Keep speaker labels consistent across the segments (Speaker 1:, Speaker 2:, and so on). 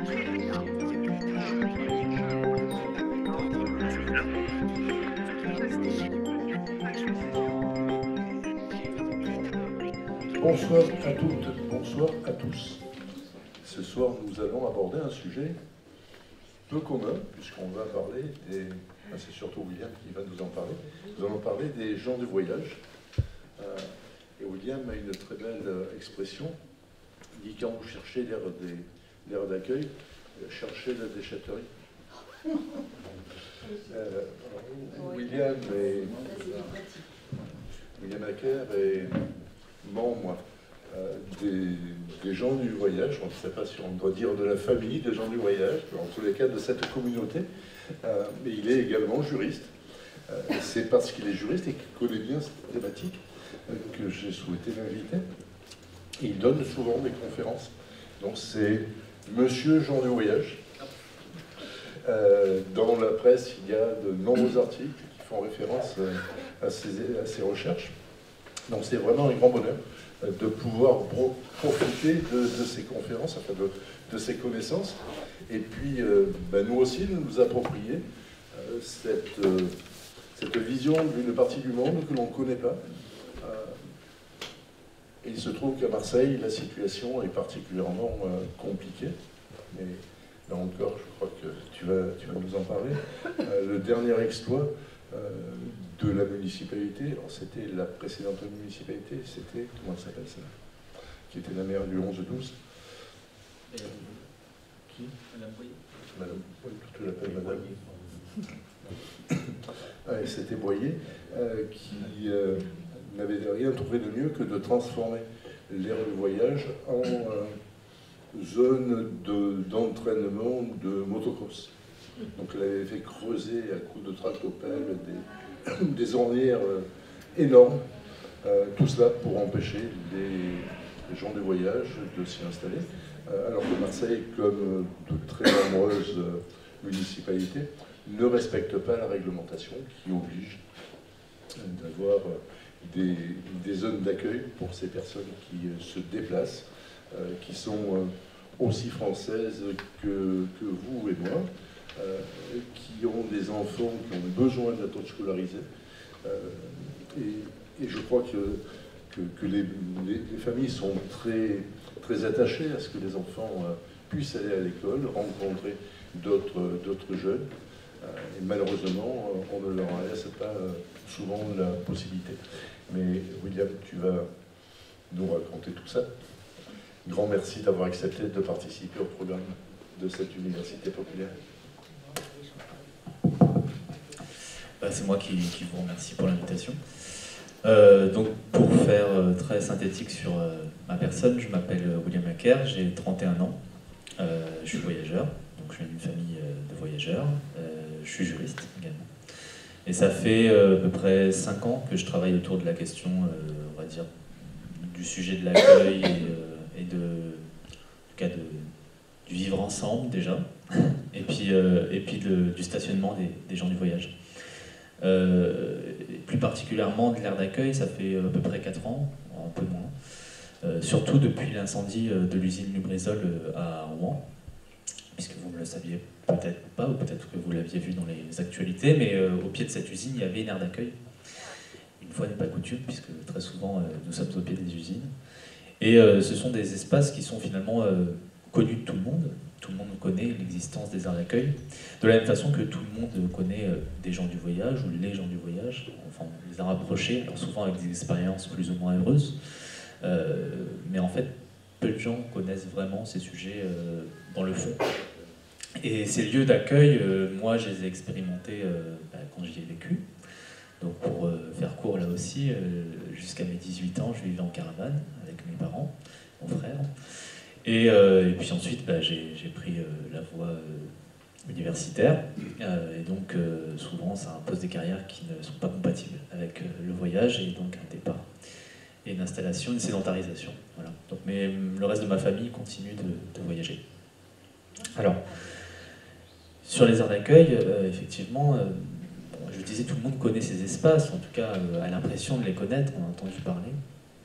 Speaker 1: Bonsoir à toutes, bonsoir à tous. Ce soir, nous allons aborder un sujet peu commun, puisqu'on va parler, et c'est surtout William qui va nous en parler, nous allons parler des gens du voyage. Et William a une très belle expression, il dit quand vous cherchez l'aire d'accueil, cherchez la déchetterie. William Acker est membre des gens du voyage, on ne sait pas si on doit dire de la famille des gens du voyage, en tous les cas de cette communauté, mais il est également juriste. C'est parce qu'il est juriste et qu'il connaît bien cette thématique que j'ai souhaité l'inviter. Il donne souvent des conférences, donc c'est Monsieur Jean du voyage. Dans la presse, il y a de nombreux articles qui font référence à ses recherches. Donc c'est vraiment un grand bonheur de pouvoir profiter de ces conférences, enfin de ces connaissances, et puis nous aussi de nous approprier cette vision d'une partie du monde que l'on ne connaît pas. Et il se trouve qu'à Marseille, la situation est particulièrement compliquée. Mais là encore, je crois que tu vas nous en parler. Le dernier exploit de la municipalité, c'était la précédente municipalité, c'était, comment ça s'appelle ça? Qui était la maire du 11-12. Qui? Madame Boyer. Madame, oui, tout l'appelle Madame. Ouais, c'était Boyer, qui n'avait rien trouvé de mieux que de transformer l'aire du voyage en zone d'entraînement de motocross. Donc elle avait fait creuser à coups de tractopelle des ornières énormes, tout cela pour empêcher les gens du voyage de s'y installer. Alors que Marseille, comme de très nombreuses municipalités, ne respecte pas la réglementation qui oblige d'avoir des zones d'accueil pour ces personnes qui se déplacent, qui sont aussi françaises que vous et moi, qui ont des enfants qui ont besoin d'être scolarisés. Et je crois que les familles sont très, très attachées à ce que les enfants puissent aller à l'école, rencontrer d'autres jeunes. Et malheureusement, on ne leur laisse pas souvent la possibilité. Mais William, tu vas nous raconter tout ça. Grand merci d'avoir accepté de participer au programme de cette université populaire.
Speaker 2: C'est moi qui vous remercie pour l'invitation. Donc pour faire très synthétique sur ma personne, je m'appelle William Acker, j'ai 31 ans, je suis voyageur, donc je viens d'une famille de voyageurs, je suis juriste également. Et ça fait à peu près 5 ans que je travaille autour de la question, on va dire, du sujet de l'accueil et du vivre ensemble déjà, et puis du stationnement des gens du voyage. Plus particulièrement de l'aire d'accueil, ça fait à peu près 4 ans, un peu moins, surtout depuis l'incendie de l'usine Lubrizol à Rouen, puisque vous ne le saviez peut-être pas, ou peut-être que vous l'aviez vu dans les actualités, mais au pied de cette usine, il y avait une aire d'accueil. Une fois n'est pas coutume, puisque très souvent nous sommes au pied des usines. Et ce sont des espaces qui sont finalement connus de tout le monde. Tout le monde connaît l'existence des aires d'accueil, de la même façon que tout le monde connaît des gens du voyage, ou les gens du voyage. Enfin, on les a rapprochés, alors souvent avec des expériences plus ou moins heureuses. Mais en fait, peu de gens connaissent vraiment ces sujets dans le fond. Et ces lieux d'accueil, moi, je les ai expérimentés quand j'y ai vécu. Donc pour faire court là aussi, jusqu'à mes 18 ans, je vivais en caravane avec mes parents, mon frère. Et puis ensuite, j'ai pris la voie universitaire. Et donc souvent, ça impose des carrières qui ne sont pas compatibles avec le voyage, et donc un départ et une installation, une sédentarisation. Voilà. Donc, mais le reste de ma famille continue de voyager. Alors, sur les aires d'accueil, effectivement, je disais, tout le monde connaît ces espaces, en tout cas a l'impression de les connaître, on a entendu parler.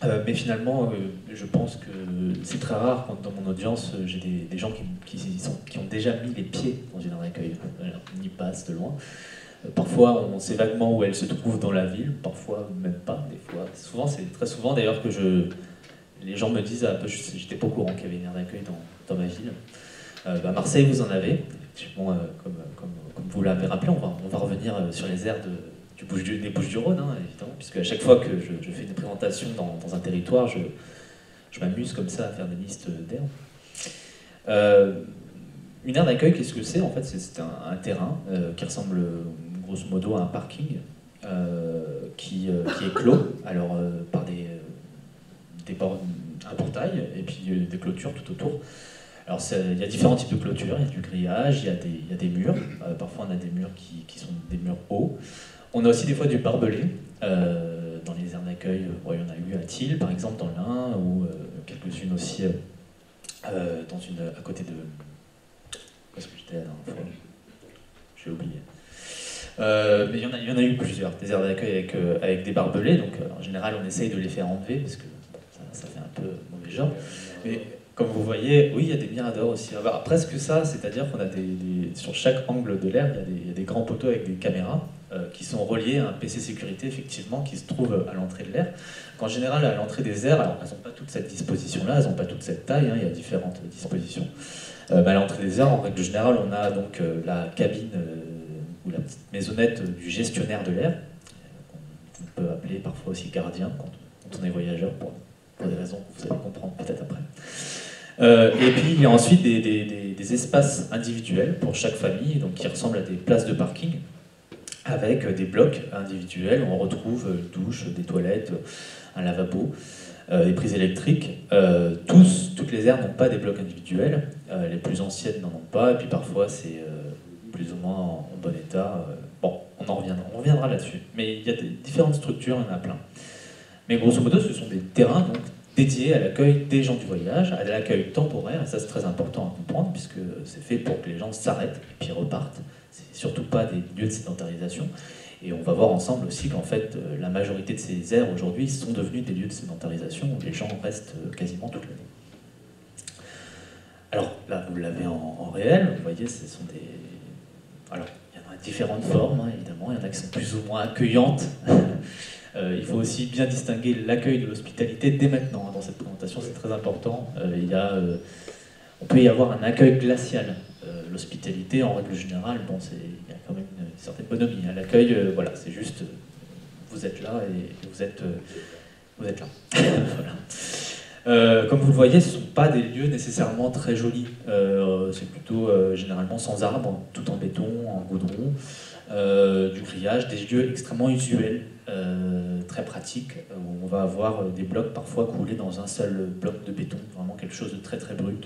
Speaker 2: Mais finalement, je pense que c'est très rare quand dans mon audience, j'ai des gens qui ont déjà mis les pieds dans une aire d'accueil. On y passe de loin. Parfois, on sait vaguement où elle se trouve dans la ville, parfois même pas, des fois. Souvent, c'est très souvent d'ailleurs que les gens me disent ah, j'étais pas au courant qu'il y avait une aire d'accueil dans ma ville. Marseille, vous en avez. Effectivement, comme vous l'avez rappelé, on va revenir sur les aires des Bouches-du-Rhône, hein, évidemment, puisque à chaque fois que je fais une présentation dans un territoire, je m'amuse comme ça à faire des listes d'aires. Une aire d'accueil, qu'est-ce que c'est? En fait, c'est un terrain qui ressemble grosso modo à un parking qui est clos, alors par un portail et puis des clôtures tout autour. Alors il y a différents types de clôtures, il y a du grillage, il y a des murs, parfois on a des murs qui sont des murs hauts. On a aussi des fois du barbelé dans les aires d'accueil, il y en a eu à Thiel par exemple dans l'Ain, ou quelques-unes aussi à côté de... Où est-ce que j'étais la dernière fois? J'ai oublié. Mais il y en a eu plusieurs, des aires d'accueil avec des barbelés, donc en général on essaye de les faire enlever, parce que ça fait un peu mauvais genre. Mais comme vous voyez, oui, il y a des miradors aussi. Alors, presque ça, c'est-à-dire qu'on a sur chaque angle de l'aire, il y a des grands poteaux avec des caméras qui sont reliés à un PC sécurité, effectivement, qui se trouve à l'entrée de l'aire. En général, à l'entrée des aires, alors elles n'ont pas toute cette disposition-là, elles n'ont pas toute cette taille, hein, il y a différentes dispositions. À l'entrée des aires, en règle générale, on a donc la cabine ou la petite maisonnette du gestionnaire de l'aire, qu'on peut appeler parfois aussi gardien quand on est voyageur, pour des raisons que vous allez comprendre peut-être après. Et puis il y a ensuite des espaces individuels pour chaque famille, donc qui ressemblent à des places de parking, avec des blocs individuels où on retrouve une douche, des toilettes, un lavabo, des prises électriques. Toutes les aires n'ont pas des blocs individuels, les plus anciennes n'en ont pas, et puis parfois c'est plus ou moins en bon état. Bon, on reviendra là-dessus. Mais il y a différentes structures, il y en a plein. Mais grosso modo, ce sont des terrains donc, dédiés à l'accueil des gens du voyage, à l'accueil temporaire, et ça c'est très important à comprendre, puisque c'est fait pour que les gens s'arrêtent et puis repartent. C'est surtout pas des lieux de sédentarisation. Et on va voir ensemble aussi qu'en fait, la majorité de ces aires aujourd'hui sont devenues des lieux de sédentarisation où les gens restent quasiment toute l'année. Alors là, vous l'avez en réel, vous voyez, ce sont des... Alors, il y en a différentes formes, hein, évidemment, il y en a qui sont plus ou moins accueillantes. Il faut aussi bien distinguer l'accueil de l'hospitalité dès maintenant. Dans cette présentation, c'est très important. On peut y avoir un accueil glacial. L'hospitalité, en règle générale, bon, il y a quand même une certaine bonhomie. L'accueil, voilà, c'est juste, vous êtes là et vous êtes là. Voilà. Comme vous le voyez, ce ne sont pas des lieux nécessairement très jolis. C'est plutôt généralement sans arbres, tout en béton, en goudron, du grillage, des lieux extrêmement usuels. Très pratique, où on va avoir des blocs parfois coulés dans un seul bloc de béton, vraiment quelque chose de très très brut.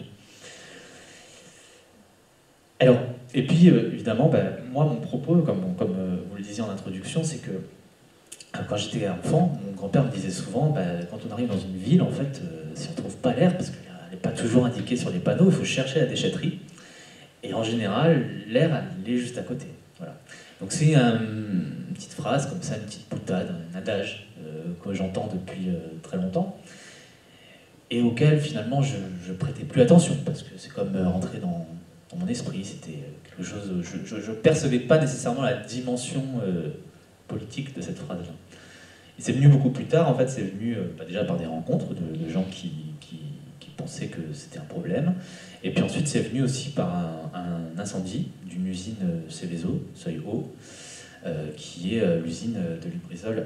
Speaker 2: Alors, et puis évidemment, moi mon propos, comme vous le disiez en introduction, c'est que quand j'étais enfant, mon grand-père me disait souvent, quand on arrive dans une ville, en fait, si on ne trouve pas l'air, parce qu'elle n'est pas toujours indiquée sur les panneaux, il faut chercher la déchetterie, et en général, l'air, elle est juste à côté. Voilà. Donc c'est une petite phrase comme ça, une petite boutade, un adage que j'entends depuis très longtemps et auquel finalement je prêtais plus attention parce que c'est comme rentrer dans mon esprit, c'était quelque chose, je percevais pas nécessairement la dimension politique de cette phrase-là. Et c'est venu beaucoup plus tard, en fait c'est venu déjà par des rencontres de gens qui pensaient que c'était un problème, et puis ensuite c'est venu aussi par un incendie d'une usine Seveso, Seuil Haut, qui est l'usine de Lubrizol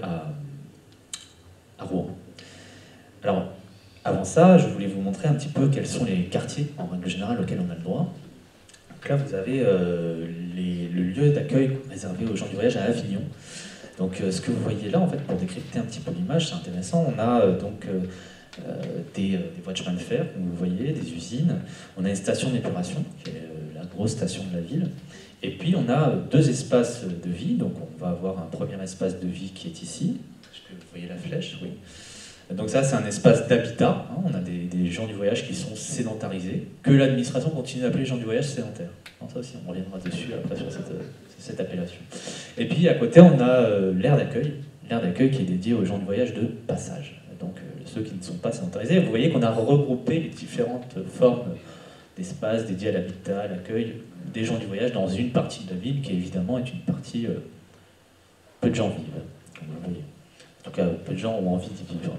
Speaker 2: à Rouen. Alors, avant ça, je voulais vous montrer un petit peu quels sont les quartiers, en règle générale, auxquels on a le droit. Donc là, vous avez le lieu d'accueil réservé aux gens du voyage à Avignon. Donc ce que vous voyez là, en fait, pour décrypter un petit peu l'image, c'est intéressant. On a donc des voies de chemin de fer, comme vous voyez, des usines. On a une station d'épuration, qui est la grosse station de la ville. Et puis on a deux espaces de vie. Donc on va avoir un premier espace de vie qui est ici. Est-ce que vous voyez la flèche? Oui. Donc ça, c'est un espace d'habitat. Hein. On a des gens du voyage qui sont sédentarisés, que l'administration continue d'appeler gens du voyage sédentaires. Alors ça aussi, on reviendra dessus après sur cette appellation. Et puis à côté, on a l'aire d'accueil qui est dédié aux gens du voyage de passage. Donc ceux qui ne sont pas sédentarisés. Vous voyez qu'on a regroupé les différentes formes d'espace dédiés à l'habitat, à l'accueil des gens du voyage dans une partie de la ville qui évidemment est une partie peu de gens vivent, comme vous voyez. En tout cas, peu de gens ont envie d'y vivre.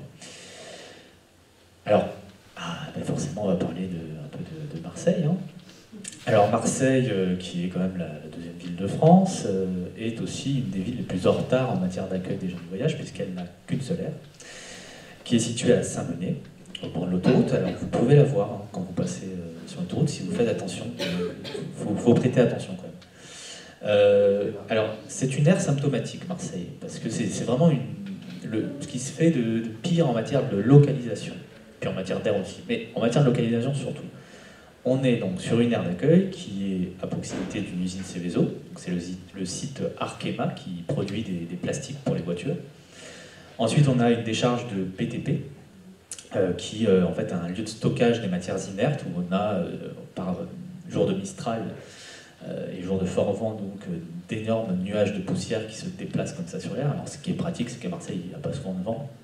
Speaker 2: Alors, forcément, on va parler un peu de Marseille. Hein. Alors, Marseille, qui est quand même la deuxième ville de France, est aussi une des villes les plus en retard en matière d'accueil des gens du voyage, puisqu'elle n'a qu'une seule aire, qui est située à Saint-Menet, au bord de l'autoroute. Alors, vous pouvez la voir hein, quand vous passez sur l'autoroute, si vous faites attention. Il faut prêter attention quand même. Alors, c'est une aire symptomatique, Marseille, parce que c'est vraiment ce qui se fait de pire en matière de localisation, puis en matière d'air aussi, mais en matière de localisation surtout. On est donc sur une aire d'accueil qui est à proximité d'une usine Seveso, c'est le site Arkema qui produit des plastiques pour les voitures. Ensuite, on a une décharge de BTP, qui en fait a un lieu de stockage des matières inertes, où on a, par jour de Mistral et jour de fort vent, donc d'énormes nuages de poussière qui se déplacent comme ça sur l'air. Alors ce qui est pratique, c'est qu'à Marseille, il n'y a pas souvent de vent.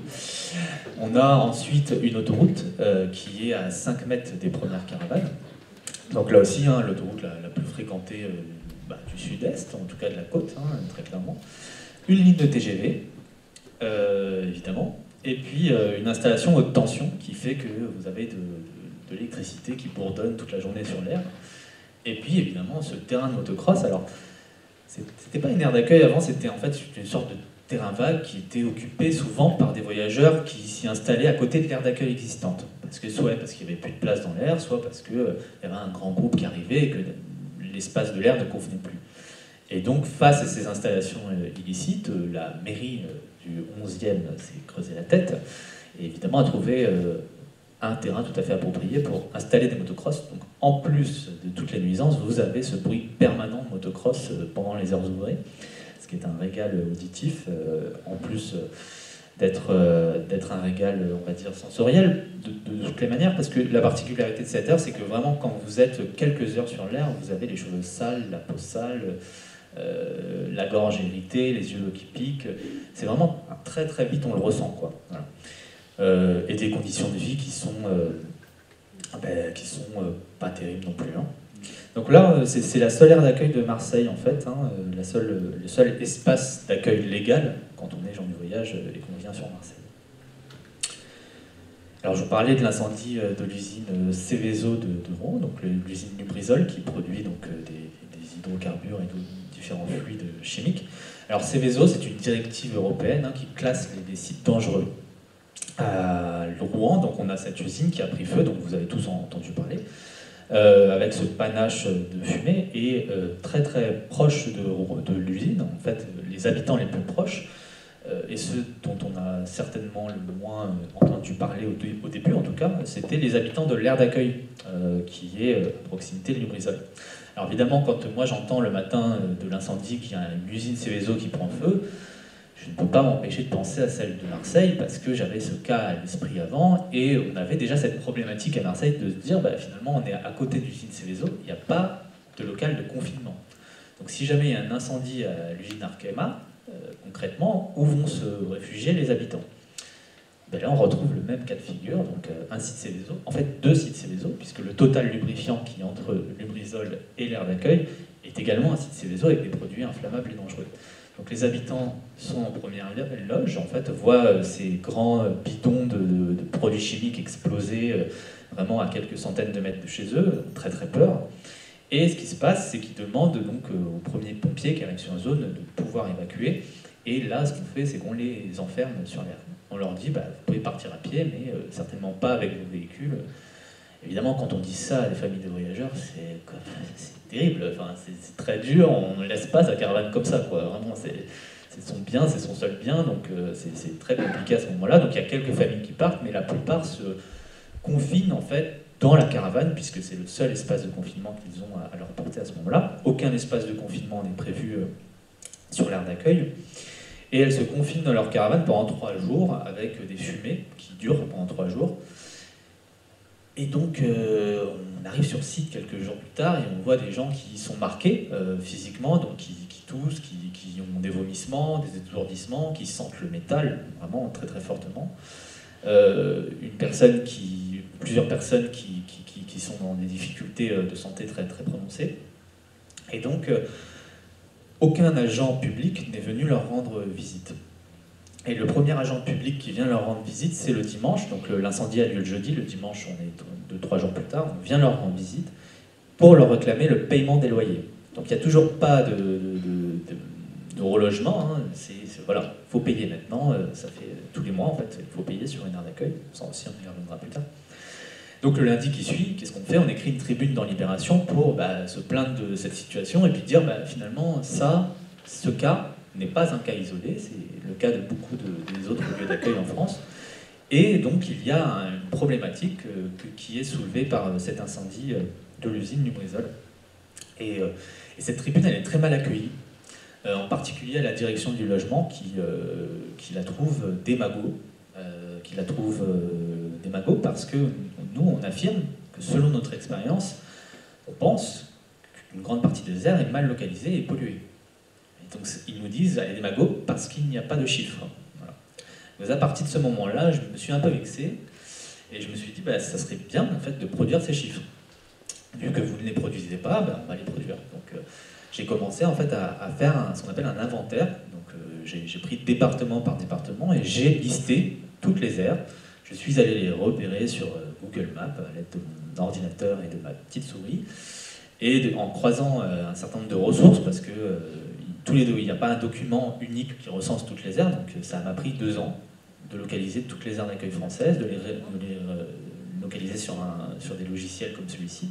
Speaker 2: On a ensuite une autoroute qui est à 5 mètres des premières caravanes. Donc là aussi, hein, l'autoroute la plus fréquentée du sud-est, en tout cas de la côte, hein, très clairement. Une ligne de TGV, évidemment. Et puis une installation haute tension qui fait que vous avez de l'électricité qui bourdonne toute la journée sur l'air. Et puis évidemment ce terrain de motocross, alors c'était pas une aire d'accueil avant, c'était en fait une sorte de terrain vague qui était occupé souvent par des voyageurs qui s'y installaient à côté de l'aire d'accueil existante. Soit parce qu'il n'y avait plus de place dans l'air, soit parce qu'il y avait un grand groupe qui arrivait et que l'espace de l'air ne convenait plus. Et donc face à ces installations illicites, la mairie du 11e s'est creusé la tête et évidemment a trouvé un terrain tout à fait approprié pour installer des motocross. Donc en plus de toutes les nuisances, vous avez ce bruit permanent de motocross pendant les heures ouvrées, ce qui est un régal auditif, en plus d'être un régal, on va dire, sensoriel, de toutes les manières, parce que la particularité de cette heure, c'est que vraiment, quand vous êtes quelques heures sur l'air, vous avez les cheveux sales, la peau sale, la gorge irritée, les yeux qui piquent. C'est vraiment très très vite, on le ressent, quoi. Voilà. Et des conditions de vie qui sont pas terribles non plus. Hein. Donc là, c'est la seule aire d'accueil de Marseille, en fait, hein, le seul espace d'accueil légal quand on est gens du voyage et qu'on vient sur Marseille. Alors je vous parlais de l'incendie de l'usine Seveso de Rouen, donc l'usine Lubrizol qui produit donc, des hydrocarbures et différents fluides chimiques. Alors Seveso, c'est une directive européenne hein, qui classe les sites dangereux. À Rouen, donc on a cette usine qui a pris feu, donc vous avez tous entendu parler, avec ce panache de fumée, et très très proche de l'usine, en fait, les habitants les plus proches, et ceux dont on a certainement le moins entendu parler au début en tout cas, c'était les habitants de l'aire d'accueil, qui est à proximité de Lubrizol. Alors évidemment, quand moi j'entends le matin de l'incendie qu'il y a une usine Seveso qui prend feu, je ne peux pas m'empêcher de penser à celle de Marseille parce que j'avais ce cas à l'esprit avant et on avait déjà cette problématique à Marseille de se dire finalement on est à côté du site Seveso, il n'y a pas de local de confinement. Donc si jamais il y a un incendie à l'usine Arkema, concrètement, où vont se réfugier les habitants? Là on retrouve le même cas de figure, donc un site Seveso, en fait 2 sites Seveso, puisque le total lubrifiant qui est entre Lubrizol et l'aire d'accueil est également un site Seveso avec des produits inflammables et dangereux. Donc les habitants sont en première loge, en fait, voient ces grands bidons de produits chimiques exploser vraiment à quelques centaines de mètres de chez eux, très très peur. Et ce qui se passe, c'est qu'ils demandent donc aux premiers pompiers qui arrivent sur la zone de pouvoir évacuer. Et là, ce qu'on fait, c'est qu'on les enferme sur l'air. On leur dit, vous pouvez partir à pied, mais certainement pas avec vos véhicules. Évidemment, quand on dit ça à des familles de voyageurs, c'est terrible, enfin, c'est très dur, on ne laisse pas sa caravane comme ça, quoi. Vraiment, c'est son bien, c'est son seul bien, donc c'est très compliqué à ce moment-là. Donc il y a quelques familles qui partent, mais la plupart se confinent en fait dans la caravane, puisque c'est le seul espace de confinement qu'ils ont à leur portée à ce moment-là. Aucun espace de confinement n'est prévu sur l'aire d'accueil. Et elles se confinent dans leur caravane pendant 3 jours, avec des fumées qui durent pendant 3 jours. Et donc, on arrive sur site quelques jours plus tard et on voit des gens qui sont marqués physiquement, donc qui toussent, qui ont des vomissements, des étourdissements, qui sentent le métal vraiment très très fortement. plusieurs personnes qui sont dans des difficultés de santé très, très prononcées. Et donc, aucun agent public n'est venu leur rendre visite. Et le premier agent public qui vient leur rendre visite, c'est le dimanche. Donc l'incendie a lieu le jeudi, le dimanche, on est 2-3 jours plus tard, on vient leur rendre visite pour leur réclamer le paiement des loyers. Donc il n'y a toujours pas de relogement, hein. Voilà, il faut payer maintenant, ça fait tous les mois en fait, il faut payer sur une aire d'accueil, ça aussi on y reviendra plus tard. Donc le lundi qui suit, qu'est-ce qu'on fait? On écrit une tribune dans Libération pour se plaindre de cette situation et puis dire finalement ce cas n'est pas un cas isolé, c'est le cas de beaucoup des autres lieux d'accueil en France. Et donc il y a une problématique qui est soulevée par cet incendie de l'usine Lubrizol. Et cette tribune, elle est très mal accueillie, en particulier à la direction du logement qui la trouve démago, parce que nous, on affirme que selon notre expérience, on pense qu'une grande partie des aires est mal localisée et polluée. Et donc ils nous disent, elle est démago parce qu'il n'y a pas de chiffres. Voilà. Donc à partir de ce moment-là, je me suis un peu vexé, et je me suis dit, ça serait bien en fait de produire ces chiffres. Vu que vous ne les produisez pas, on va les produire. Donc j'ai commencé en fait à faire ce qu'on appelle un inventaire. Donc j'ai pris département par département et j'ai listé toutes les aires. Je suis allé les repérer sur Google Maps à l'aide de mon ordinateur et de ma petite souris, et en croisant un certain nombre de ressources, parce que il n'y a pas un document unique qui recense toutes les aires, donc ça m'a pris 2 ans de localiser toutes les aires d'accueil françaises, de les localiser sur des logiciels comme celui-ci, de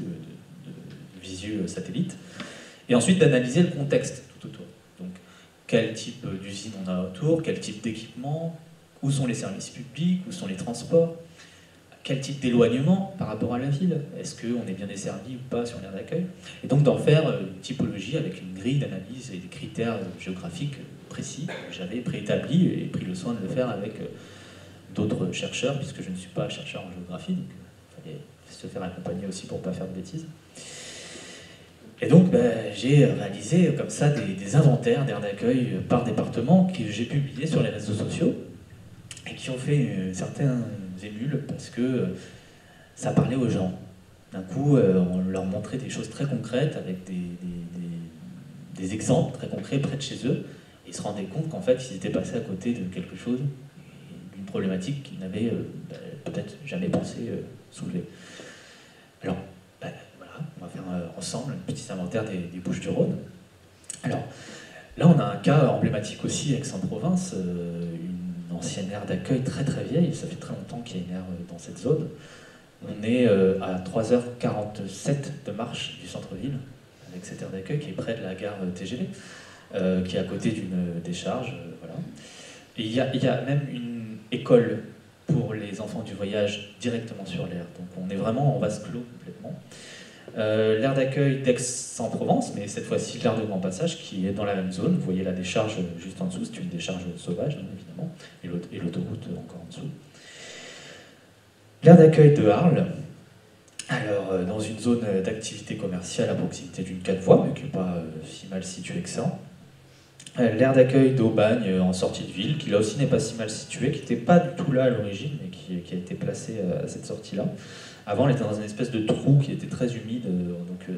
Speaker 2: visu satellite, et ensuite d'analyser le contexte tout autour. Donc, quel type d'usine on a autour, quel type d'équipement, où sont les services publics, où sont les transports, quel type d'éloignement par rapport à la ville, est-ce qu'on est bien desservi ou pas sur l'aire d'accueil, et donc d'en faire une typologie avec une grille d'analyse et des critères géographiques précis que j'avais préétablis et pris le soin de le faire avec d'autres chercheurs, puisque je ne suis pas chercheur en géographie, donc il fallait se faire accompagner aussi pour ne pas faire de bêtises. Et donc j'ai réalisé comme ça des inventaires d'aires d'accueil par département que j'ai publiés sur les réseaux sociaux et qui ont fait certains émules parce que ça parlait aux gens. D'un coup, on leur montrait des choses très concrètes avec des exemples très concrets près de chez eux, et ils se rendaient compte qu'en fait ils étaient passés à côté de quelque chose, d'une problématique qu'ils n'avaient peut-être jamais pensé soulever. Alors, voilà, on va faire ensemble un petit inventaire des Bouches-du-Rhône. Alors, là on a un cas emblématique aussi, Aix-en-Provence, une ancienne aire d'accueil très très vieille, ça fait très longtemps qu'il y a une aire dans cette zone. On est à 3h47 de marche du centre-ville, avec cette aire d'accueil qui est près de la gare TGV, qui est à côté d'une décharge. Voilà. Et il y a même une école pour les enfants du voyage directement sur l'aire. Donc on est vraiment en vase clos complètement. L'aire d'accueil d'Aix-en-Provence, mais cette fois-ci l'aire de Grand Passage, qui est dans la même zone. Vous voyez la décharge juste en dessous, c'est une décharge sauvage, hein, évidemment, et l'autoroute encore en dessous. L'aire d'accueil de Arles, alors dans une zone d'activité commerciale à proximité d'une 4 voies, mais qui n'est pas si mal située que ça. L'aire d'accueil d'Aubagne en sortie de ville, qui là aussi n'est pas si mal située, qui n'était pas du tout là à l'origine, mais qui a été placée à cette sortie-là. Avant, elle était dans une espèce de trou qui était très humide, donc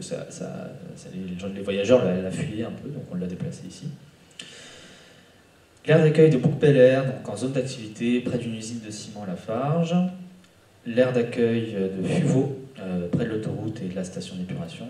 Speaker 2: les voyageurs la fuyaient un peu, donc on l'a déplacée ici. L'aire d'accueil de Bouc-Peller, donc en zone d'activité, près d'une usine de ciment à Lafarge. L'aire d'accueil de Fuveau, près de l'autoroute et de la station d'épuration.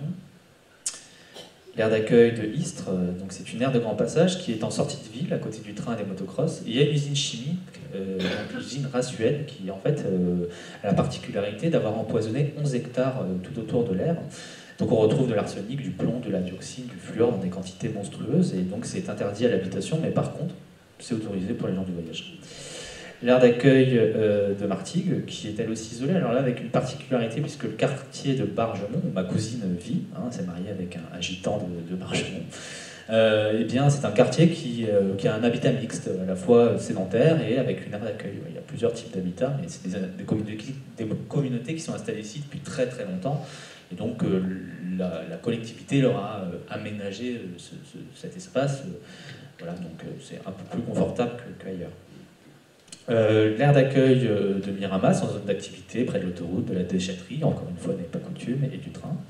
Speaker 2: L'aire d'accueil de Istres, donc c'est une aire de grand passage qui est en sortie de ville, à côté du train et des motocross. Et il y a une usine chimique, l'usine Rassuel, qui en fait a la particularité d'avoir empoisonné 11 hectares tout autour de l'aire. Donc on retrouve de l'arsenic, du plomb, de la dioxine, du fluor dans des quantités monstrueuses, et donc c'est interdit à l'habitation, mais par contre, c'est autorisé pour les gens du voyage. L'aire d'accueil de Martigues, qui est elle aussi isolée, alors là avec une particularité, puisque le quartier de Bargemont, où ma cousine vit, s'est mariée avec un gitan de Bargemont, eh bien c'est un quartier qui a un habitat mixte, à la fois sédentaire et avec une aire d'accueil. Il y a plusieurs types d'habitats, mais c'est des communautés qui sont installées ici depuis très très longtemps, et donc la collectivité leur a aménagé cet espace, voilà, donc c'est un peu plus confortable qu'ailleurs. L'aire d'accueil de Miramas, en zone d'activité, près de l'autoroute, de la déchetterie, encore une fois, n'est pas coutume, et du train.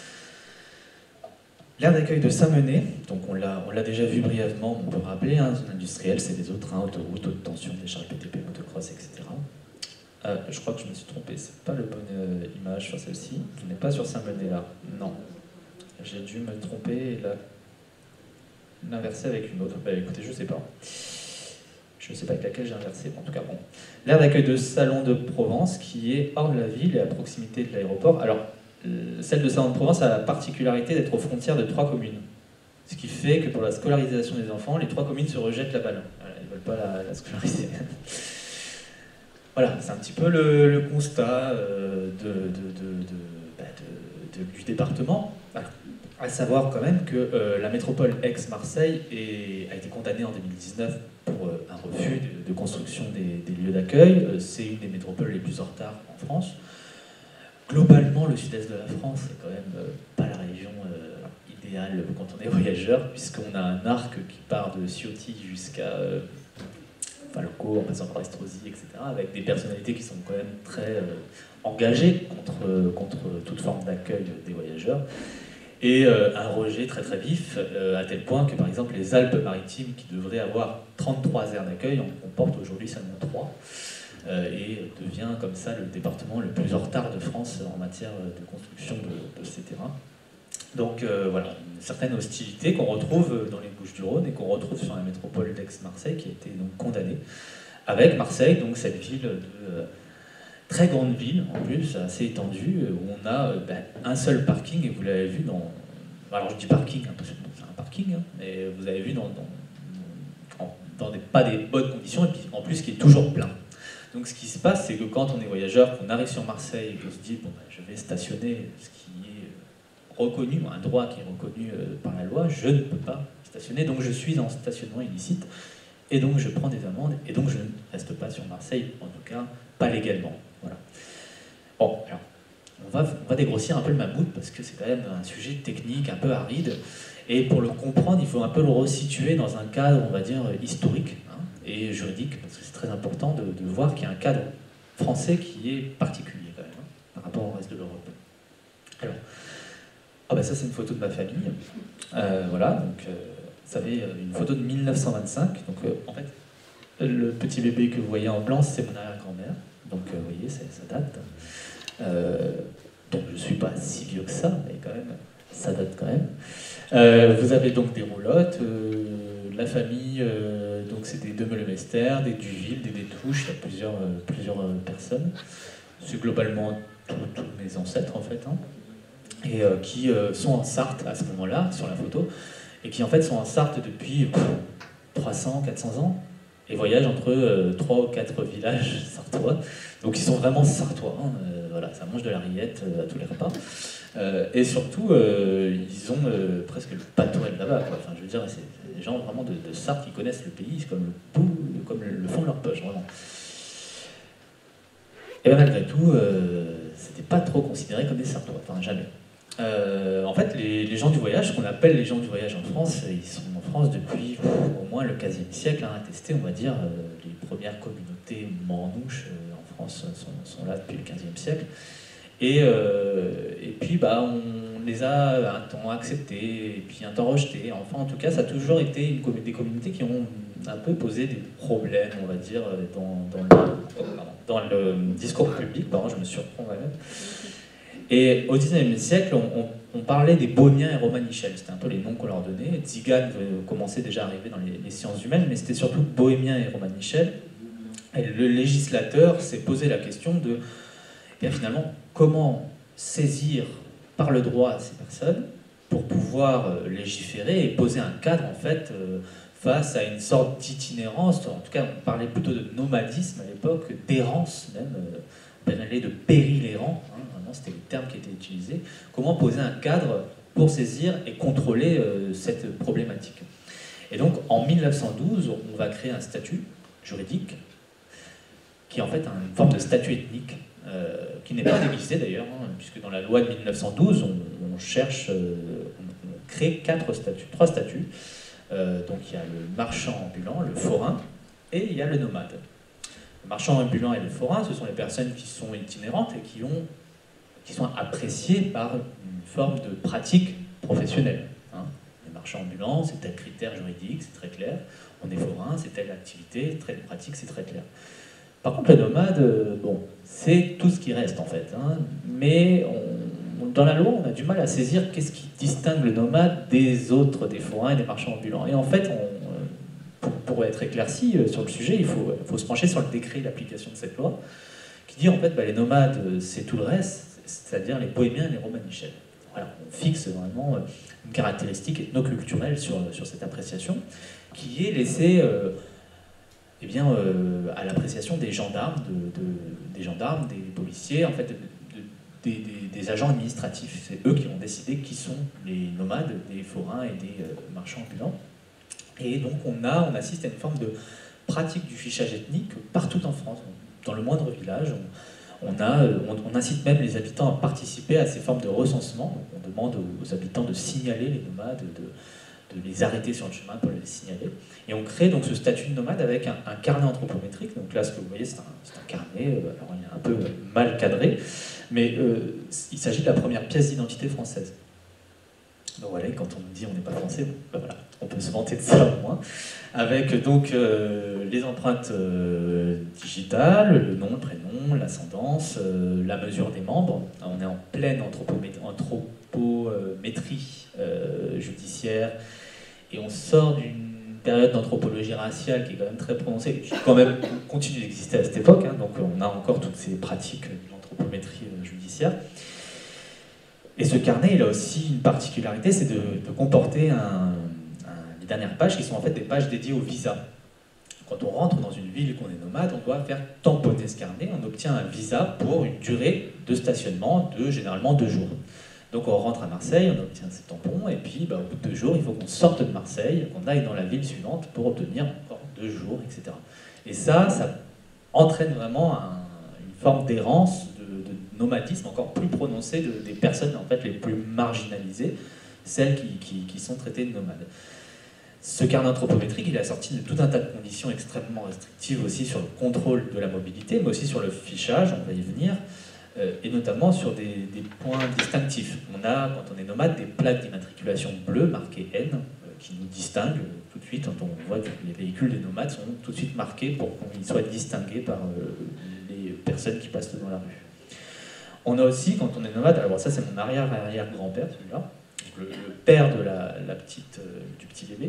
Speaker 2: L'aire d'accueil de Saint-Menet, donc on l'a déjà vu brièvement, on peut rappeler, hein, zone industrielle, c'est des autres trains, autoroutes, haute tension, décharge PTP, motocross, etc. Je crois que je me suis trompé, c'est pas la bonne image sur celle-ci. On n'est pas sur Saint-Menet là, non. J'ai dû me tromper et l'inverser avec une autre. Bah écoutez, je sais pas. Je ne sais pas avec laquelle j'ai inversé, en tout cas bon. L'aire d'accueil de Salon de Provence, qui est hors de la ville et à proximité de l'aéroport. Alors, celle de Salon de Provence a la particularité d'être aux frontières de 3 communes. Ce qui fait que pour la scolarisation des enfants, les 3 communes se rejettent la balle. Voilà, ils ne veulent pas la scolariser. Voilà, c'est un petit peu le constat du département. Voilà. À savoir quand même que la métropole Aix-Marseille a été condamnée en 2019 pour un refus de construction des lieux d'accueil. C'est une des métropoles les plus en retard en France. Globalement, le sud-est de la France, c'est quand même pas la région idéale quand on est voyageur, puisqu'on a un arc qui part de Ciotti jusqu'à Falco, en passant par Estrosi, etc., avec des personnalités qui sont quand même très engagées contre toute forme d'accueil des voyageurs. Et un rejet très très vif, à tel point que par exemple les Alpes-Maritimes, qui devraient avoir 33 aires d'accueil, en comportent aujourd'hui seulement 3, et devient comme ça le département le plus en retard de France en matière de construction de ces terrains. Donc voilà, une certaine hostilité qu'on retrouve dans les Bouches-du-Rhône et qu'on retrouve sur la métropole d'Aix-Marseille, qui a été donc condamnée, avec Marseille, donc cette ville de très grande ville, en plus, assez étendue, où on a un seul parking, et vous l'avez vu dans... Alors je dis parking, hein, parce que c'est un parking, hein, mais vous avez vu dans pas des bonnes conditions, et puis en plus qui est toujours plein. Donc ce qui se passe, c'est que quand on est voyageur, qu'on arrive sur Marseille, et qu'on se dit, bon, je vais stationner, ce qui est reconnu, un droit qui est reconnu par la loi, je ne peux pas stationner, donc je suis en stationnement illicite, et donc je prends des amendes, et donc je ne reste pas sur Marseille, en tout cas, pas légalement. Voilà. Bon, alors, on va dégrossir un peu le mammouth parce que c'est quand même un sujet technique un peu aride. Et pour le comprendre, il faut un peu le resituer dans un cadre, on va dire, historique hein, et juridique, parce que c'est très important de voir qu'il y a un cadre français qui est particulier quand même, hein, par rapport au reste de l'Europe. Alors, ça c'est une photo de ma famille. Voilà, donc vous savez, une photo de 1925. Donc en fait, le petit bébé que vous voyez en blanc, c'est mon arrière-grand-mère. Donc vous voyez, ça date. Donc je ne suis pas si vieux que ça, mais quand même, ça date quand même. Vous avez donc des roulottes, la famille, donc c'est des Demeule-Mester, des Duville, des Détouches, il y a plusieurs personnes. C'est globalement tous mes ancêtres en fait, hein, et qui sont en Sarthe à ce moment-là, sur la photo, et qui en fait sont en Sarthe depuis 300, 400 ans. Et voyagent entre 3 ou 4 villages sartois. Donc ils sont vraiment sartois, hein, voilà, ça mange de la rillette à tous les repas. Et surtout, ils ont presque le patois de là-bas. Enfin, je veux dire, c'est des gens vraiment de Sarthe qui connaissent le pays, c'est comme le fond de leur poche, vraiment. Et bien malgré tout, c'était pas trop considéré comme des Sartois, enfin jamais. En fait, les gens du voyage, ce qu'on appelle les gens du voyage en France, ils sont en France depuis au moins le XVe siècle, hein, attesté, on va dire, les premières communautés manouches en France sont là depuis le XVe siècle. Et puis, on les a un temps acceptés, et puis un temps rejetés. Enfin, en tout cas, ça a toujours été des communautés qui ont un peu posé des problèmes, on va dire, dans le discours public. Pardon, je me surprends moi-même. Et au XIXe siècle, on parlait des Bohémiens et Romanichels. C'était un peu les noms qu'on leur donnait. Tziganes commençait déjà à arriver dans les sciences humaines, mais c'était surtout Bohémiens et Romanichels. Et le législateur s'est posé la question de, bien finalement, comment saisir par le droit ces personnes pour pouvoir légiférer et poser un cadre, en fait, face à une sorte d'itinérance. En tout cas, on parlait plutôt de nomadisme à l'époque, d'errance même, on parlait de péril errant, hein, vraiment c'était le terme qui était utilisé. Comment poser un cadre pour saisir et contrôler cette problématique. Et donc, en 1912, on va créer un statut juridique qui est en fait une forme de statut ethnique, qui n'est pas déguisé d'ailleurs, hein, puisque dans la loi de 1912, on crée 3 statuts. Donc il y a le marchand ambulant, le forain, et il y a le nomade. Les marchands ambulants et les forains, ce sont les personnes qui sont itinérantes et qui sont appréciées par une forme de pratique professionnelle. Hein. Les marchands ambulants, c'est tel critère juridique, c'est très clair. On est forain, c'est telle activité, telle pratique, c'est très clair. Par contre, le nomade, bon, c'est tout ce qui reste en fait. Hein. Mais dans la loi, on a du mal à saisir qu'est-ce qui distingue le nomade des autres, des forains et des marchands ambulants. Et en fait, pour être éclairci sur le sujet, il faut se pencher sur le décret d'application de cette loi, qui dit en fait, les nomades, c'est tout le reste, c'est-à-dire les bohémiens et les romanichels. Voilà, on fixe vraiment une caractéristique ethnoculturelle sur cette appréciation, qui est laissée à l'appréciation des gendarmes, des policiers, en fait, des agents administratifs. C'est eux qui vont décider qui sont les nomades, des forains et des marchands ambulants. Et donc on assiste à une forme de pratique du fichage ethnique partout en France. Dans le moindre village, on incite même les habitants à participer à ces formes de recensement. Donc on demande aux habitants de signaler les nomades, de les arrêter sur le chemin pour les signaler. Et on crée donc ce statut de nomade avec un carnet anthropométrique. Donc là, ce que vous voyez, c'est un carnet, alors il est un peu mal cadré, mais il s'agit de la première pièce d'identité française. Donc voilà, quand on nous dit on n'est pas français, voilà, on peut se vanter de ça au moins. Avec donc les empreintes digitales, le nom, le prénom, l'ascendance, la mesure des membres. On est en pleine anthropométrie judiciaire et on sort d'une période d'anthropologie raciale qui est quand même très prononcée, qui quand même continue d'exister à cette époque, hein, donc on a encore toutes ces pratiques d'anthropométrie judiciaire. Et ce carnet, il a aussi une particularité, c'est de comporter les dernières pages qui sont en fait des pages dédiées au visa. Quand on rentre dans une ville et qu'on est nomade, on doit faire tamponner ce carnet, on obtient un visa pour une durée de stationnement de généralement 2 jours. Donc on rentre à Marseille, on obtient ces tampons, et puis au bout de 2 jours, il faut qu'on sorte de Marseille, qu'on aille dans la ville suivante pour obtenir encore 2 jours, etc. Et ça entraîne vraiment une forme d'errance, de nomadisme encore plus prononcé des personnes en fait, les plus marginalisées, celles qui sont traitées de nomades. Ce carnet anthropométrique, il est assorti de tout un tas de conditions extrêmement restrictives aussi sur le contrôle de la mobilité, mais aussi sur le fichage, on va y venir, et notamment sur des points distinctifs. On a, quand on est nomade, des plaques d'immatriculation bleues marquées N, qui nous distinguent tout de suite. Quand on voit que les véhicules des nomades sont tout de suite marqués pour qu'ils soient distingués par les personnes qui passent dans la rue. On a aussi, quand on est nomade, alors ça c'est mon arrière-arrière-grand-père, celui-là, le père de du petit bébé.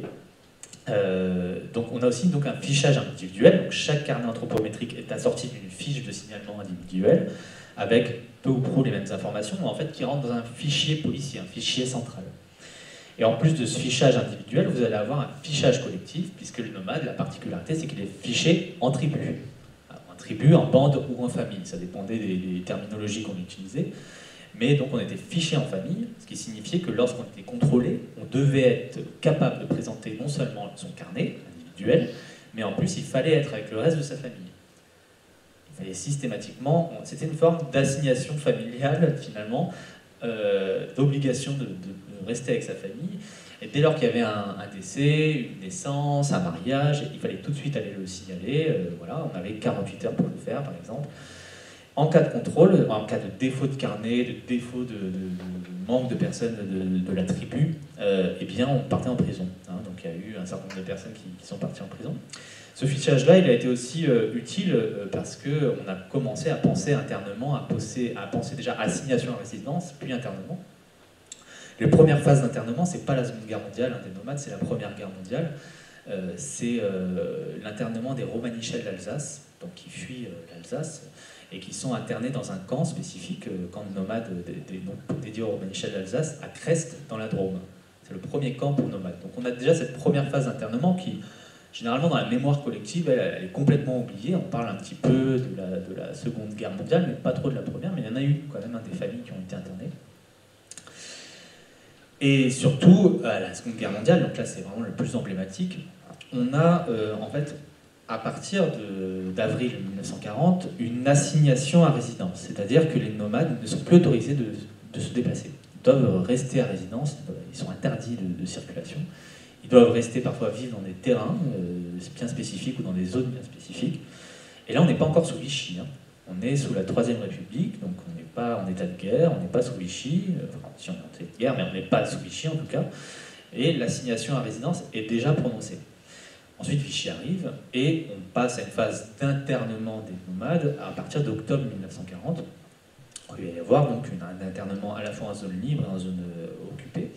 Speaker 2: Donc on a aussi donc, un fichage individuel, donc chaque carnet anthropométrique est assorti d'une fiche de signalement individuel, avec peu ou prou les mêmes informations, mais en fait qui rentrent dans un fichier policier, un fichier central. Et en plus de ce fichage individuel, vous allez avoir un fichage collectif, puisque le nomade, la particularité, c'est qu'il est fiché en tribu. En tribu, en bande ou en famille, ça dépendait des terminologies qu'on utilisait. Mais donc on était fiché en famille, ce qui signifiait que lorsqu'on était contrôlé, on devait être capable de présenter non seulement son carnet individuel, mais en plus il fallait être avec le reste de sa famille. Il fallait systématiquement, c'était une forme d'assignation familiale finalement, d'obligation de rester avec sa famille. Et dès lors qu'il y avait un décès, une naissance, un mariage, il fallait tout de suite aller le signaler. Voilà, on avait 48 heures pour le faire par exemple. En cas de contrôle, en cas de défaut de carnet, de défaut de manque de personnes de la tribu, eh bien on partait en prison. Hein. Donc il y a eu un certain nombre de personnes qui sont parties en prison. Ce fichage-là, il a été aussi utile parce qu'on a commencé à penser internement, à penser déjà assignation à résidence, puis internement. Les premières phases d'internement, c'est pas la Seconde Guerre mondiale, des nomades, c'est la Première Guerre mondiale. C'est l'internement des Romanichels d'Alsace, donc qui fuient l'Alsace, et qui sont internés dans un camp spécifique, camp de nomades dédié aux Romanichels d'Alsace, à Crest, dans la Drôme. C'est le premier camp pour nomades. Donc on a déjà cette première phase d'internement qui, généralement dans la mémoire collective, elle est complètement oubliée. On parle un petit peu de la Seconde Guerre mondiale, mais pas trop de la Première, mais il y en a eu quand même des familles qui ont été internées. Et surtout, à la Seconde Guerre mondiale, donc là c'est vraiment le plus emblématique, on a en fait, à partir d'avril 1940, une assignation à résidence. C'est-à-dire que les nomades ne sont plus autorisés de se déplacer. Ils doivent rester à résidence, ils sont interdits de circulation. Ils doivent rester parfois vivre dans des terrains bien spécifiques ou dans des zones bien spécifiques. Et là, on n'est pas encore sous Vichy. Hein. On est sous la Troisième République, donc on n'est pas en état de guerre, on n'est pas sous Vichy, enfin, si on est en état de guerre, mais on n'est pas sous Vichy en tout cas, et l'assignation à résidence est déjà prononcée. Ensuite, Vichy arrive, et on passe à une phase d'internement des nomades à partir d'octobre 1940. Il va y avoir donc un internement à la fois en zone libre et en zone occupée,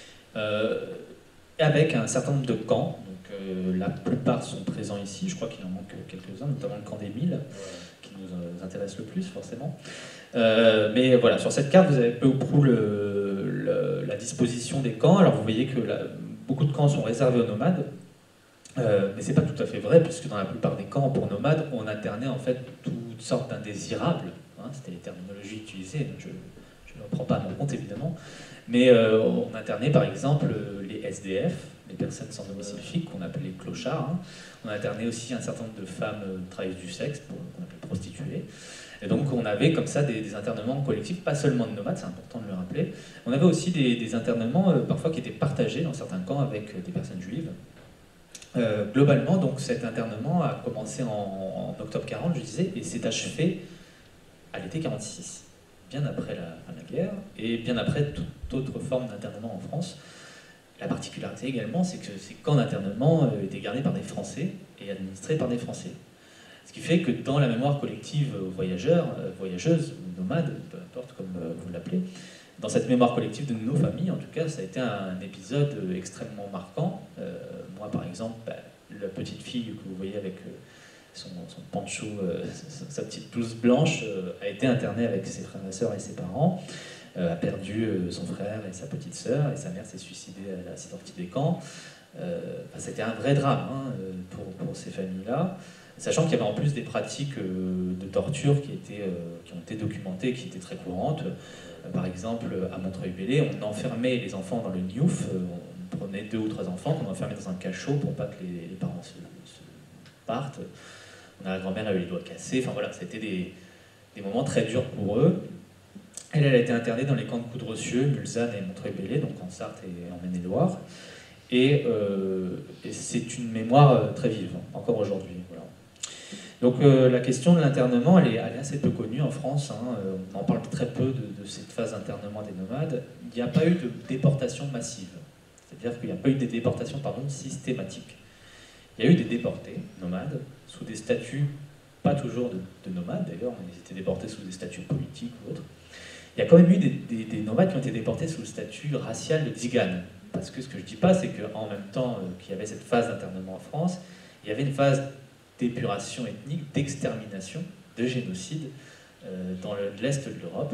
Speaker 2: avec un certain nombre de camps. Donc, la plupart sont présents ici, je crois qu'il en manque quelques-uns, notamment le camp des Milles, qui nous intéresse le plus forcément. Mais voilà, sur cette carte, vous avez peu ou prou la disposition des camps. Alors vous voyez que beaucoup de camps sont réservés aux nomades, mais c'est pas tout à fait vrai, puisque dans la plupart des camps pour nomades, on internait en fait toutes sortes d'indésirables. Hein, c'était les terminologies utilisées, je ne reprends pas à mon compte évidemment, mais on internait par exemple les SDF, les personnes sans domicile fixe, qu'on appelait clochards. Hein. On internait aussi un certain nombre de femmes travailleuses du sexe, qu'on appelait prostituées. Et donc on avait comme ça des internements collectifs, pas seulement de nomades, c'est important de le rappeler. On avait aussi des internements parfois qui étaient partagés dans certains camps avec des personnes juives. Globalement, donc cet internement a commencé en octobre 40, je disais, et s'est achevé à l'été 46, bien après la fin de la guerre, et bien après toute autre forme d'internement en France. La particularité également, c'est que ces camps d'internement étaient gardés par des Français et administrés par des Français. Ce qui fait que dans la mémoire collective voyageurs, voyageuses, ou nomades, peu importe comme vous l'appelez, dans cette mémoire collective de nos familles, en tout cas, ça a été un épisode extrêmement marquant. Moi, par exemple, la petite fille que vous voyez avec son pancho, sa petite blouse blanche, a été internée avec ses frères et sœurs et ses parents, a perdu son frère et sa petite sœur, et sa mère s'est suicidée à la sortie des camps. C'était un vrai drame hein, pour ces familles-là. Sachant qu'il y avait en plus des pratiques de torture qui ont été documentées, qui étaient très courantes. Par exemple, à Montreuil-Bellay, on enfermait les enfants dans le Niouf, on prenait 2 ou 3 enfants qu'on enfermait dans un cachot pour pas que les parents se partent. La grand-mère a eu les doigts cassés, enfin voilà, c'était des moments très durs pour eux. Elle a été internée dans les camps de Coudrecieux, Mulsanne et Montreuil-Bellay, donc en Sarthe et en Maine-et-Loire. Et c'est une mémoire très vive, encore aujourd'hui. Voilà. Donc la question de l'internement, elle est assez peu connue en France. Hein. On en parle très peu de cette phase d'internement des nomades. Il n'y a pas eu de déportation massive. C'est-à-dire qu'il n'y a pas eu des déportations systématiques. Il y a eu des déportés nomades sous des statuts, pas toujours de nomades d'ailleurs, mais ils étaient déportés sous des statuts politiques ou autres. Il y a quand même eu des nomades qui ont été déportés sous le statut racial de Tziganes. Parce que ce que je ne dis pas, c'est qu'en même temps qu'il y avait cette phase d'internement en France, il y avait une phase d'épuration ethnique, d'extermination, de génocide dans l'est de l'Europe,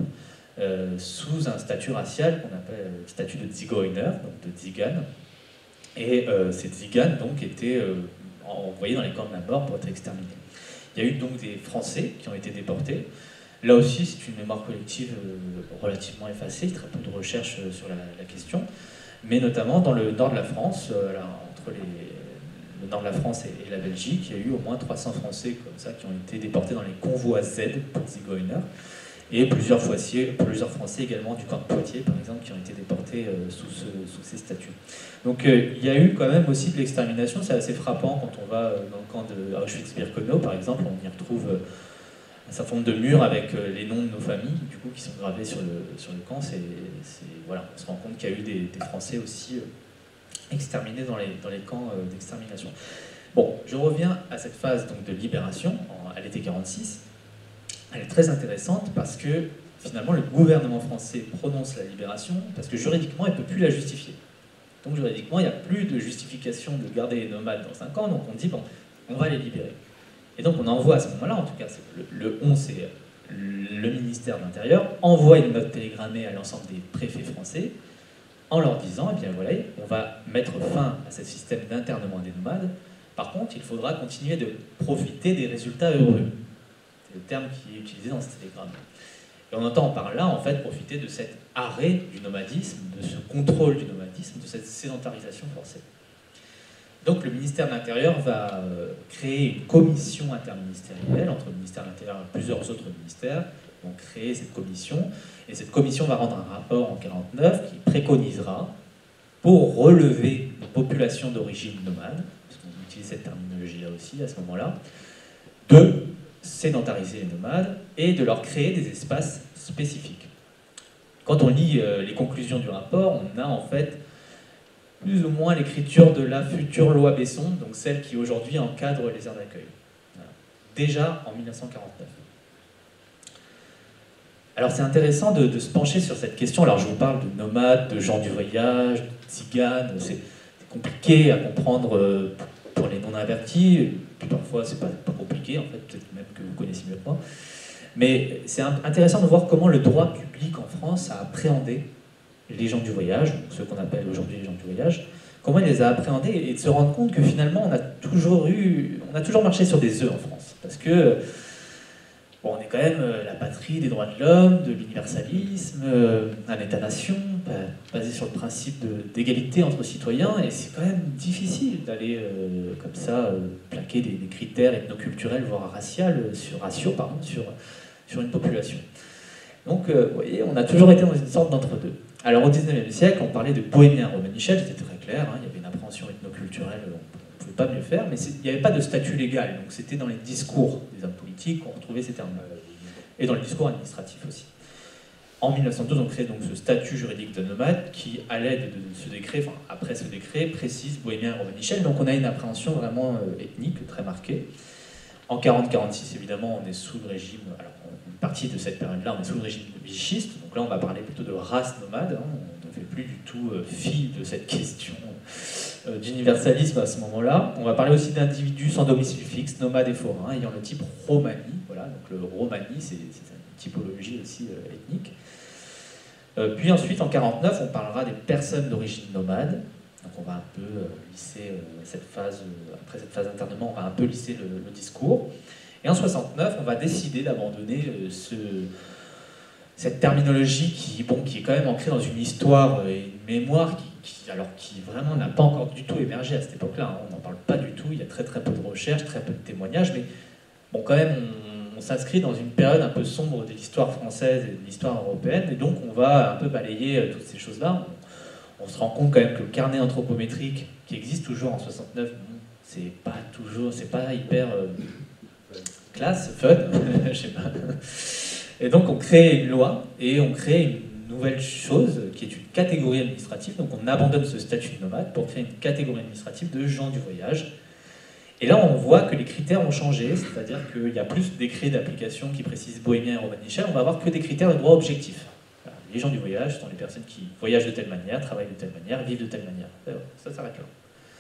Speaker 2: sous un statut racial qu'on appelle le statut de Zigeuner, donc de Tzigane. Et ces Tziganes donc étaient envoyés dans les camps de la mort pour être exterminés. Il y a eu donc des Français qui ont été déportés. Là aussi, c'est une mémoire collective relativement effacée, très peu de recherches sur la question, mais notamment dans le nord de la France, entre le nord de la France et la Belgique, il y a eu au moins 300 Français comme ça qui ont été déportés dans les convois Z pour Zigeuner, et plusieurs Français également du camp de Poitiers, par exemple, qui ont été déportés sous ces statuts. Donc il y a eu quand même aussi de l'extermination, c'est assez frappant quand on va dans le camp de Auschwitz-Birkenau, par exemple, on y retrouve un certain nombre de murs avec les noms de nos familles, du coup, qui sont gravés sur le camp. Voilà, on se rend compte qu'il y a eu des Français aussi exterminés dans les camps d'extermination. Bon, je reviens à cette phase donc, de libération, à l'été 46. Elle est très intéressante parce que, finalement, le gouvernement français prononce la libération parce que juridiquement, il ne peut plus la justifier. Donc, juridiquement, il n'y a plus de justification de garder les nomades dans 5 ans, donc on dit, bon, on va les libérer. Et donc on envoie à ce moment-là, en tout cas le 11, c'est le ministère de l'Intérieur, envoie une note télégrammée à l'ensemble des préfets français en leur disant, eh bien voilà, on va mettre fin à ce système d'internement des nomades, par contre il faudra continuer de profiter des résultats heureux. C'est le terme qui est utilisé dans ce télégramme. Et on entend par là en fait profiter de cet arrêt du nomadisme, de ce contrôle du nomadisme, de cette sédentarisation forcée. Donc le ministère de l'Intérieur va créer une commission interministérielle entre le ministère de l'Intérieur et plusieurs autres ministères. Ils vont créer cette commission, et cette commission va rendre un rapport en 1949 qui préconisera, pour relever les populations d'origine nomade, parce qu'on utilise cette terminologie-là aussi à ce moment-là, de sédentariser les nomades et de leur créer des espaces spécifiques. Quand on lit les conclusions du rapport, on a en fait plus ou moins l'écriture de la future loi Besson, donc celle qui aujourd'hui encadre les aires d'accueil. Voilà. Déjà en 1949. Alors c'est intéressant de se pencher sur cette question. Alors je vous parle de nomades, de gens du voyage, de tziganes. C'est compliqué à comprendre pour les non-avertis. Puis parfois c'est pas compliqué, en fait, peut-être même que vous connaissez mieux que moi. Mais c'est intéressant de voir comment le droit public en France a appréhendé les gens du voyage, donc ceux qu'on appelle aujourd'hui les gens du voyage, comment il les a appréhendés et de se rendre compte que finalement on a toujours marché sur des œufs en France. Parce que bon, on est quand même la patrie des droits de l'homme, de l'universalisme, un État-nation basé sur le principe d'égalité entre citoyens, et c'est quand même difficile d'aller comme ça plaquer des critères ethnoculturels, voire raciaux, sur une population. Donc, vous voyez, on a toujours été dans une sorte d'entre-deux. Alors, au XIXe siècle, on parlait de bohémien romanichel, c'était très clair, hein, il y avait une appréhension ethnoculturelle, on ne pouvait pas mieux faire, mais il n'y avait pas de statut légal, donc c'était dans les discours des hommes politiques qu'on retrouvait ces termes-là, et dans les discours administratifs aussi. En 1912, on crée donc ce statut juridique de nomade qui, à l'aide de ce décret, enfin après ce décret, précise bohémien romanichel, donc on a une appréhension vraiment ethnique très marquée. En 40-46, évidemment, on est sous le régime, alors une partie de cette période-là, on est sous le régime vichiste, donc là on va parler plutôt de race nomade, hein, on ne fait plus du tout fi de cette question d'universalisme à ce moment-là. On va parler aussi d'individus sans domicile fixe, nomades et forains, ayant le type Romani, voilà, donc le Romani c'est une typologie aussi ethnique. Puis ensuite, en 49, on parlera des personnes d'origine nomade. Donc on va un peu lisser cette phase, après cette phase d'internement, on va un peu lisser le discours. Et en 69, on va décider d'abandonner cette terminologie qui est quand même ancrée dans une histoire et une mémoire qui vraiment n'a pas encore du tout émergé à cette époque-là. Hein. On n'en parle pas du tout, il y a très très peu de recherches, très peu de témoignages, mais bon, quand même, on s'inscrit dans une période un peu sombre de l'histoire française et de l'histoire européenne, et donc on va un peu balayer toutes ces choses-là. On se rend compte quand même que le carnet anthropométrique qui existe toujours en 69, c'est pas hyper classe, fun, je sais pas. Et donc on crée une loi et on crée une nouvelle chose qui est une catégorie administrative. Donc on abandonne ce statut de nomade pour créer une catégorie administrative de gens du voyage. Et là on voit que les critères ont changé, c'est-à-dire qu'il y a plus de décrets d'application qui précisent bohémien et romanichel, on va avoir que des critères de droit objectif. Les gens du voyage sont les personnes qui voyagent de telle manière, travaillent de telle manière, vivent de telle manière. Ça s'arrête là.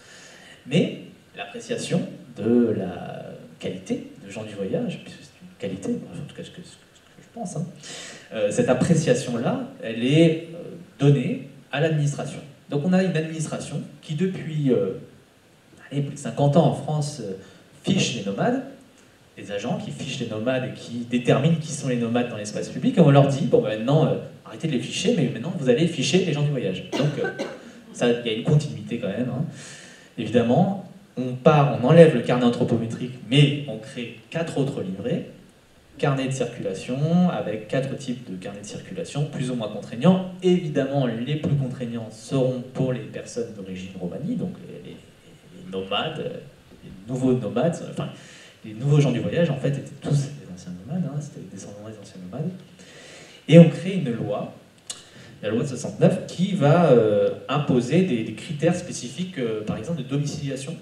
Speaker 2: Mais l'appréciation de la qualité de gens du voyage, puisque c'est une qualité, en tout cas ce que je pense, hein, cette appréciation-là, elle est donnée à l'administration. Donc on a une administration qui depuis plus de 50 ans en France fiche les nomades, des agents qui fichent les nomades et qui déterminent qui sont les nomades dans l'espace public, et on leur dit, bon ben maintenant, arrêtez de les ficher, mais maintenant vous allez ficher les gens du voyage. Donc il y a une continuité quand même. Hein. Évidemment, on enlève le carnet anthropométrique, mais on crée 4 autres livrets, carnet de circulation, avec 4 types de carnets de circulation, plus ou moins contraignants. Évidemment, les plus contraignants seront pour les personnes d'origine romanie, donc les nomades, les nouveaux nomades, enfin, les nouveaux gens du voyage, en fait, étaient tous des anciens nomades, hein, c'était des descendants des anciens nomades. Et on crée une loi, la loi de 69, qui va imposer des critères spécifiques, par exemple, de domiciliation.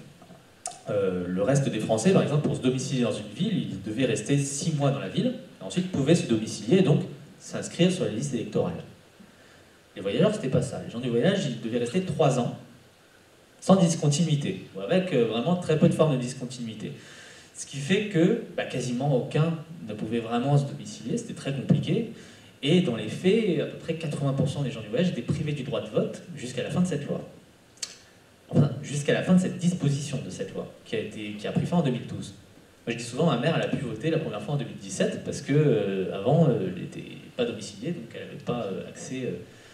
Speaker 2: Le reste des Français, par exemple, pour se domicilier dans une ville, ils devaient rester 6 mois dans la ville, et ensuite pouvaient se domicilier et donc s'inscrire sur la liste électorale. Les voyageurs, c'était pas ça. Les gens du voyage, ils devaient rester 3 ans, sans discontinuité, ou avec vraiment très peu de formes de discontinuité. Ce qui fait que quasiment aucun ne pouvait vraiment se domicilier, c'était très compliqué. Et dans les faits, à peu près 80% des gens du voyage étaient privés du droit de vote jusqu'à la fin de cette loi. Enfin, jusqu'à la fin de cette disposition de cette loi, qui a pris fin en 2012. Moi, je dis souvent, ma mère, elle a pu voter la première fois en 2017, parce qu'avant, elle n'était pas domiciliée, donc elle n'avait pas accès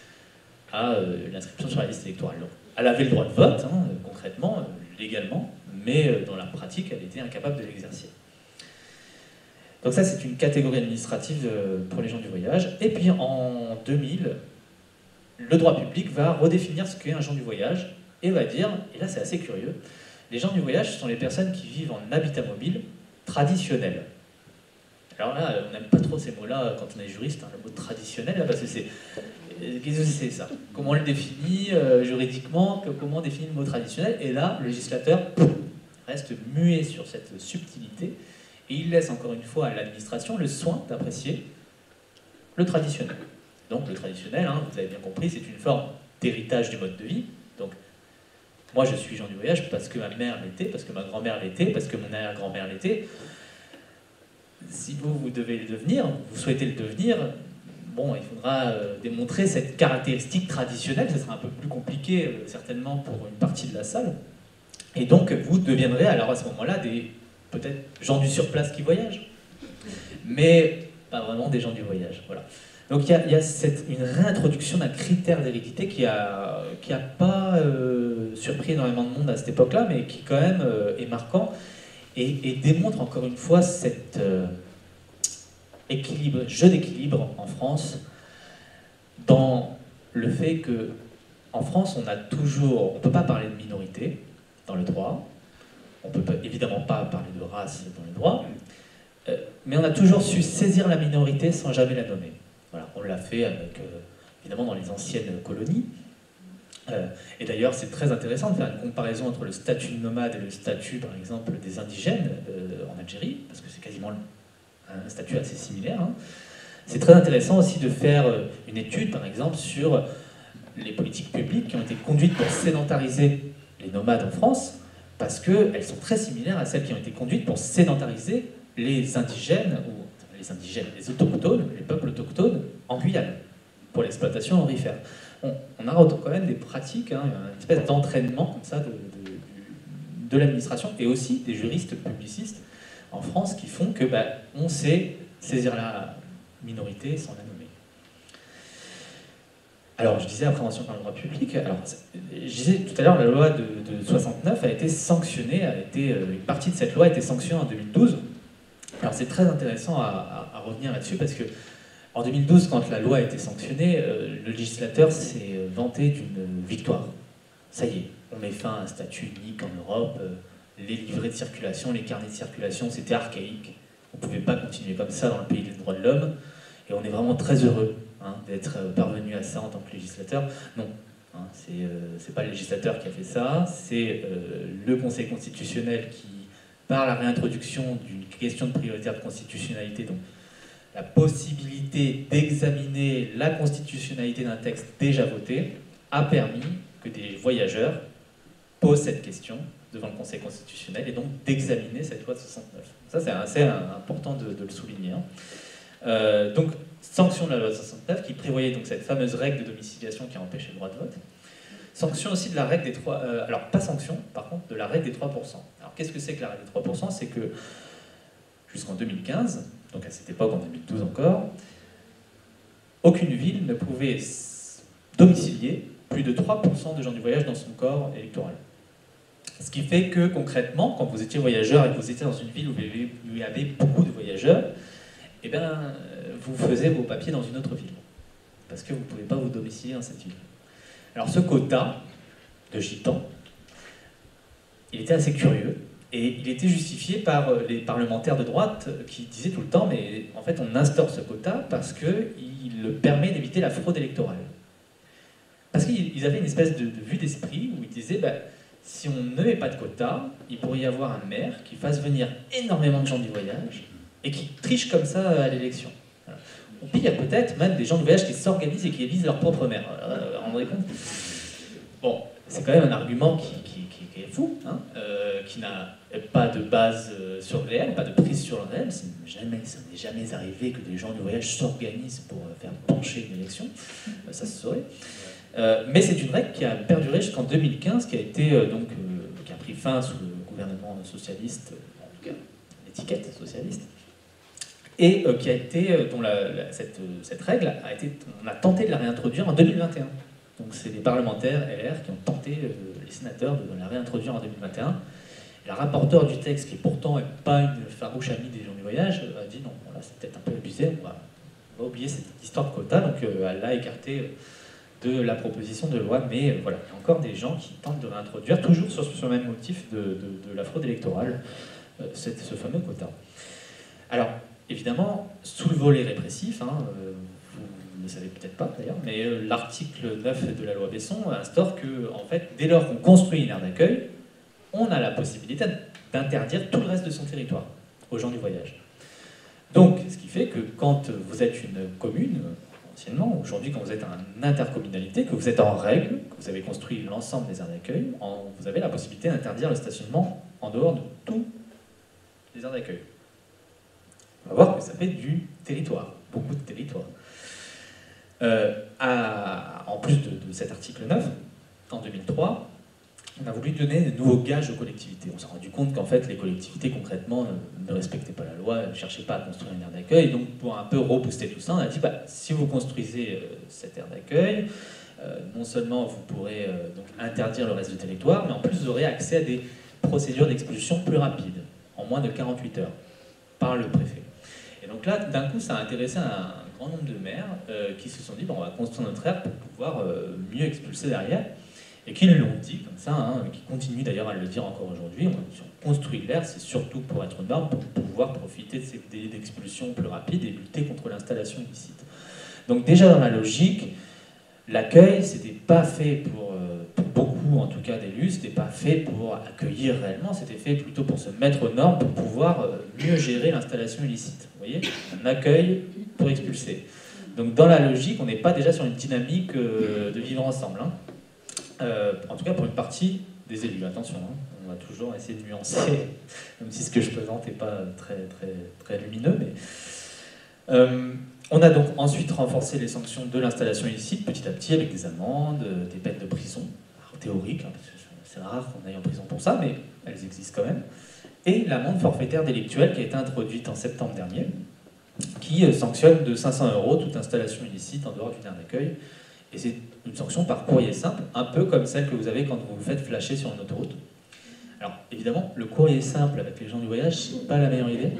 Speaker 2: à l'inscription sur la liste électorale. Donc, elle avait le droit de vote, hein, concrètement, légalement, mais dans la pratique, elle était incapable de l'exercer. Donc ça, c'est une catégorie administrative pour les gens du voyage. Et puis en 2000, le droit public va redéfinir ce qu'est un gens du voyage et va dire, et là c'est assez curieux, les gens du voyage sont les personnes qui vivent en habitat mobile traditionnel. Alors là, on n'aime pas trop ces mots-là quand on est juriste, hein, le mot traditionnel, là, parce que c'est... Qu'est-ce que c'est ça? Comment on le définit juridiquement? Comment on définit le mot traditionnel? Et là, le législateur reste muet sur cette subtilité, et il laisse encore une fois à l'administration le soin d'apprécier le traditionnel. Donc le traditionnel, hein, vous avez bien compris, c'est une forme d'héritage du mode de vie. Donc moi je suis gens du voyage parce que ma mère l'était, parce que ma grand-mère l'était, parce que mon arrière-grand-mère l'était. Si vous devez le devenir, vous souhaitez le devenir, bon, il faudra démontrer cette caractéristique traditionnelle, ce sera un peu plus compliqué certainement pour une partie de la salle. Et donc vous deviendrez alors à ce moment-là des peut-être gens du surplace qui voyagent, mais pas vraiment des gens du voyage. Voilà. Donc il y a une réintroduction d'un critère d'hérédité qui a pas surpris énormément de monde à cette époque-là, mais qui quand même est marquant et démontre encore une fois cet jeu d'équilibre en France, dans le fait que en France on ne peut pas parler de minorité dans le droit, on ne peut évidemment pas parler de race dans le droit, mais on a toujours su saisir la minorité sans jamais la nommer. Voilà, on l'a fait avec, évidemment dans les anciennes colonies. Et d'ailleurs, c'est très intéressant de faire une comparaison entre le statut de nomade et le statut, par exemple, des indigènes en Algérie, parce que c'est quasiment un statut assez similaire. Hein. C'est très intéressant aussi de faire une étude, par exemple, sur les politiques publiques qui ont été conduites pour sédentariser les nomades en France, parce qu'elles sont très similaires à celles qui ont été conduites pour sédentariser les indigènes, les autochtones, les peuples autochtones en Guyane, pour l'exploitation aurifère. On a quand même des pratiques, hein, une espèce d'entraînement comme ça de l'administration et aussi des juristes publicistes en France qui font que on sait saisir la minorité sans la nommer. Alors, je disais appréhension par le droit public. Alors, je disais tout à l'heure, la loi de 69 a été sanctionnée, une partie de cette loi a été sanctionnée en 2012. Alors, c'est très intéressant à revenir là-dessus parce que en 2012, quand la loi a été sanctionnée, le législateur s'est vanté d'une victoire. Ça y est, on met fin à un statut unique en Europe. Les livrets de circulation, les carnets de circulation, c'était archaïque. On ne pouvait pas continuer comme ça dans le pays des droits de l'homme. Et on est vraiment très heureux d'être parvenu à ça en tant que législateur. Non, c'est pas le législateur qui a fait ça, c'est le Conseil constitutionnel qui, par la réintroduction d'une question de prioritaire de constitutionnalité, donc la possibilité d'examiner la constitutionnalité d'un texte déjà voté, a permis que des voyageurs posent cette question devant le Conseil constitutionnel et donc d'examiner cette loi de 69. Ça, c'est assez important de le souligner. Donc, sanction de la loi de 69 qui prévoyait donc cette fameuse règle de domiciliation qui a empêché le droit de vote. Sanction aussi de la règle des 3%. Alors, pas sanction, par contre, de la règle des 3%. Alors, qu'est-ce que c'est que la règle des 3%? C'est que jusqu'en 2015, donc à cette époque, en 2012 encore, aucune ville ne pouvait domicilier plus de 3% de gens du voyage dans son corps électoral. Ce qui fait que concrètement, quand vous étiez voyageur et que vous étiez dans une ville où il y avait beaucoup de voyageurs, eh bien, vous faisiez vos papiers dans une autre ville, parce que vous ne pouvez pas vous domicilier dans cette ville. Alors ce quota de gitans, il était assez curieux, et il était justifié par les parlementaires de droite qui disaient tout le temps, mais en fait on instaure ce quota parce qu'il permet d'éviter la fraude électorale. Parce qu'ils avaient une espèce de vue d'esprit où ils disaient, si on ne met pas de quota, il pourrait y avoir un maire qui fasse venir énormément de gens du voyage et qui triche comme ça à l'élection. Voilà. Ou puis il y a peut-être même des gens du voyage qui s'organisent et qui élisent leur propre maire. Vous vous rendez compte? Bon, c'est quand même un argument qui est fou, qui n'a pas de base sur le réel, pas de prise sur le réel. Ça n'est jamais arrivé que des gens du voyage s'organisent pour faire pencher une élection. Ça se saurait. Mais c'est une règle qui a perduré jusqu'en 2015, qui a été qui a pris fin sous le gouvernement socialiste, en tout cas l'étiquette socialiste, et qui a été, dont cette règle a été, on a tenté de la réintroduire en 2021. Donc c'est les parlementaires LR qui ont tenté, les sénateurs, de la réintroduire en 2021. Et la rapporteure du texte, qui pourtant n'est pas une farouche amie des gens du voyage, a dit non, là c'est peut-être un peu abusé, on va oublier cette histoire de quota, donc elle l'a écarté de la proposition de loi, mais voilà, il y a encore des gens qui tentent de réintroduire, toujours sur le même motif de la fraude électorale, ce fameux quota. Alors, évidemment, sous le volet répressif, hein, vous ne le savez peut-être pas d'ailleurs, mais l'article 9 de la loi Besson instaure que, en fait, dès lors qu'on construit une aire d'accueil, on a la possibilité d'interdire tout le reste de son territoire aux gens du voyage. Donc, ce qui fait que quand vous êtes une commune, anciennement, aujourd'hui quand vous êtes en intercommunalité, que vous êtes en règle, que vous avez construit l'ensemble des aires d'accueil, vous avez la possibilité d'interdire le stationnement en dehors de tous les aires d'accueil. On va voir que ça fait du territoire, beaucoup de territoire. En plus de cet article 9, en 2003, on a voulu donner de nouveaux gages aux collectivités. On s'est rendu compte qu'en fait, les collectivités, concrètement, ne respectaient pas la loi, ne cherchaient pas à construire une aire d'accueil. Donc, pour un peu rebooster tout ça, on a dit, si vous construisez cette aire d'accueil, non seulement vous pourrez donc interdire le reste du territoire, mais en plus, vous aurez accès à des procédures d'expulsion plus rapides, en moins de 48 heures, par le préfet. Et donc là, d'un coup, ça a intéressé un grand nombre de maires qui se sont dit, on va construire notre aire pour pouvoir mieux expulser derrière. Et qui l'ont dit comme ça, hein, qui continuent d'ailleurs à le dire encore aujourd'hui. On construit l'aire, c'est surtout pour être norme, pour pouvoir profiter de ces délais d'expulsion plus rapides et lutter contre l'installation illicite. Donc déjà dans la logique, l'accueil, c'était pas fait pour beaucoup en tout cas d'élus, c'était pas fait pour accueillir réellement, c'était fait plutôt pour se mettre aux normes, pour pouvoir mieux gérer l'installation illicite. Vous voyez, un accueil pour expulser. Donc dans la logique, on n'est pas déjà sur une dynamique de vivre ensemble. Hein. En tout cas pour une partie des élus, attention, hein, on va toujours essayer de nuancer, même si ce que je présente n'est pas très lumineux, mais on a donc ensuite renforcé les sanctions de l'installation illicite petit à petit avec des amendes, des peines de prison, théoriques, hein, parce que c'est rare qu'on aille en prison pour ça, mais elles existent quand même, et l'amende forfaitaire délictuelle qui a été introduite en septembre dernier, qui sanctionne de 500 € toute installation illicite en dehors d'une aire d'accueil. Et c'est une sanction par courrier simple, un peu comme celle que vous avez quand vous vous faites flasher sur une autoroute. Alors, évidemment, le courrier simple avec les gens du voyage, c'est pas la meilleure idée.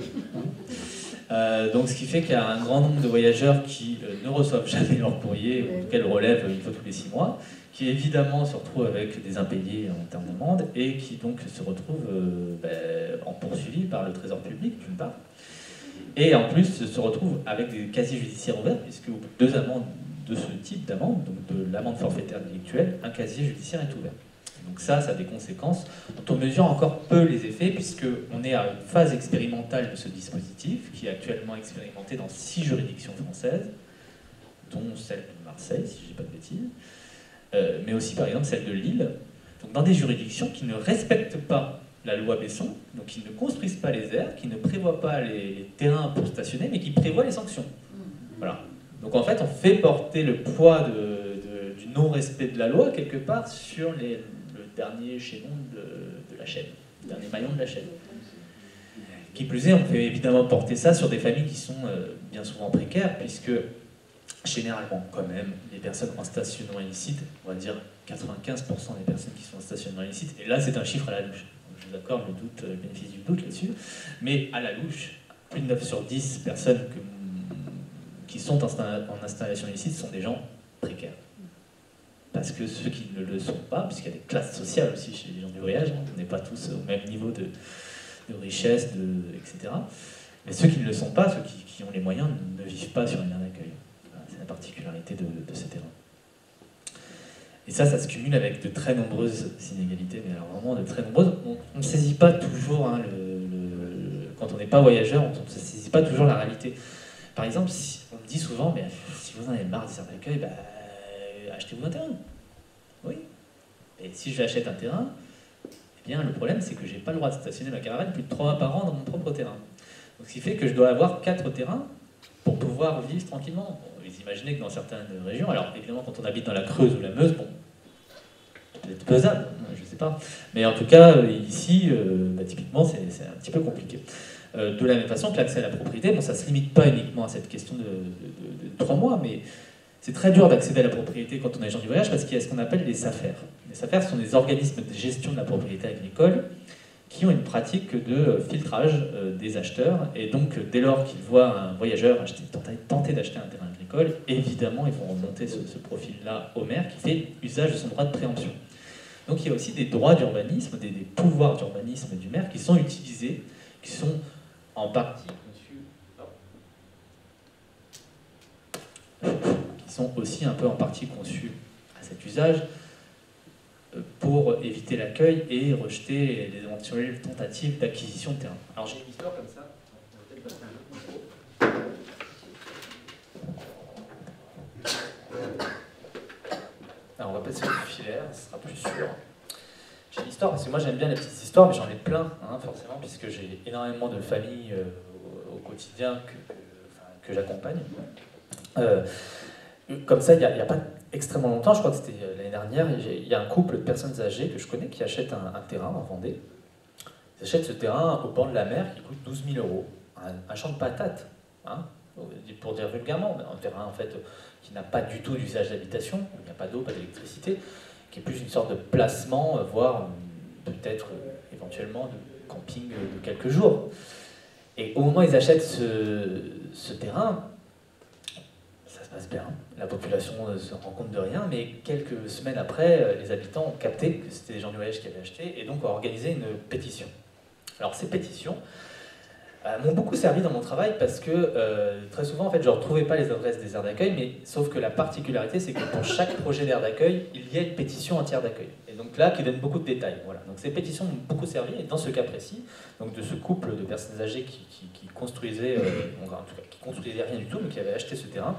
Speaker 2: Donc, ce qui fait qu'il y a un grand nombre de voyageurs qui ne reçoivent jamais leur courrier, ou en tout cas le relèvent une fois tous les 6 mois, qui évidemment se retrouvent avec des impayés en termes d'amende, et qui donc se retrouvent en poursuivis par le Trésor public, d'une part, et en plus se retrouvent avec des casiers judiciaires ouverts, puisque au bout de 2 amendes de ce type d'amende, donc de l'amende forfaitaire délictuelle, un casier judiciaire est ouvert. Donc ça a des conséquences dont on mesure encore peu les effets, puisqu'on est à une phase expérimentale de ce dispositif, qui est actuellement expérimenté dans 6 juridictions françaises, dont celle de Marseille, si je ne dis pas de bêtises, mais aussi par exemple celle de Lille, donc dans des juridictions qui ne respectent pas la loi Besson, donc qui ne construisent pas les aires, qui ne prévoient pas les terrains pour stationner, mais qui prévoient les sanctions. Voilà. Donc en fait, on fait porter le poids du non-respect de la loi, quelque part, sur le dernier chaînon de la chaîne, le dernier maillon de la chaîne. Qui plus est, on fait évidemment porter ça sur des familles qui sont bien souvent précaires, puisque généralement, quand même, les personnes en stationnement illicite, on va dire 95% des personnes qui sont en stationnement illicite, et là c'est un chiffre à la louche, donc je vous accorde le bénéfice du doute là-dessus, mais à la louche, plus de 9 sur 10 personnes qui sont en installation illicite sont des gens précaires. Parce que ceux qui ne le sont pas, puisqu'il y a des classes sociales aussi chez les gens du voyage, hein, on n'est pas tous au même niveau de richesse, etc. Mais ceux qui ne le sont pas, ceux qui ont les moyens, ne vivent pas sur une aire d'accueil. Voilà, c'est la particularité de ces terrains. Et ça se cumule avec de très nombreuses inégalités, mais alors vraiment de très nombreuses. On ne saisit pas toujours, hein, quand on n'est pas voyageur, on ne saisit pas toujours la réalité. Par exemple, on me dit souvent, mais si vous en avez marre des aires d'accueil, achetez-vous un terrain. Oui. Et si j'achète un terrain, eh bien le problème c'est que je n'ai pas le droit de stationner ma caravane plus de 3 mois par an dans mon propre terrain. Donc ce qui fait que je dois avoir 4 terrains pour pouvoir vivre tranquillement. Bon, vous imaginez que dans certaines régions, alors évidemment quand on habite dans la Creuse ou la Meuse, bon, peut-être pesable, je ne sais pas. Mais en tout cas, ici, typiquement, c'est un petit peu compliqué. De la même façon que l'accès à la propriété, bon, ça ne se limite pas uniquement à cette question de 3 mois, mais c'est très dur d'accéder à la propriété quand on est gens du voyage parce qu'il y a ce qu'on appelle les SAFER. Les SAFER sont des organismes de gestion de la propriété agricole qui ont une pratique de filtrage des acheteurs. Et donc, dès lors qu'ils voient un voyageur tenter d'acheter un terrain agricole, évidemment, ils vont remonter ce profil-là au maire qui fait usage de son droit de préemption. Donc, il y a aussi des droits d'urbanisme, des pouvoirs d'urbanisme du maire qui sont utilisés, qui sont en partie qui sont aussi un peu en partie conçus à cet usage pour éviter l'accueil et rejeter les éventuelles tentatives d'acquisition de terrain. Alors j'ai une histoire comme ça. Alors on va passer au filaire, ce sera plus sûr. J'ai une histoire, parce que moi j'aime bien les petites histoires, mais j'en ai plein, hein, forcément, puisque j'ai énormément de familles au quotidien que j'accompagne. Comme ça, il n'y a pas extrêmement longtemps, je crois que c'était l'année dernière, il y a un couple de personnes âgées que je connais qui achètent un terrain en Vendée. Ils achètent ce terrain au bord de la mer qui coûte 12 000 €, un champ de patates, hein, pour dire vulgairement, mais un terrain en fait qui n'a pas du tout d'usage d'habitation, il n'y a pas d'eau, pas d'électricité, qui est plus une sorte de placement, voire peut-être éventuellement de camping de quelques jours. Et au moment où ils achètent ce terrain, ça se passe bien, la population ne se rend compte de rien, mais quelques semaines après, les habitants ont capté que c'était des gens du voyage qui avaient acheté, et donc ont organisé une pétition. Alors ces pétitions m'ont beaucoup servi dans mon travail parce que très souvent, en fait, je ne retrouvais pas les adresses des aires d'accueil, mais sauf que la particularité, c'est que pour chaque projet d'aire d'accueil, il y a une pétition en tiers d'accueil. Et donc là, qui donne beaucoup de détails. Voilà. Donc ces pétitions m'ont beaucoup servi, et dans ce cas précis, donc de ce couple de personnes âgées qui construisaient, en tout cas, qui construisaient rien du tout, mais qui avaient acheté ce terrain,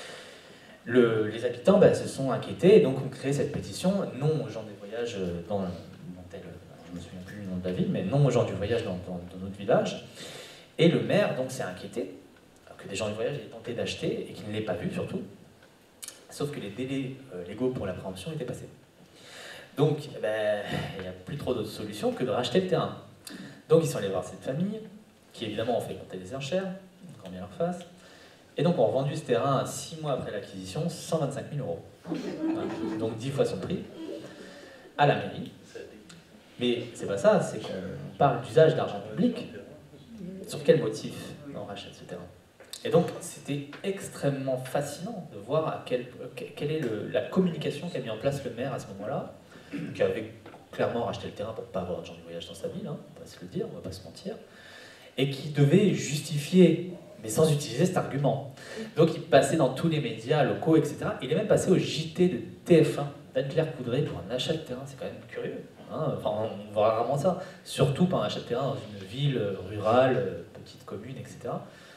Speaker 2: les habitants se sont inquiétés et donc ont créé cette pétition, non aux gens des voyages dans tel, je ne me souviens plus du nom de la ville, mais non aux gens du voyage dans notre village. Et le maire donc s'est inquiété que des gens du voyage aient tenté d'acheter et qu'il ne l'aient pas vu surtout, sauf que les délais légaux pour la préemption étaient passés. Donc il n'y a plus trop d'autres solutions que de racheter le terrain. Donc ils sont allés voir cette famille, qui évidemment ont fait monter les enchères, quand bien leur face, et donc ont vendu ce terrain 6 mois après l'acquisition, 125 000 €. Hein, donc 10 fois son prix, à la mairie. Mais c'est pas ça, c'est qu'on parle d'usage d'argent public. Sur quel motif on rachète ce terrain? Et donc c'était extrêmement fascinant de voir quelle est la communication qu'a mis en place le maire à ce moment-là, qui avait clairement racheté le terrain pour ne pas avoir de gens du voyage dans sa ville, hein, on va se le dire, on ne va pas se mentir, et qui devait justifier, mais sans utiliser cet argument. Donc il passait dans tous les médias locaux, etc. Il est même passé au JT de TF1 d'Anne-Claire Coudray pour un achat de terrain, c'est quand même curieux. Hein, enfin, on voit rarement ça, surtout par un achat de terrain dans une ville rurale, petite commune, etc.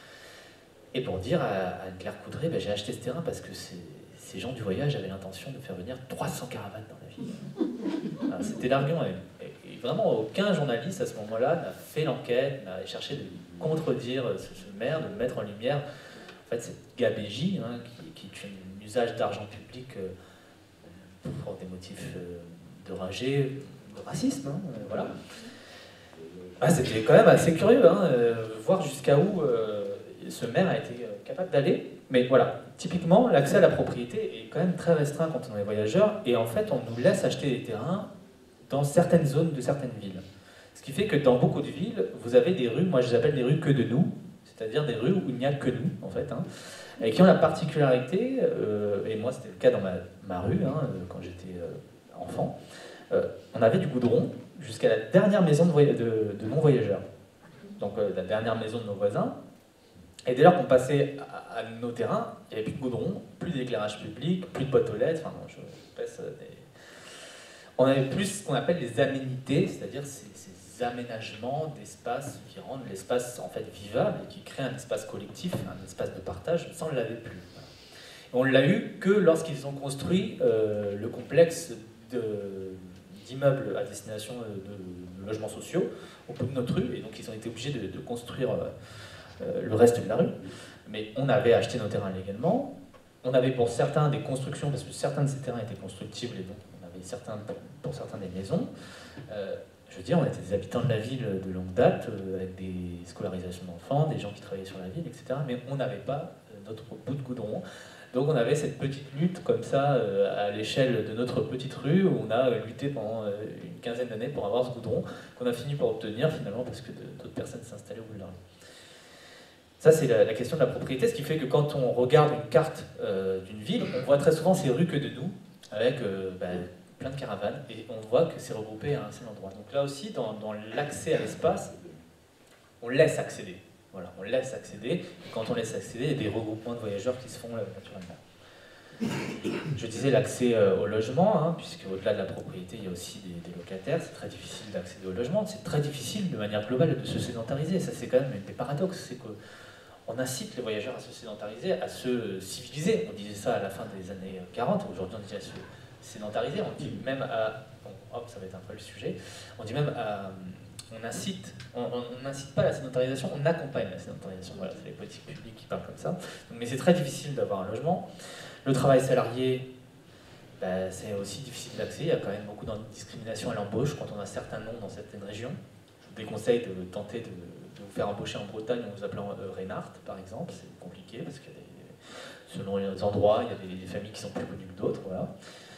Speaker 2: Et pour dire à Anne-Claire Coudray, j'ai acheté ce terrain parce que ces gens du voyage avaient l'intention de faire venir 300 caravanes dans la ville. C'était l'argument. Et vraiment, aucun journaliste à ce moment-là n'a fait l'enquête, n'a cherché de contredire ce maire, de le mettre en lumière. En fait, cette gabégie, hein, qui est un usage d'argent public pour des motifs de rejet, de racisme, hein, voilà. C'était quand même assez curieux, hein, voir jusqu'à où ce maire a été capable d'aller. Mais voilà, typiquement, l'accès à la propriété est quand même très restreint quand on est voyageur, et en fait, on nous laisse acheter des terrains dans certaines zones de certaines villes. Ce qui fait que dans beaucoup de villes, vous avez des rues, moi je les appelle des rues que de nous, c'est-à-dire des rues où il n'y a que nous, en fait, hein, et qui ont la particularité, et moi c'était le cas dans ma rue, hein, quand j'étais enfant, on avait du goudron jusqu'à la dernière maison de non-voyageurs. Donc la dernière maison de nos voisins. Et dès lors qu'on passait à nos terrains, il n'y avait plus de goudron, plus d'éclairage public, plus de boîtes aux lettres, enfin, je passe des... On avait plus ce qu'on appelle les aménités, c'est-à-dire ces aménagements d'espace qui rendent l'espace en fait vivable et qui créent un espace collectif, un espace de partage. Ça, on ne l'avait plus. Et on ne l'a eu que lorsqu'ils ont construit le complexe d'immeubles à destination de logements sociaux au bout de notre rue, et donc ils ont été obligés de construire le reste de la rue. Mais on avait acheté nos terrains légalement, on avait pour certains des constructions, parce que certains de ces terrains étaient constructibles, et donc on avait pour certains des maisons. Je veux dire, on était des habitants de la ville de longue date, avec des scolarisations d'enfants, des gens qui travaillaient sur la ville, etc. Mais on n'avait pas notre bout de goudron. Donc on avait cette petite lutte comme ça à l'échelle de notre petite rue où on a lutté pendant une quinzaine d'années pour avoir ce goudron qu'on a fini par obtenir finalement parce que d'autres personnes s'installaient au bout de la rue. Ça c'est la question de la propriété, ce qui fait que quand on regarde une carte d'une ville, on voit très souvent ces rues que de nous avec plein de caravanes et on voit que c'est regroupé à un seul endroit. Donc là aussi dans l'accès à l'espace, on laisse accéder. Voilà, on laisse accéder, et quand on laisse accéder, il y a des regroupements de voyageurs qui se font naturellement.
Speaker 3: Je disais l'accès au logement, hein, puisque au-delà de la propriété, il y a aussi des locataires. C'est très difficile d'accéder au logement. C'est très difficile, de manière globale, de se sédentariser. Ça, c'est quand même un des paradoxes. C'est qu'on incite les voyageurs à se sédentariser, à se civiliser. On disait ça à la fin des années 40. Aujourd'hui, on dit à se sédentariser. On dit même à... Bon, hop, ça va être un peu le sujet. On dit même à... On n'incite pas à la sédentarisation, on accompagne la sédentarisation. Voilà, c'est les politiques publiques qui parlent comme ça. Donc, mais c'est très difficile d'avoir un logement. Le travail salarié, ben, c'est aussi difficile d'accès. Il y a quand même beaucoup de discrimination à l'embauche quand on a certains noms dans certaines régions. Je vous déconseille de tenter de vous faire embaucher en Bretagne en vous appelant Reinhardt, par exemple. C'est compliqué parce que selon les endroits, il y a des familles qui sont plus connues que d'autres. Voilà.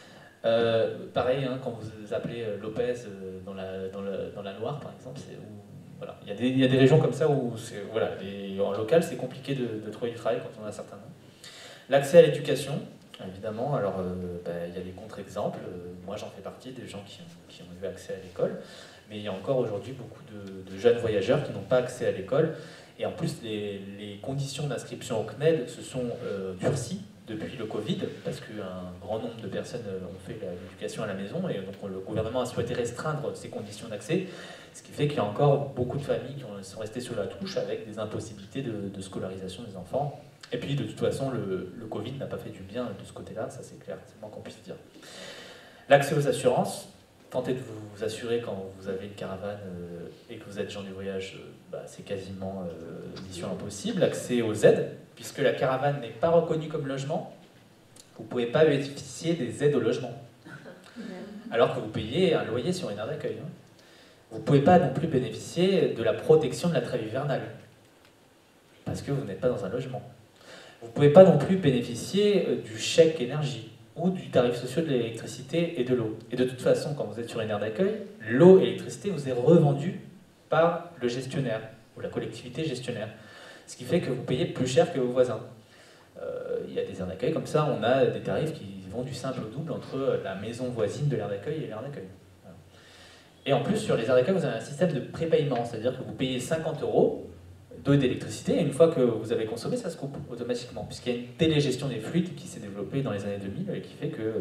Speaker 3: Pareil, hein, quand vous appelez Lopez dans la Loire, par exemple, voilà. Il y a des régions comme ça où voilà, en local, c'est compliqué de trouver du travail quand on a certains noms. L'accès à l'éducation, évidemment, alors il y a des contre-exemples. Moi, j'en fais partie des gens qui ont eu accès à l'école, mais il y a encore aujourd'hui beaucoup de jeunes voyageurs qui n'ont pas accès à l'école. Et en plus, les conditions d'inscription au CNED se sont durcies depuis le Covid, parce qu'un grand nombre de personnes ont fait l'éducation à la maison, et donc le gouvernement a souhaité restreindre ces conditions d'accès, ce qui fait qu'il y a encore beaucoup de familles qui sont restées sur la touche avec des impossibilités de scolarisation des enfants. Et puis de toute façon, le Covid n'a pas fait du bien de ce côté-là, ça c'est clair, c'est moins qu'on puisse dire. L'accès aux assurances, tentez de vous assurer quand vous avez une caravane et que vous êtes gens du voyage, c'est quasiment mission impossible. L'accès aux aides, puisque la caravane n'est pas reconnue comme logement, vous ne pouvez pas bénéficier des aides au logement, alors que vous payez un loyer sur une aire d'accueil. Hein. Vous ne pouvez pas non plus bénéficier de la protection de la trêve hivernale, parce que vous n'êtes pas dans un logement. Vous ne pouvez pas non plus bénéficier du chèque énergie ou du tarif social de l'électricité et de l'eau. Et de toute façon, quand vous êtes sur une aire d'accueil, l'eau et l'électricité vous est revendue par le gestionnaire ou la collectivité gestionnaire. Ce qui fait que vous payez plus cher que vos voisins. Il y a des aires d'accueil comme ça, on a des tarifs qui vont du simple au double entre la maison voisine de l'aire d'accueil et l'aire d'accueil. Voilà. Et en plus, sur les aires d'accueil, vous avez un système de prépaiement, c'est-à-dire que vous payez 50 € d'eau et d'électricité, et une fois que vous avez consommé, ça se coupe automatiquement, puisqu'il y a une télégestion des fluides qui s'est développée dans les années 2000 et qui fait que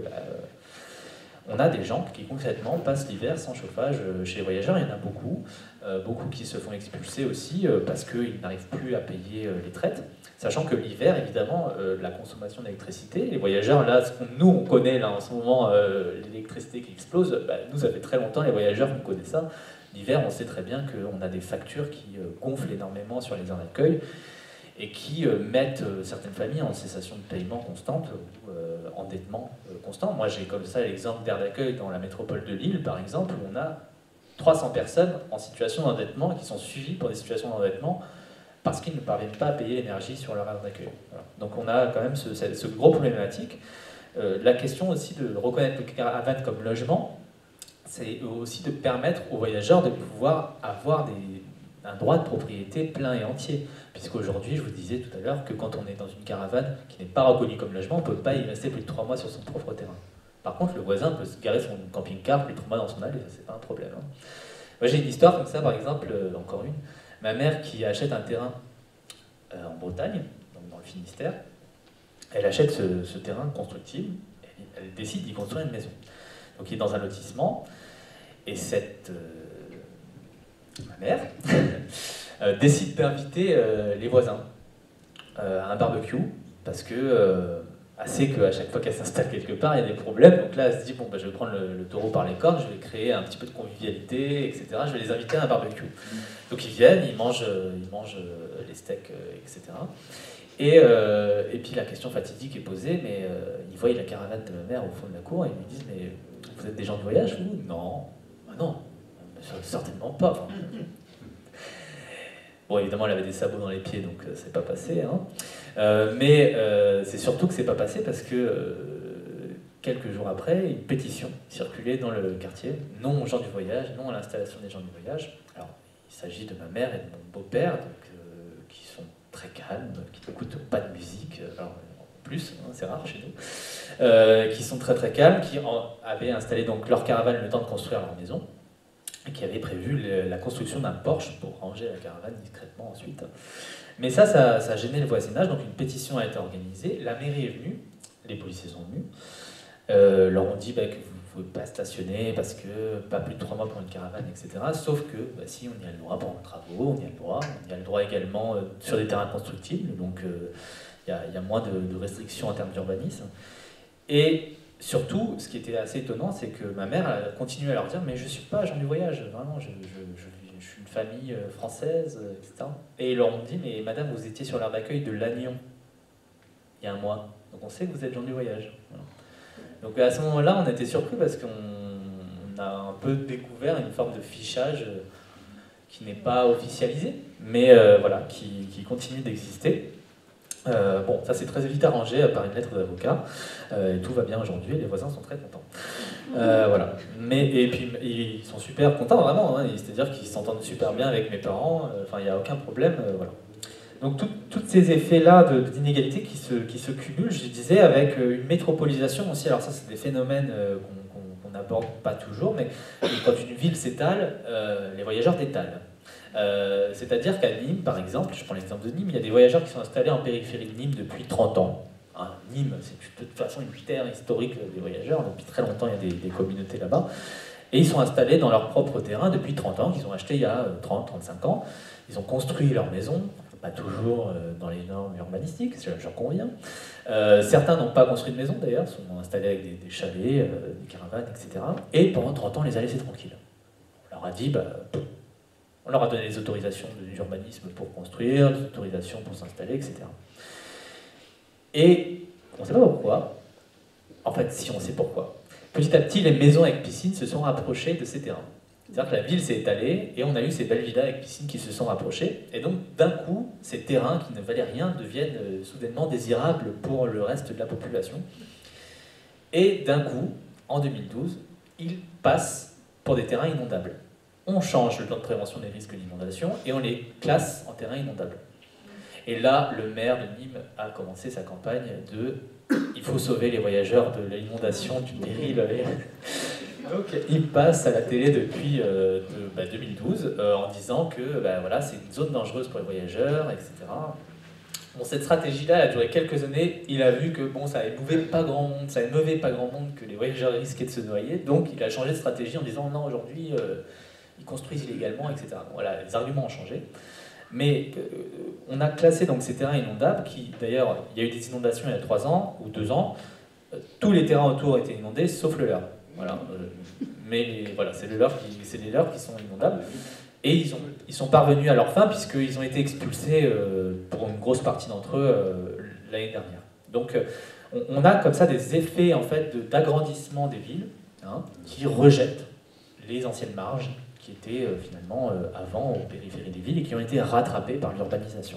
Speaker 3: on a des gens qui concrètement passent l'hiver sans chauffage chez les voyageurs. Il y en a beaucoup, beaucoup qui se font expulser aussi parce qu'ils n'arrivent plus à payer les traites, sachant que l'hiver, évidemment, la consommation d'électricité, les voyageurs, là, nous on connaît là en ce moment l'électricité qui explose, nous ça fait très longtemps, les voyageurs qu'on connaît ça. L'hiver, on sait très bien qu'on a des factures qui gonflent énormément sur les aires d'accueil et qui mettent certaines familles en cessation de paiement constante ou endettement constant. Moi, j'ai comme ça l'exemple d'aires d'accueil dans la métropole de Lille, par exemple, où on a 300 personnes en situation d'endettement et qui sont suivies pour des situations d'endettement parce qu'ils ne parviennent pas à payer l'énergie sur leur aire d'accueil. Voilà. Donc on a quand même ce gros problématique. La question aussi de reconnaître le caravane comme logement, c'est aussi de permettre aux voyageurs de pouvoir avoir un droit de propriété plein et entier. Puisqu'aujourd'hui, je vous disais tout à l'heure que quand on est dans une caravane qui n'est pas reconnue comme logement, on ne peut pas y rester plus de 3 mois sur son propre terrain. Par contre, le voisin peut se garer son camping-car plus de 3 mois dans son allée, ça c'est pas un problème. Hein. Moi j'ai une histoire comme ça, par exemple, encore une. Ma mère qui achète un terrain en Bretagne, donc dans le Finistère, elle achète ce terrain constructible, elle décide d'y construire une maison. Donc il est dans un lotissement, et ma mère décide d'inviter les voisins à un barbecue, parce que elle sait qu'à chaque fois qu'elle s'installe quelque part, il y a des problèmes. Donc là, elle se dit, bon, je vais prendre le taureau par les cornes, je vais créer un petit peu de convivialité, etc. Je vais les inviter à un barbecue. Donc ils viennent, ils mangent les steaks, etc. Et puis la question fatidique est posée, mais ils voient la caravane de ma mère au fond de la cour, et ils lui disent, mais vous êtes des gens du voyage, vous? Non. Non, certainement pas. Enfin, bon, évidemment, elle avait des sabots dans les pieds, donc c'est pas passé. Hein. Mais c'est surtout que c'est pas passé parce que quelques jours après, une pétition circulait dans le quartier, non aux gens du voyage, non à l'installation des gens du voyage. Alors, il s'agit de ma mère et de mon beau-père, qui sont très calmes, qui n'écoutent pas de musique, alors, en plus, hein, c'est rare chez nous, qui sont très très calmes, qui avaient installé donc leur caravane le temps de construire leur maison, et qui avaient prévu la construction d'un porche pour ranger la caravane discrètement ensuite. Mais ça a gêné le voisinage, donc une pétition a été organisée, la mairie est venue, Les policiers sont venus. Leur ont dit que vous ne pouvez pas stationner parce que pas plus de 3 mois pour une caravane, etc. Sauf que si, on y a le droit pendant les travaux, on y a le droit. On y a le droit également sur des terrains constructibles, donc il y a moins de restrictions en termes d'urbanisme. Et surtout, ce qui était assez étonnant, c'est que ma mère a continué à leur dire « mais je ne suis pas agent du voyage, vraiment, je suis une famille française, etc. » Et ils leur ont dit « mais madame, vous étiez sur l'aire d'accueil de Lannion il y a un mois, donc on sait que vous êtes agent du voyage. » Voilà. Donc à ce moment-là, on était surpris parce qu'on a un peu découvert une forme de fichage qui n'est pas officialisé, mais voilà, qui continue d'exister. Bon, ça c'est très vite arrangé par une lettre d'avocat, et tout va bien aujourd'hui, les voisins sont très contents. Voilà. Et puis ils sont super contents vraiment, hein, c'est-à-dire qu'ils s'entendent super bien avec mes parents, enfin il n'y a aucun problème, voilà. Donc tous ces effets-là d'inégalité qui se cumulent, je disais, avec une métropolisation aussi. Alors ça, c'est des phénomènes qu'on n'aborde pas toujours, mais quand une ville s'étale, les voyageurs détalent. C'est-à-dire qu'à Nîmes, par exemple, je prends l'exemple de Nîmes, il y a des voyageurs qui sont installés en périphérie de Nîmes depuis 30 ans. Hein, Nîmes, c'est de toute façon une terre historique des voyageurs, depuis très longtemps il y a des communautés là-bas. Et ils sont installés dans leur propre terrain depuis 30 ans, qu'ils ont acheté il y a 30-35 ans. Ils ont construit leur maison, pas toujours dans les normes urbanistiques, j'en conviens. Certains n'ont pas construit de maison d'ailleurs, sont installés avec des chalets, des caravanes, etc. Et pendant 30 ans, on les a laissés tranquilles. On leur a dit, on leur a donné des autorisations d'urbanisme pour construire, des autorisations pour s'installer, etc. Et on ne sait pas pourquoi. En fait, si on sait pourquoi. Petit à petit, les maisons avec piscine se sont rapprochées de ces terrains. C'est-à-dire que la ville s'est étalée et on a eu ces belles villas avec piscine qui se sont rapprochées. Et donc, d'un coup, ces terrains qui ne valaient rien deviennent soudainement désirables pour le reste de la population. Et d'un coup, en 2012, ils passent pour des terrains inondables. On change le plan de prévention des risques d'inondation et on les classe en terrains inondables. Et là, le maire de Nîmes a commencé sa campagne de « il faut sauver les voyageurs de l'inondation, du péril ». Donc il passe à la télé depuis 2012 en disant que voilà, c'est une zone dangereuse pour les voyageurs, etc. Bon, cette stratégie-là a duré quelques années. Il a vu que ça émouvait pas grand monde, que les voyageurs risquaient de se noyer. Donc il a changé de stratégie en disant non, aujourd'hui ils construisent illégalement, etc. Bon, voilà, les arguments ont changé. Mais on a classé donc ces terrains inondables qui, d'ailleurs, il y a eu des inondations il y a 3 ans ou 2 ans. Tous les terrains autour étaient inondés, sauf le leur. Voilà. Mais voilà, c'est les leurs qui sont inondables. Et ils sont parvenus à leur fin puisqu'ils ont été expulsés pour une grosse partie d'entre eux l'année dernière. Donc on a comme ça des effets en fait d'agrandissement des villes qui rejettent les anciennes marges qui étaient finalement avant aux périphéries des villes et qui ont été rattrapées par l'urbanisation.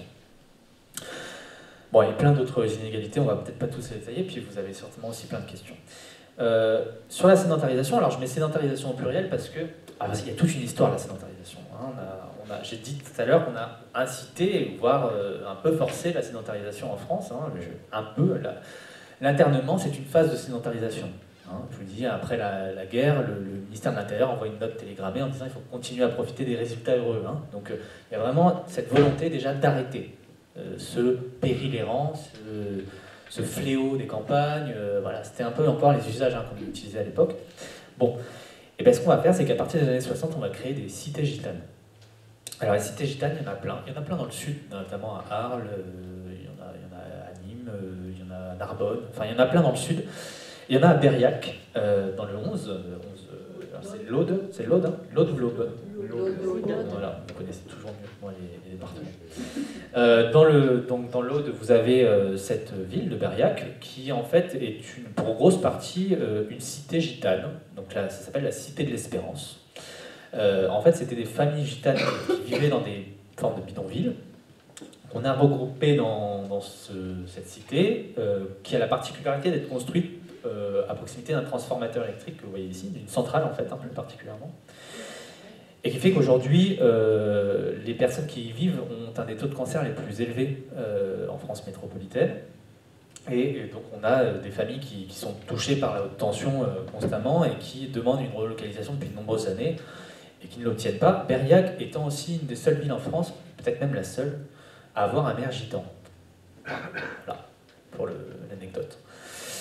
Speaker 3: Bon, il y a plein d'autres inégalités, on va peut-être pas tous les détailler, puis vous avez certainement aussi plein de questions. Sur la sédentarisation, alors je mets sédentarisation au pluriel parce que il y a toute une histoire la sédentarisation. J'ai dit tout à l'heure qu'on a incité, voire un peu forcé la sédentarisation en France. Un peu. L'internement, c'est une phase de sédentarisation. Je vous dis, après la guerre, le ministère de l'Intérieur envoie une note télégrammée en disant qu'il faut continuer à profiter des résultats heureux. Donc il y a vraiment cette volonté déjà d'arrêter ce péril errant, ce fléau des campagnes. Voilà, c'était un peu encore les usages qu'on utilisait à l'époque. Bon, et bien ce qu'on va faire, c'est qu'à partir des années 60, on va créer des cités gitanes. Alors les cités gitanes, il y en a plein. Il y en a plein dans le sud, notamment à Arles, il y en a à Nîmes, il y en a à Narbonne, enfin il y en a plein dans le sud. Il y en a à Berriac, dans le 11, c'est l'Aude, l'Aude ou l'Aube? Voilà, vous connaissez toujours mieux que moi les départements. Dans l'Aude, vous avez cette ville de Berriac qui en fait est pour grosse partie une cité gitane. Donc là, ça s'appelle la Cité de l'Espérance. En fait, c'était des familles gitanes qui vivaient dans des formes de bidonvilles. On a regroupé dans cette cité qui a la particularité d'être construite à proximité d'un transformateur électrique que vous voyez ici, d'une centrale en fait, plus particulièrement. Et qui fait qu'aujourd'hui, les personnes qui y vivent ont un des taux de cancer les plus élevés en France métropolitaine. Et donc on a des familles qui sont touchées par la haute tension constamment et qui demandent une relocalisation depuis de nombreuses années et qui ne l'obtiennent pas. Berriac étant aussi une des seules villes en France, peut-être même la seule, à avoir un maire gitan. Voilà, pour l'anecdote.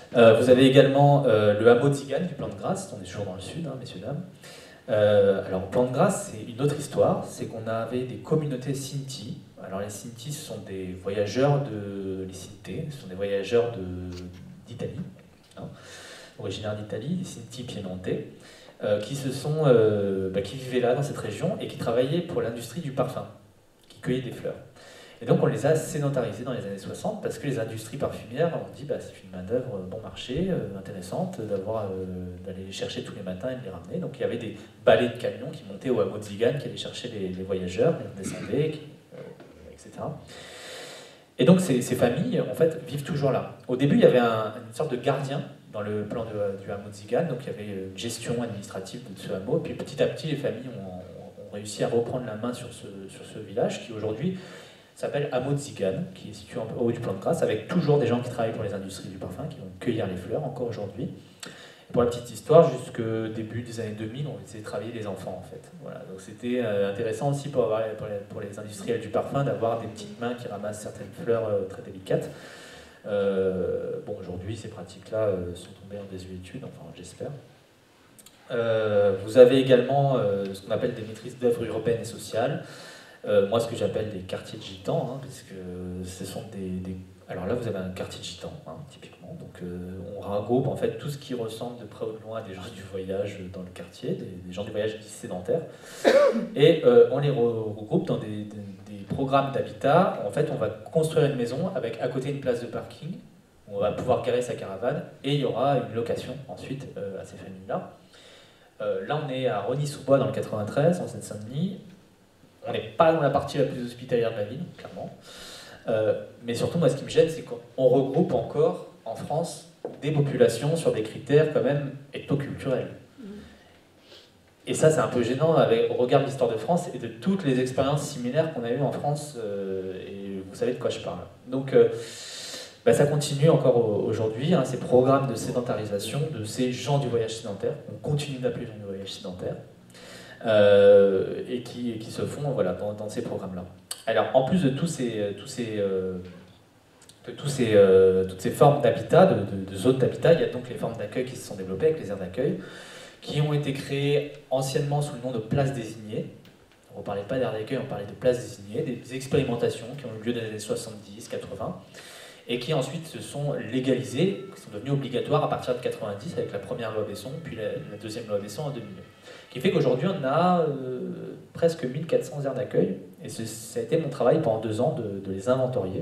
Speaker 3: Vous avez également le hameau de Zigane du Plan de Grâce, on est toujours dans le sud, hein, messieurs, dames. Alors, Plan de Grâce, c'est une autre histoire, c'est qu'on avait des communautés Sinti. Alors, les Sinti, ce sont des voyageurs les Sinti, ce sont des voyageurs d'Italie, hein, originaires d'Italie, des Sinti piémontais, qui vivaient là, dans cette région, et qui travaillaient pour l'industrie du parfum, qui cueillaient des fleurs. Et donc on les a sédentarisés dans les années 60 parce que les industries parfumières ont dit c'est une main-d'œuvre bon marché, intéressante, d'aller les chercher tous les matins et de les ramener. Donc il y avait des balais de camions qui montaient au hameau de Zigane, qui allaient chercher les voyageurs, les redescendaient, etc. Et donc ces familles en fait vivent toujours là. Au début il y avait une sorte de gardien dans le plan du hameau de Zigane, donc il y avait une gestion administrative de ce hameau, puis petit à petit les familles ont réussi à reprendre la main sur ce village qui aujourd'hui s'appelle Hameau de Zigane, qui est situé en haut du Plan de Grâce, avec toujours des gens qui travaillent pour les industries du parfum, qui vont cueillir les fleurs encore aujourd'hui. Pour la petite histoire, jusqu'au début des années 2000, on essayait de travailler les enfants, en fait. Voilà. Donc c'était intéressant aussi pour les industriels du parfum d'avoir des petites mains qui ramassent certaines fleurs très délicates. Aujourd'hui, ces pratiques-là sont tombées en désuétude, enfin j'espère. Vous avez également ce qu'on appelle des maîtrises d'œuvres européennes et sociales. Moi, ce que j'appelle des quartiers de gitans, hein, parce que ce sont Alors là, vous avez un quartier de gitans, hein, typiquement. Donc, on regroupe en fait tout ce qui ressemble de près ou de loin à des gens du voyage dans le quartier, des gens du voyage dits sédentaires. Et on les regroupe dans des programmes d'habitat. En fait, on va construire une maison avec à côté une place de parking. On va pouvoir garer sa caravane et il y aura une location ensuite à ces familles-là. Là, on est à Rosny-sous-Bois dans le 93, en Seine-Saint-Denis. On n'est pas dans la partie la plus hospitalière de la ville, clairement. Mais surtout, moi, ce qui me gêne, c'est qu'on regroupe encore, en France, des populations sur des critères quand même ethnoculturels. Et ça, c'est un peu gênant au regard de l'histoire de France et de toutes les expériences similaires qu'on a eues en France. Et vous savez de quoi je parle. Donc, ça continue encore aujourd'hui, hein, ces programmes de sédentarisation de ces gens du voyage sédentaire. On continue d'appeler gens du voyage sédentaire. Et qui se font dans ces programmes-là. Alors, en plus de toutes ces formes d'habitat, de zones d'habitat, il y a donc les formes d'accueil qui se sont développées avec les aires d'accueil, qui ont été créées anciennement sous le nom de places désignées. On ne parlait pas d'aires d'accueil, on parlait de places désignées, des expérimentations qui ont eu lieu dans les années 70, 80, et qui ensuite se sont légalisées, qui sont devenues obligatoires à partir de 90 avec la première loi Besson, puis la deuxième loi Besson en 2000. Ce qui fait qu'aujourd'hui, on a presque 1400 aires d'accueil, et ça a été mon travail pendant 2 ans de les inventorier.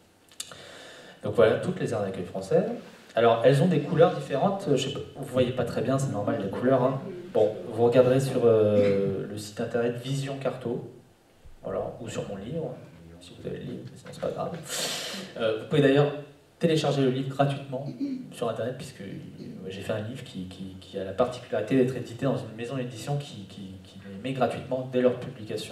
Speaker 3: Donc voilà, toutes les aires d'accueil françaises. Alors, elles ont des couleurs différentes, je sais pas, vous ne voyez pas très bien, c'est normal, les couleurs. Hein. Bon, vous regarderez sur le site internet Vision Carto, voilà, ou sur mon livre, si vous avez le livre, sinon c'est pas grave. Vous pouvez d'ailleurs télécharger le livre gratuitement sur internet, puisque j'ai fait un livre qui a la particularité d'être édité dans une maison d'édition qui les met gratuitement dès leur publication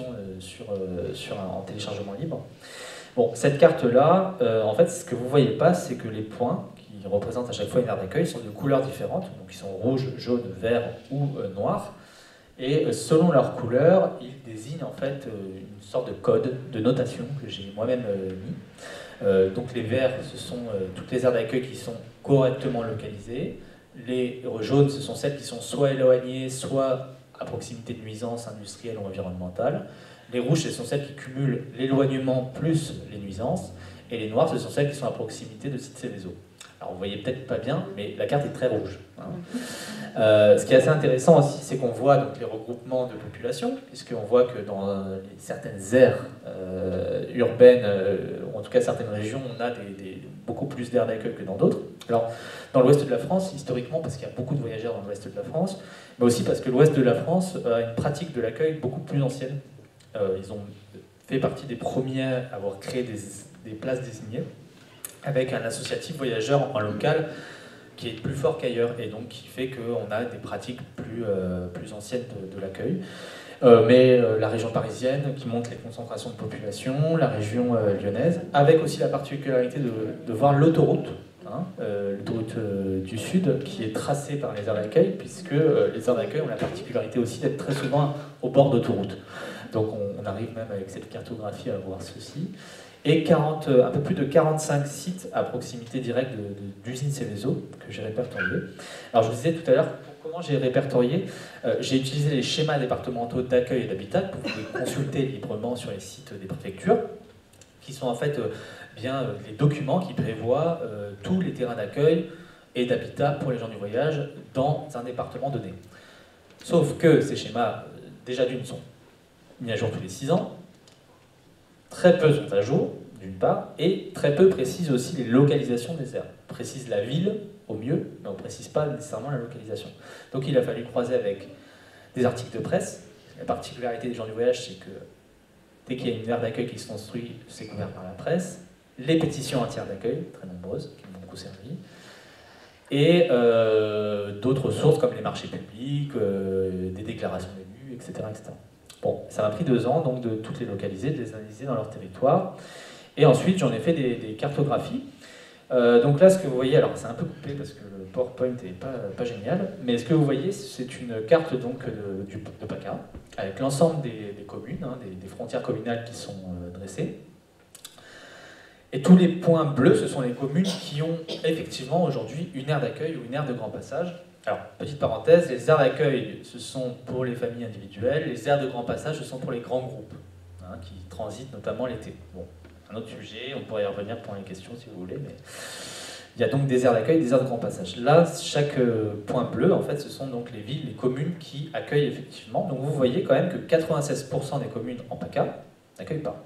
Speaker 3: en téléchargement libre. Bon, cette carte-là, en fait, ce que vous ne voyez pas, c'est que les points qui représentent à chaque fois une aire d'accueil sont de couleurs différentes, donc ils sont rouge, jaune, vert ou noir. Et selon leur couleur, ils désignent en fait une sorte de code, de notation que j'ai moi-même mis. Donc les verts, ce sont toutes les aires d'accueil qui sont correctement localisées. Les jaunes, ce sont celles qui sont soit éloignées, soit à proximité de nuisances industrielles ou environnementales. Les rouges, ce sont celles qui cumulent l'éloignement plus les nuisances. Et les noirs, ce sont celles qui sont à proximité de sites Céveso. Alors vous voyez peut-être pas bien, mais la carte est très rouge. Hein. Ce qui est assez intéressant aussi, c'est qu'on voit donc les regroupements de population, puisqu'on voit que dans certaines aires urbaines, ou en tout cas certaines régions, on a beaucoup plus d'aires d'accueil que dans d'autres. Alors, dans l'ouest de la France, historiquement, parce qu'il y a beaucoup de voyageurs dans l'ouest de la France, mais aussi parce que l'ouest de la France a une pratique de l'accueil beaucoup plus ancienne. Ils ont fait partie des premiers à avoir créé des places désignées, avec un associatif voyageur en local qui est plus fort qu'ailleurs, et donc qui fait qu'on a des pratiques plus anciennes de l'accueil. Mais la région parisienne qui montre les concentrations de population, la région lyonnaise, avec aussi la particularité de voir l'autoroute, hein, l'autoroute du Sud, qui est tracée par les aires d'accueil, puisque les aires d'accueil ont la particularité aussi d'être très souvent au bord d'autoroute. Donc on arrive même avec cette cartographie à voir ceci. et un peu plus de 45 sites à proximité directe d'usines Céveso que j'ai répertoriés. Alors je vous disais tout à l'heure comment j'ai répertorié. J'ai utilisé les schémas départementaux d'accueil et d'habitat que vous pouvez consulter librement sur les sites des préfectures, qui sont en fait bien les documents qui prévoient tous les terrains d'accueil et d'habitat pour les gens du voyage dans un département donné. Sauf que ces schémas, déjà d'une, sont mis à jour tous les 6 ans, très peu sont à jour, d'une part, et très peu précisent aussi les localisations des aires. On précise la ville au mieux, mais on ne précise pas nécessairement la localisation. Donc il a fallu croiser avec des articles de presse. La particularité des gens du voyage, c'est que dès qu'il y a une aire d'accueil qui se construit, c'est couvert par la presse. Les pétitions entières d'accueil, très nombreuses, qui m'ont beaucoup servi. Et d'autres sources comme les marchés publics, des déclarations d'élus, etc., etc. Bon, ça m'a pris 2 ans donc de toutes les localiser, de les analyser dans leur territoire. Et ensuite, j'en ai fait des cartographies. Donc là, ce que vous voyez, alors c'est un peu coupé parce que le PowerPoint n'est pas génial, mais ce que vous voyez, c'est une carte donc, de PACA, avec l'ensemble des communes, hein, des frontières communales qui sont dressées. Et tous les points bleus, ce sont les communes qui ont effectivement aujourd'hui une aire d'accueil ou une aire de grand passage. Alors, petite parenthèse, les aires d'accueil, ce sont pour les familles individuelles, les aires de grand passage, ce sont pour les grands groupes, hein, qui transitent notamment l'été. Bon, un autre sujet, on pourrait y revenir pendant les questions si vous voulez, mais il y a donc des aires d'accueil, des aires de grand passage. Là, chaque point bleu, en fait, ce sont donc les villes, les communes qui accueillent effectivement. Donc vous voyez quand même que 96% des communes en PACA n'accueillent pas.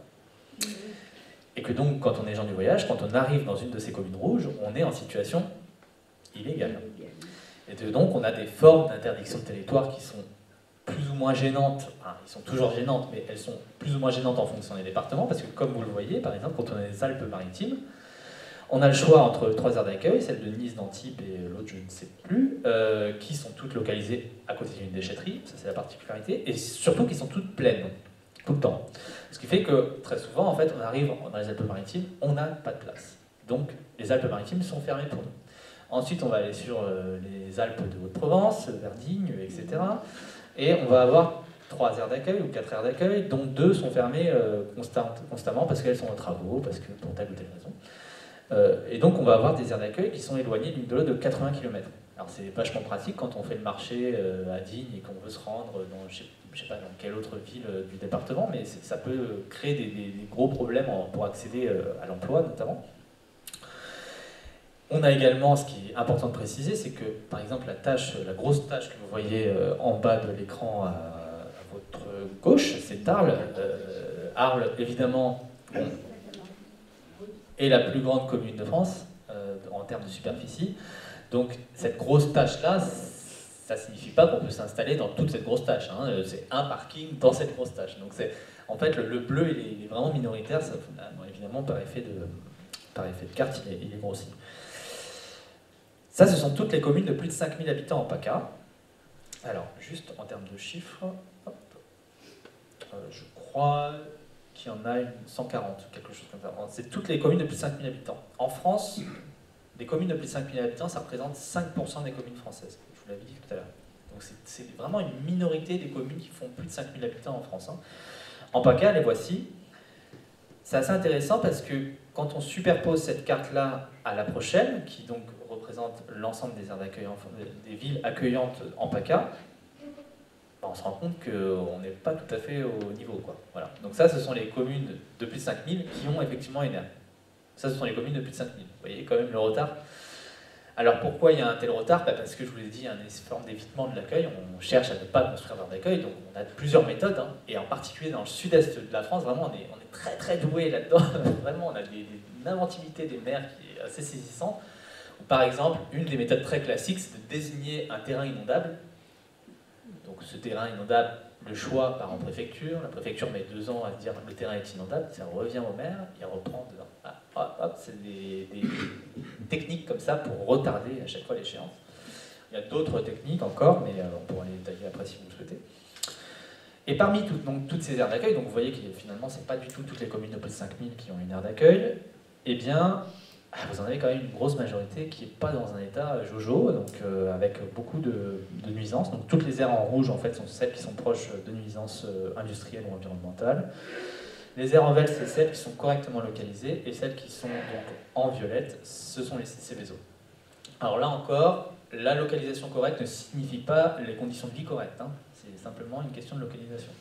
Speaker 3: Et que donc, quand on est gens du voyage, quand on arrive dans une de ces communes rouges, on est en situation illégale. Et donc, on a des formes d'interdiction de territoire qui sont plus ou moins gênantes. Enfin, ils sont toujours gênantes, mais elles sont plus ou moins gênantes en fonction des départements, parce que comme vous le voyez, par exemple, quand on est des Alpes-Maritimes, on a le choix entre 3 aires d'accueil, celle de Nice, d'Antibes et l'autre, je ne sais plus, qui sont toutes localisées à côté d'une déchetterie, ça c'est la particularité, et surtout qui sont toutes pleines, tout le temps. Ce qui fait que très souvent, en fait, on arrive dans les Alpes-Maritimes, on n'a pas de place. Donc, les Alpes-Maritimes sont fermées pour nous. Ensuite, on va aller sur les Alpes de Haute-Provence, Verdigne, etc. Et on va avoir 3 aires d'accueil ou 4 aires d'accueil, dont 2 sont fermées constamment parce qu'elles sont en travaux, parce que pour telle ou telle raison. Et donc, on va avoir des aires d'accueil qui sont éloignées d'une de l'autre de 80 km. Alors, c'est vachement pratique quand on fait le marché à Digne et qu'on veut se rendre dans, je sais pas dans quelle autre ville du département, mais ça peut créer des gros problèmes pour accéder à l'emploi, notamment. On a également, ce qui est important de préciser, c'est que, par exemple, la grosse tâche que vous voyez en bas de l'écran à votre gauche, c'est Arles. Arles, évidemment, est la plus grande commune de France en termes de superficie. Donc, cette grosse tâche-là, ça ne signifie pas qu'on peut s'installer dans toute cette grosse tâche. Hein. C'est un parking dans cette grosse tâche. Donc, en fait, le bleu, il est vraiment minoritaire. Ça, évidemment, par effet de carte, il est grossi. Ça, ce sont toutes les communes de plus de 5000 habitants en PACA. Alors, juste en termes de chiffres, hop, je crois qu'il y en a une 140, quelque chose comme ça. C'est toutes les communes de plus de 5000 habitants. En France, les communes de plus de 5000 habitants, ça représente 5% des communes françaises. Je vous l'avais dit tout à l'heure. Donc c'est vraiment une minorité des communes qui font plus de 5000 habitants en France. Hein. En PACA, les voici. C'est assez intéressant parce que quand on superpose cette carte-là à la prochaine, qui donc représente l'ensemble des aires d'accueil, des villes accueillantes en PACA, on se rend compte qu'on n'est pas tout à fait au niveau, quoi. Voilà. Donc ça, ce sont les communes de plus de 5000 qui ont effectivement une aire. Ça, ce sont les communes de plus de 5000. Vous voyez quand même le retard. Alors pourquoi il y a un tel retard? Parce que je vous l'ai dit, il y a une forme d'évitement de l'accueil. On cherche à ne pas construire d'aire d'accueil, donc on a plusieurs méthodes. Hein. Et en particulier dans le sud-est de la France, vraiment, on est très très doué là-dedans. Vraiment, on a une inventivité des maires qui est assez saisissante. Par exemple, une des méthodes très classiques, c'est de désigner un terrain inondable. Donc ce terrain inondable, le choix part en préfecture. La préfecture met 2 ans à dire que le terrain est inondable. Ça revient au maire, il reprend 2 ans. C'est des techniques comme ça pour retarder à chaque fois l'échéance. Il y a d'autres techniques encore, mais on pourra les détailler après si vous le souhaitez. Et parmi toutes ces aires d'accueil, donc vous voyez que finalement, ce n'est pas du tout toutes les communes de plus de 5000 qui ont une aire d'accueil, eh bien, vous en avez quand même une grosse majorité qui n'est pas dans un état jojo, donc avec beaucoup de nuisances. Donc toutes les aires en rouge, en fait, sont celles qui sont proches de nuisances industrielles ou environnementales. Les aires en vert, c'est celles qui sont correctement localisées, et celles qui sont donc en violette, ce sont les Céveso. Alors là encore, la localisation correcte ne signifie pas les conditions de vie correctes, hein. C'est simplement une question de localisation.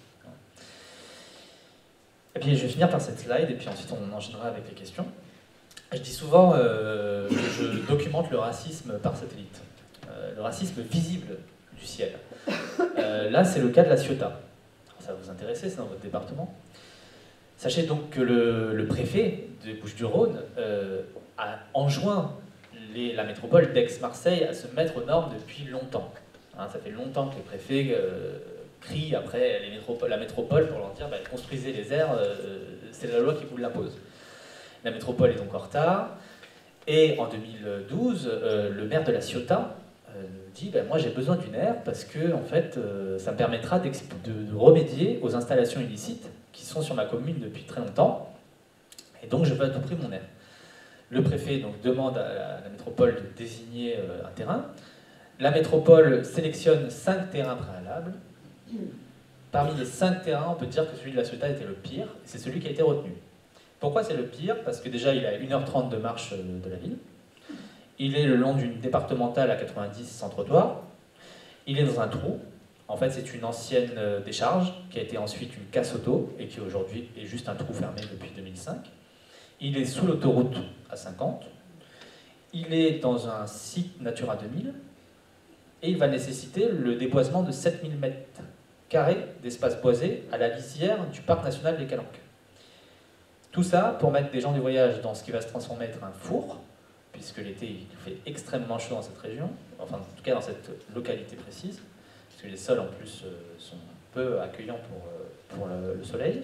Speaker 3: Et puis je vais finir par cette slide, et puis ensuite on enchaînera avec les questions. Je dis souvent que je documente le racisme par satellite, le racisme visible du ciel. Là, c'est le cas de La Ciotat. Alors, ça va vous intéresser, c'est dans votre département. Sachez donc que le préfet des Bouches-du-Rhône a enjoint la métropole d'Aix-Marseille à se mettre aux normes depuis longtemps. Hein, ça fait longtemps que les préfets crient après la métropole pour leur dire bah, construisez les aires, c'est la loi qui vous l'impose. La métropole est donc en retard, et en 2012, le maire de La Ciotat dit bah, moi j'ai besoin d'une aire parce que en fait, ça me permettra de remédier aux installations illicites qui sont sur ma commune depuis très longtemps, et donc je veux à tout prix mon aire. Le préfet donc, demande à la métropole de désigner un terrain. La métropole sélectionne 5 terrains préalables. Parmi les 5 terrains, on peut dire que celui de La Ciotat était le pire, et c'est celui qui a été retenu. Pourquoi c'est le pire? Parce que déjà, il est à 1h30 de marche de la ville. Il est le long d'une départementale à 90 sans trottoir. Il est dans un trou. En fait, c'est une ancienne décharge qui a été ensuite une casse auto et qui aujourd'hui est juste un trou fermé depuis 2005. Il est sous l'autoroute à 50. Il est dans un site Natura 2000 et il va nécessiter le déboisement de 7000 m² d'espace boisé à la lisière du parc national des Calanques. Tout ça pour mettre des gens du voyage dans ce qui va se transformer en un four, puisque l'été il fait extrêmement chaud dans cette région, enfin en tout cas dans cette localité précise, parce que les sols en plus sont peu accueillants pour le soleil.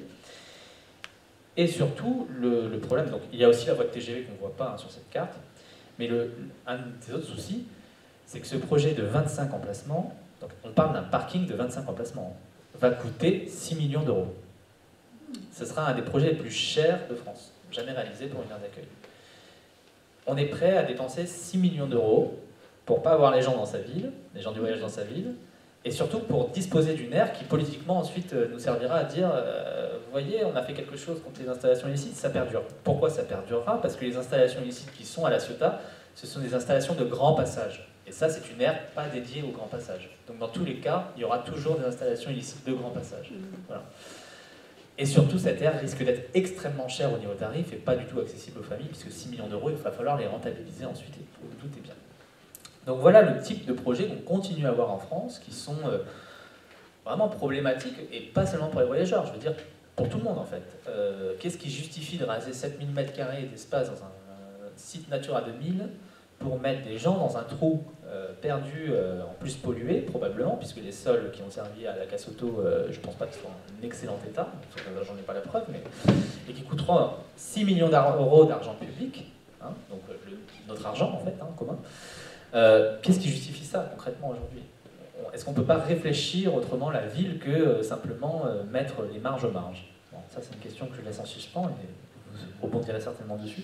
Speaker 3: Et surtout, le problème, donc il y a aussi la voie de TGV qu'on ne voit pas hein, sur cette carte, mais un des autres soucis, c'est que ce projet de 25 emplacements, donc on parle d'un parking de 25 emplacements, va coûter 6 millions d'euros. Ce sera un des projets les plus chers de France, jamais réalisé pour une aire d'accueil. On est prêt à dépenser 6 millions d'euros pour ne pas avoir les gens dans sa ville, les gens du voyage dans sa ville, et surtout pour disposer d'une aire qui politiquement ensuite nous servira à dire vous voyez, on a fait quelque chose contre les installations illicites, ça perdure. Pourquoi ça perdurera? Parce que les installations illicites qui sont à La Ciotat, ce sont des installations de grand passage. Et ça, c'est une aire pas dédiée au grand passage. Donc dans tous les cas, il y aura toujours des installations illicites de grand passage. Voilà. Et surtout, cette aire risque d'être extrêmement chère au niveau tarif et pas du tout accessible aux familles, puisque 6 millions d'euros, il va falloir les rentabiliser ensuite, et vous doutez bien. Donc voilà le type de projets qu'on continue à avoir en France, qui sont vraiment problématiques, et pas seulement pour les voyageurs, je veux dire pour tout le monde en fait. Qu'est-ce qui justifie de raser 7000 m² d'espace dans un site Natura 2000 pour mettre des gens dans un trou perdu, en plus pollué, probablement, puisque les sols qui ont servi à la casse auto, je ne pense pas qu'ils soient en excellent état, j'en ai pas la preuve, mais, et qui coûteront 6 millions d'euros d'argent public, hein, donc notre argent en fait, hein, commun. Qu'est-ce qui justifie ça concrètement aujourd'hui? Est-ce qu'on ne peut pas réfléchir autrement la ville que simplement mettre les marges aux marges? Bon, ça c'est une question que je laisse en suspens et vous rebondirez certainement dessus.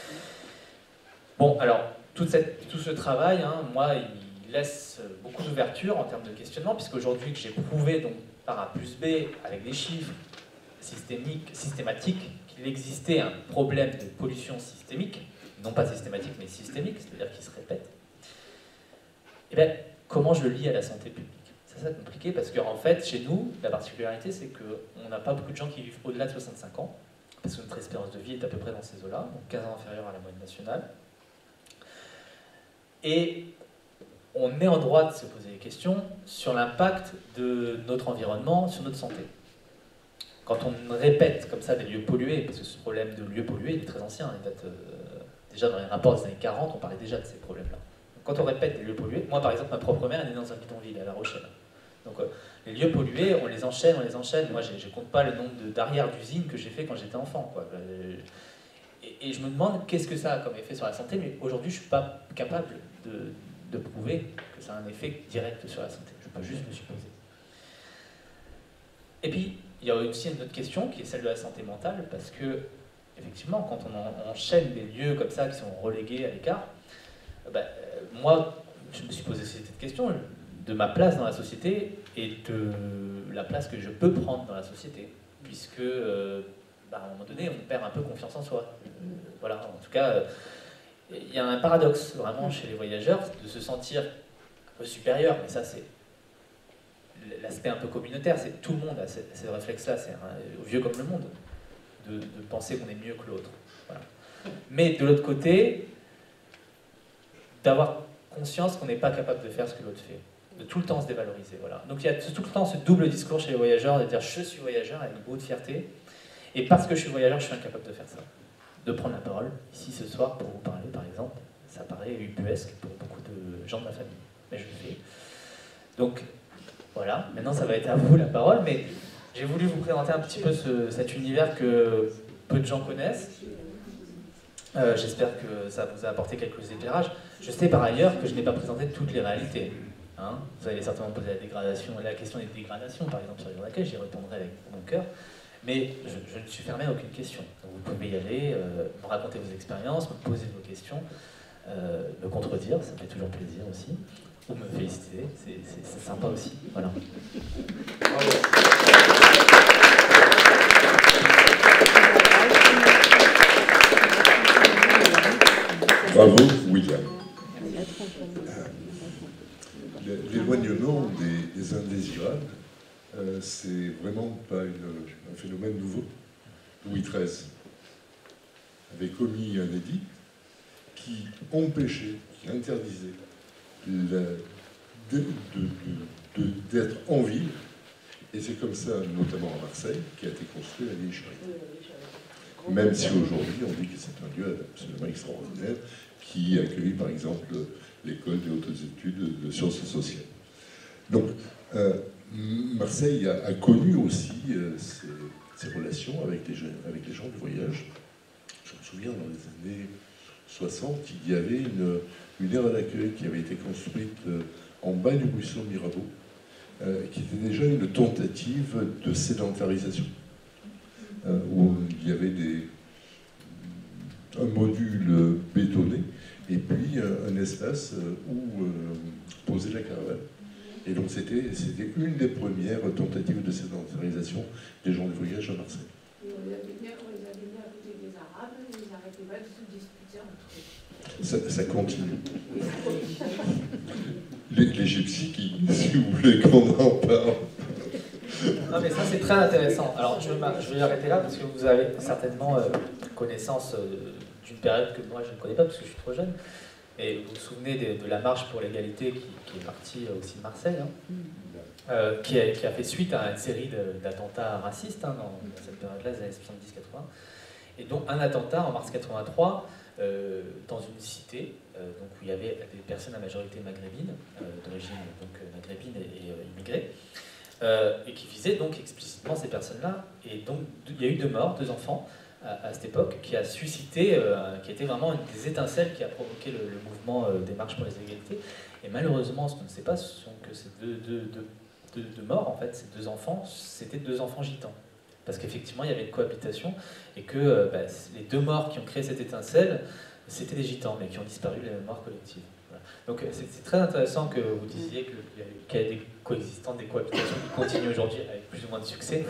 Speaker 3: Bon, alors, tout ce travail, hein, moi, il laisse beaucoup d'ouverture en termes de questionnement, puisqu'aujourd'hui que j'ai prouvé donc, par A plus B, avec des chiffres systématiques, qu'il existait un problème de pollution systémique, non pas systématique, mais systémique, c'est-à-dire qui se répète, et bien, comment je le lie à la santé publique? C'est ça compliqué, parce qu'en fait, chez nous, la particularité, c'est qu'on n'a pas beaucoup de gens qui vivent au-delà de 65 ans, parce que notre espérance de vie est à peu près dans ces eaux-là, donc 15 ans inférieure à la moyenne nationale. Et on est en droit de se poser des questions sur l'impact de notre environnement sur notre santé. Quand on répète comme ça des lieux pollués, parce que ce problème de lieux pollués il est très ancien, il date, déjà dans les rapports des années 40, on parlait déjà de ces problèmes-là. Quand on répète des lieux pollués, moi par exemple ma propre mère elle est dans un bidonville à La Rochelle. Donc les lieux pollués, on les enchaîne. Moi je ne compte pas le nombre d'arrières d'usines que j'ai fait quand j'étais enfant, quoi. Et je me demande qu'est-ce que ça a comme effet sur la santé, mais aujourd'hui je ne suis pas capable de prouver que ça a un effet direct sur la santé. Je peux juste le supposer. Et puis, il y a aussi une autre question qui est celle de la santé mentale, parce que, effectivement, quand on enchaîne des lieux comme ça qui sont relégués à l'écart, moi, je me suis posé cette question de ma place dans la société et de la place que je peux prendre dans la société, puisque à un moment donné, on perd un peu confiance en soi. Voilà, en tout cas, il y a un paradoxe vraiment chez les voyageurs de se sentir un peu supérieur, mais ça c'est l'aspect un peu communautaire, c'est tout le monde a ce réflexe-là, c'est vieux comme le monde, de penser qu'on est mieux que l'autre. Voilà. Mais de l'autre côté, d'avoir conscience qu'on n'est pas capable de faire ce que l'autre fait, de tout le temps se dévaloriser. Voilà. Donc il y a tout le temps ce double discours chez les voyageurs, de dire je suis voyageur avec beaucoup de fierté, et parce que je suis voyageur, je suis incapable de faire ça. De prendre la parole, ici ce soir, pour vous parler par exemple, ça paraît ubuesque pour beaucoup de gens de ma famille, mais je le fais. Donc voilà, maintenant ça va être à vous la parole, mais j'ai voulu vous présenter un petit peu cet univers que peu de gens connaissent. J'espère que ça vous a apporté quelques éclairages. Je sais par ailleurs que je n'ai pas présenté toutes les réalités. Hein, vous allez certainement poser la question des dégradations, par exemple, sur les d'accueil, j'y répondrai avec mon cœur. Mais je ne suis fermé à aucune question. Donc vous pouvez y aller, me raconter vos expériences, me poser vos questions, me contredire, ça me fait toujours plaisir aussi. Ou me féliciter, c'est sympa aussi. Voilà. Bravo.
Speaker 4: Bravo, William. L'éloignement des indésirables, c'est vraiment pas un phénomène nouveau. Louis XIII avait commis un édit qui empêchait, qui interdisait d'être en ville, et c'est comme ça, notamment à Marseille, qu'a été construit la vieille charité. Même si aujourd'hui on dit que c'est un lieu absolument extraordinaire qui accueille par exemple l'école des hautes études de sciences sociales. Donc Marseille a connu aussi ces relations avec les gens du voyage. Je me souviens, dans les années 60, il y avait une aire d'accueil qui avait été construite en bas du ruisseau Mirabeau, qui était déjà une tentative de sédentarisation, où il y avait un module bétonné et puis un espace où poser la caravane. Et donc c'était une des premières tentatives de sédentarisation des gens du voyage à Marseille.
Speaker 5: Et on les avait mis à côté des Arabes, et ils n'arrêtaient pas de se disputer entre eux.
Speaker 4: Ça continue. Les gypsies, si vous voulez qu'on en parle.
Speaker 3: Non mais ça c'est très intéressant. Alors je vais arrêter là parce que vous avez certainement connaissance d'une période que moi je ne connais pas parce que je suis trop jeune. Et vous vous souvenez de la marche pour l'égalité qui est partie aussi de Marseille, hein, qui a fait suite à une série d'attentats racistes dans cette période-là, des années 70-80. Et donc un attentat en mars 83 dans une cité donc, où il y avait des personnes à majorité maghrébine, d'origine maghrébine et immigrée, et qui visait donc explicitement ces personnes-là. Et donc il y a eu 2 morts, 2 enfants, à cette époque, qui a suscité, qui était vraiment une des étincelles qui a provoqué le mouvement des marches pour les égalités. Et malheureusement, ce qu'on ne sait pas, ce sont que ces deux morts, en fait, ces 2 enfants, c'était 2 enfants gitans. Parce qu'effectivement, il y avait une cohabitation, et que les 2 morts qui ont créé cette étincelle, c'était des gitans, mais qui ont disparu de la mémoire collective. Voilà. Donc c'est très intéressant que vous disiez qu'il y a des coexistantes, des cohabitations qui continuent aujourd'hui avec plus ou moins de succès.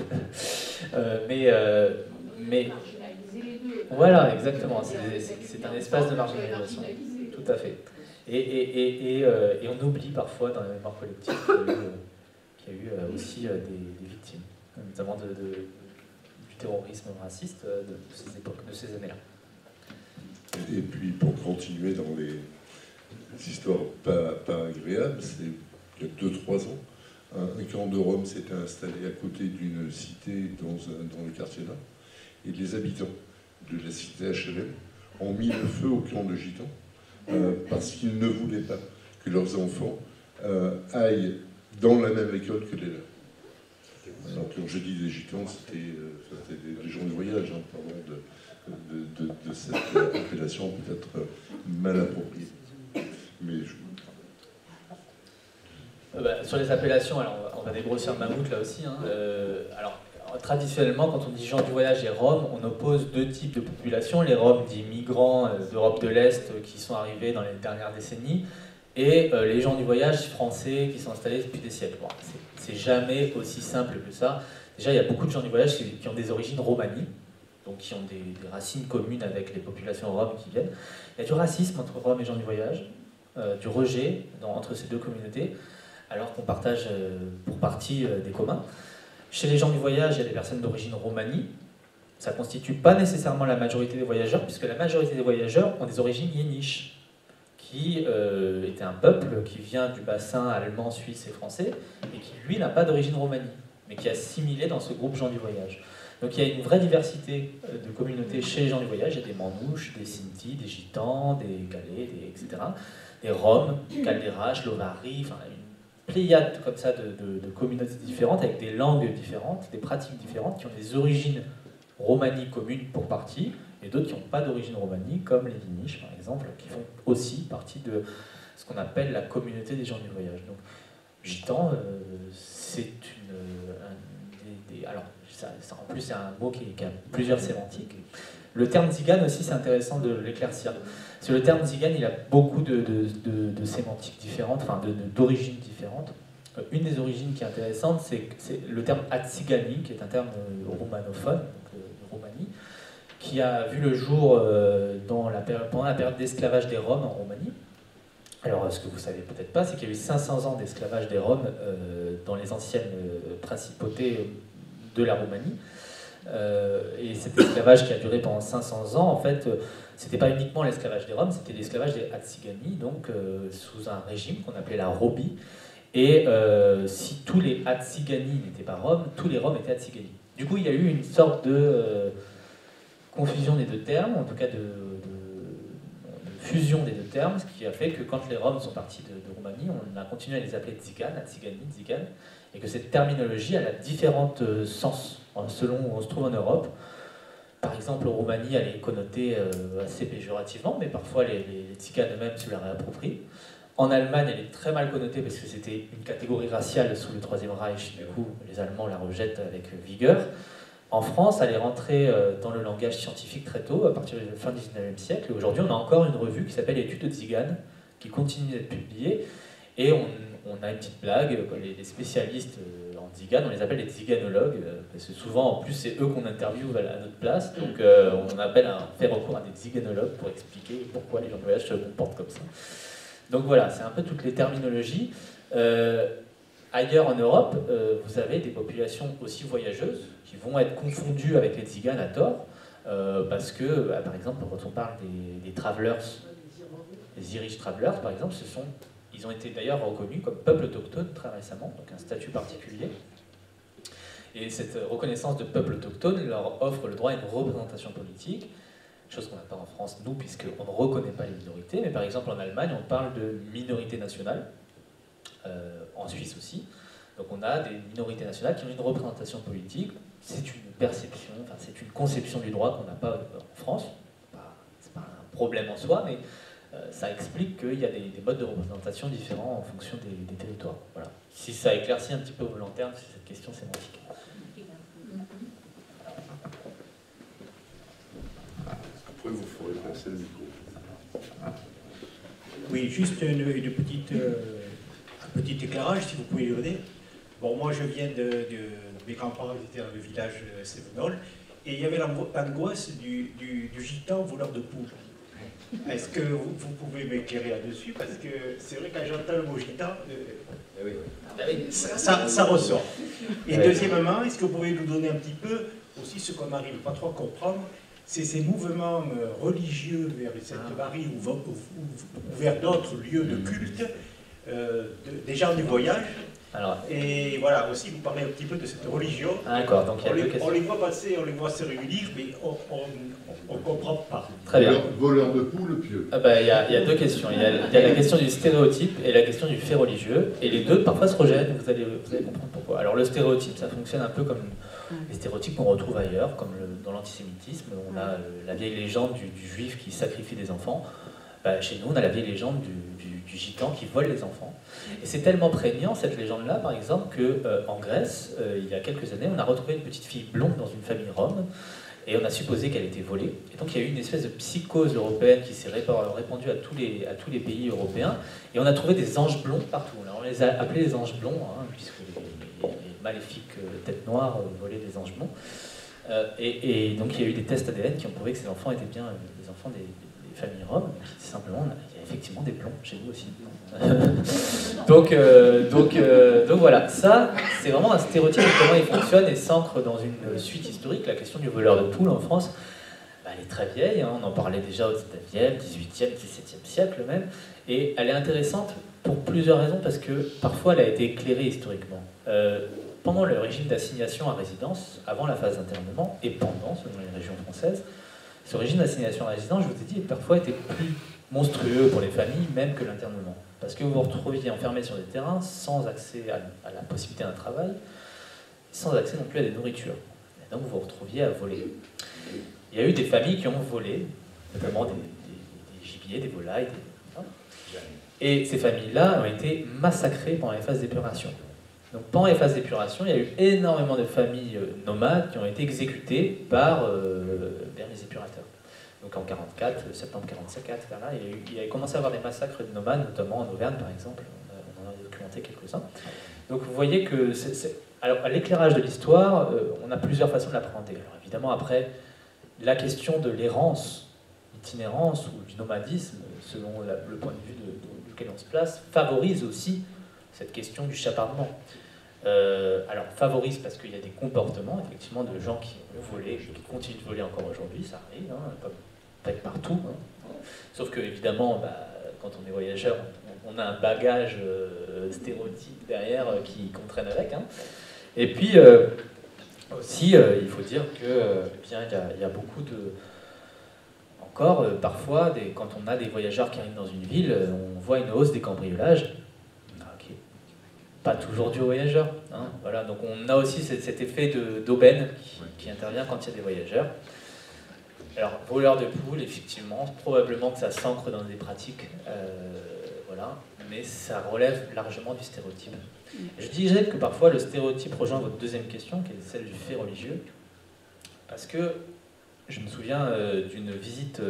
Speaker 3: Mais voilà, exactement. C'est un espace de marginalisation. Tout à fait. Et on oublie parfois dans la mémoire collective qu'il y a eu aussi des victimes, notamment du terrorisme raciste de ces époques, de ces années-là.
Speaker 4: Et puis pour continuer dans les histoires pas agréables, il y a 2-3 ans, un camp de Rome s'était installé à côté d'une cité dans le quartier là. Et les habitants de la cité HLM ont mis le feu au camp de gitans parce qu'ils ne voulaient pas que leurs enfants aillent dans la même école que les leurs. Alors quand je dis les gitans, c'était des gens du voyage, hein, pardon de cette appellation peut-être mal appropriée. Mais
Speaker 3: sur les appellations, alors on va dégrossir le mammouth là aussi. Hein. Alors, traditionnellement, quand on dit gens du voyage et Roms, on oppose 2 types de populations. Les Roms dits migrants d'Europe de l'Est qui sont arrivés dans les dernières décennies, et les gens du voyage français qui sont installés depuis des siècles. Bon, c'est jamais aussi simple que ça. Déjà, il y a beaucoup de gens du voyage qui ont des origines romanies, donc qui ont des racines communes avec les populations roms qui viennent. Il y a du racisme entre Roms et gens du voyage, du rejet entre ces deux communautés, alors qu'on partage pour partie des communs. Chez les gens du voyage, il y a des personnes d'origine romanie. Ça ne constitue pas nécessairement la majorité des voyageurs, puisque la majorité des voyageurs ont des origines yéniches, qui était un peuple qui vient du bassin allemand, suisse et français, et qui, lui, n'a pas d'origine romanie, mais qui est assimilé dans ce groupe gens du voyage. Donc il y a une vraie diversité de communautés chez les gens du voyage. Il y a des Manouches, des Sinti, des Gitans, des Galais, etc. Des Roms, Calderaches, Lovaris, enfin une pléiade comme ça de communautés différentes, avec des langues différentes, des pratiques différentes, qui ont des origines romanies communes pour partie, et d'autres qui n'ont pas d'origine romanie, comme les Yéniches par exemple, qui font aussi partie de ce qu'on appelle la communauté des gens du voyage. Donc Gitan, c'est alors, en plus, c'est un mot qui a plusieurs sémantiques. Le terme Tsigane aussi, c'est intéressant de l'éclaircir. Parce que le terme Tsigane, il a beaucoup de sémantiques différentes, enfin d'origines différentes. Une des origines qui est intéressante, c'est le terme Atsigani, qui est un terme romanophone, donc de Roumanie, qui a vu le jour pendant la période d'esclavage des Roms en Roumanie. Alors, ce que vous ne savez peut-être pas, c'est qu'il y a eu 500 ans d'esclavage des Roms dans les anciennes principautés de la Roumanie. Et cet esclavage qui a duré pendant 500 ans, en fait, c'était pas uniquement l'esclavage des Roms, c'était l'esclavage des Atsigani, donc sous un régime qu'on appelait la Robi. Et si tous les Atsigani n'étaient pas Roms, tous les Roms étaient Atsigani. Du coup, il y a eu une sorte de confusion des deux termes, en tout cas de fusion des deux termes, ce qui a fait que quand les Roms sont partis de Roumanie, on a continué à les appeler Tziganes, Atsigani, Tziganes, et que cette terminologie elle a différents sens selon où on se trouve en Europe. Par exemple, en Roumanie, elle est connotée assez péjorativement, mais parfois les Tziganes eux-mêmes se la réapproprient. En Allemagne, elle est très mal connotée parce que c'était une catégorie raciale sous le Troisième Reich, du coup, les Allemands la rejettent avec vigueur. En France, elle est rentrée dans le langage scientifique très tôt, à partir de la fin du XIXe siècle. Et aujourd'hui, on a encore une revue qui s'appelle Études de Tziganes, qui continue d'être publiée. Et on a une petite blague, les spécialistes en Tziganes, on les appelle les Tziganologues, parce que souvent, en plus, c'est eux qu'on interviewe à notre place. Donc, on fait recours à des Tziganologues pour expliquer pourquoi les gens de voyage se comportent comme ça. Donc voilà, c'est un peu toutes les terminologies. Ailleurs en Europe, vous avez des populations aussi voyageuses qui vont être confondues avec les Tziganes à tort, parce que, par exemple, quand on parle des travelers, les Irish travelers, par exemple, ils ont été d'ailleurs reconnus comme peuple autochtone très récemment, donc un statut particulier. Et cette reconnaissance de peuple autochtone leur offre le droit à une représentation politique, chose qu'on n'a pas en France, nous, puisqu'on ne reconnaît pas les minorités, mais par exemple en Allemagne, on parle de minorité nationale, en Suisse aussi. Donc on a des minorités nationales qui ont une représentation politique, c'est une perception, enfin c'est une conception du droit qu'on n'a pas en France. C'est pas un problème en soi, mais ça explique qu'il y a des modes de représentation différents en fonction des territoires. Voilà. Si ça éclaircit un petit peu vos lanternes sur cette question sémantique.
Speaker 1: Après, vous ferez passer le micro.
Speaker 6: Oui, juste un petit éclairage, si vous pouvez le donner. Bon, moi, je viens de mes grands-parents qui étaient dans le village de Sévenol, et il y avait l'angoisse du gitan voleur de poules. Est-ce que vous pouvez m'éclairer là-dessus? Parce que c'est vrai, quand j'entends le mot gitan, ça ressort. Et deuxièmement, est-ce que vous pouvez nous donner un petit peu aussi ce qu'on n'arrive pas trop à comprendre, c'est ces mouvements religieux vers cette Marie ou vers d'autres lieux de culte des gens du voyage.
Speaker 3: Alors,
Speaker 6: et voilà, aussi vous parlez un petit peu de cette religion.
Speaker 3: D'accord, donc il y a deux questions.
Speaker 6: On les voit passer, on les voit se réunir, mais on ne comprend pas.
Speaker 3: Très bien.
Speaker 4: Voleur de poules, pieux.
Speaker 3: Ah bah, il y a deux questions. Il y a la question du stéréotype et la question du fait religieux. Et les deux, parfois, se rejettent. Vous allez comprendre pourquoi. Alors, le stéréotype, ça fonctionne un peu comme les stéréotypes qu'on retrouve ailleurs, comme dans l'antisémitisme. On a la vieille légende du juif qui sacrifie des enfants. Bah, chez nous, on a la vieille légende du gitan qui vole les enfants. Et c'est tellement prégnant, cette légende-là, par exemple, qu'en Grèce, il y a quelques années, on a retrouvé une petite fille blonde dans une famille rome, et on a supposé qu'elle était volée. Et donc il y a eu une espèce de psychose européenne qui s'est répandue à tous les pays européens, et on a trouvé des anges blonds partout. Alors, on les a appelés les anges blonds, puisque les maléfiques têtes noires volaient des anges blonds. Et donc il y a eu des tests ADN qui ont prouvé que ces enfants étaient bien des enfants des familles roms, qui simplement, il y a effectivement des blonds chez nous aussi. donc voilà, ça c'est vraiment un stéréotype de comment il fonctionne et s'ancre dans une suite historique. La question du voleur de poules en France, elle est très vieille, hein, on en parlait déjà au 19e, 18e, 17e siècle même, et elle est intéressante pour plusieurs raisons, parce que parfois elle a été éclairée historiquement. Pendant le régime d'assignation à résidence, avant la phase d'internement, et pendant, selon les régions françaises, ce régime d'assignation à résidence, je vous ai dit, parfois était plus monstrueux pour les familles, même que l'internement. Parce que vous vous retrouviez enfermé sur des terrains, sans accès à la possibilité d'un travail, sans accès non plus à des nourritures. Et donc vous vous retrouviez à voler. Il y a eu des familles qui ont volé, notamment des gibiers, des volailles, et ces familles-là ont été massacrées pendant les phases d'épuration. Donc pendant les phases d'épuration, il y a eu énormément de familles nomades qui ont été exécutées par les épurateurs. Donc en 44, septembre 44, vers là, il y a commencé à avoir des massacres de nomades, notamment en Auvergne par exemple, on en a documenté quelques-uns. Donc vous voyez que, alors à l'éclairage de l'histoire, on a plusieurs façons de l'appréhender. Alors évidemment après, la question de l'errance, l'itinérance ou du nomadisme, selon le point de vue duquel on se place, favorise aussi cette question du chaparnement. Alors favorise parce qu'il y a des comportements effectivement de gens qui ont volé, qui continuent de voler encore aujourd'hui, ça arrive, hein, pas partout, hein. Sauf que évidemment, quand on est voyageur, on a un bagage stéréotype derrière qu'on traîne avec, hein. Et puis aussi, il faut dire que il y a beaucoup de... Encore, parfois, quand on a des voyageurs qui arrivent dans une ville, on voit une hausse des cambriolages. Pas toujours dû aux voyageurs. Hein, voilà. Donc on a aussi cet effet d'aubaine qui intervient quand il y a des voyageurs. Alors, voleur de poules, effectivement, probablement que ça s'ancre dans des pratiques, voilà, mais ça relève largement du stéréotype. Je disais que parfois le stéréotype rejoint votre deuxième question, qui est celle du fait religieux, parce que je me souviens d'une visite,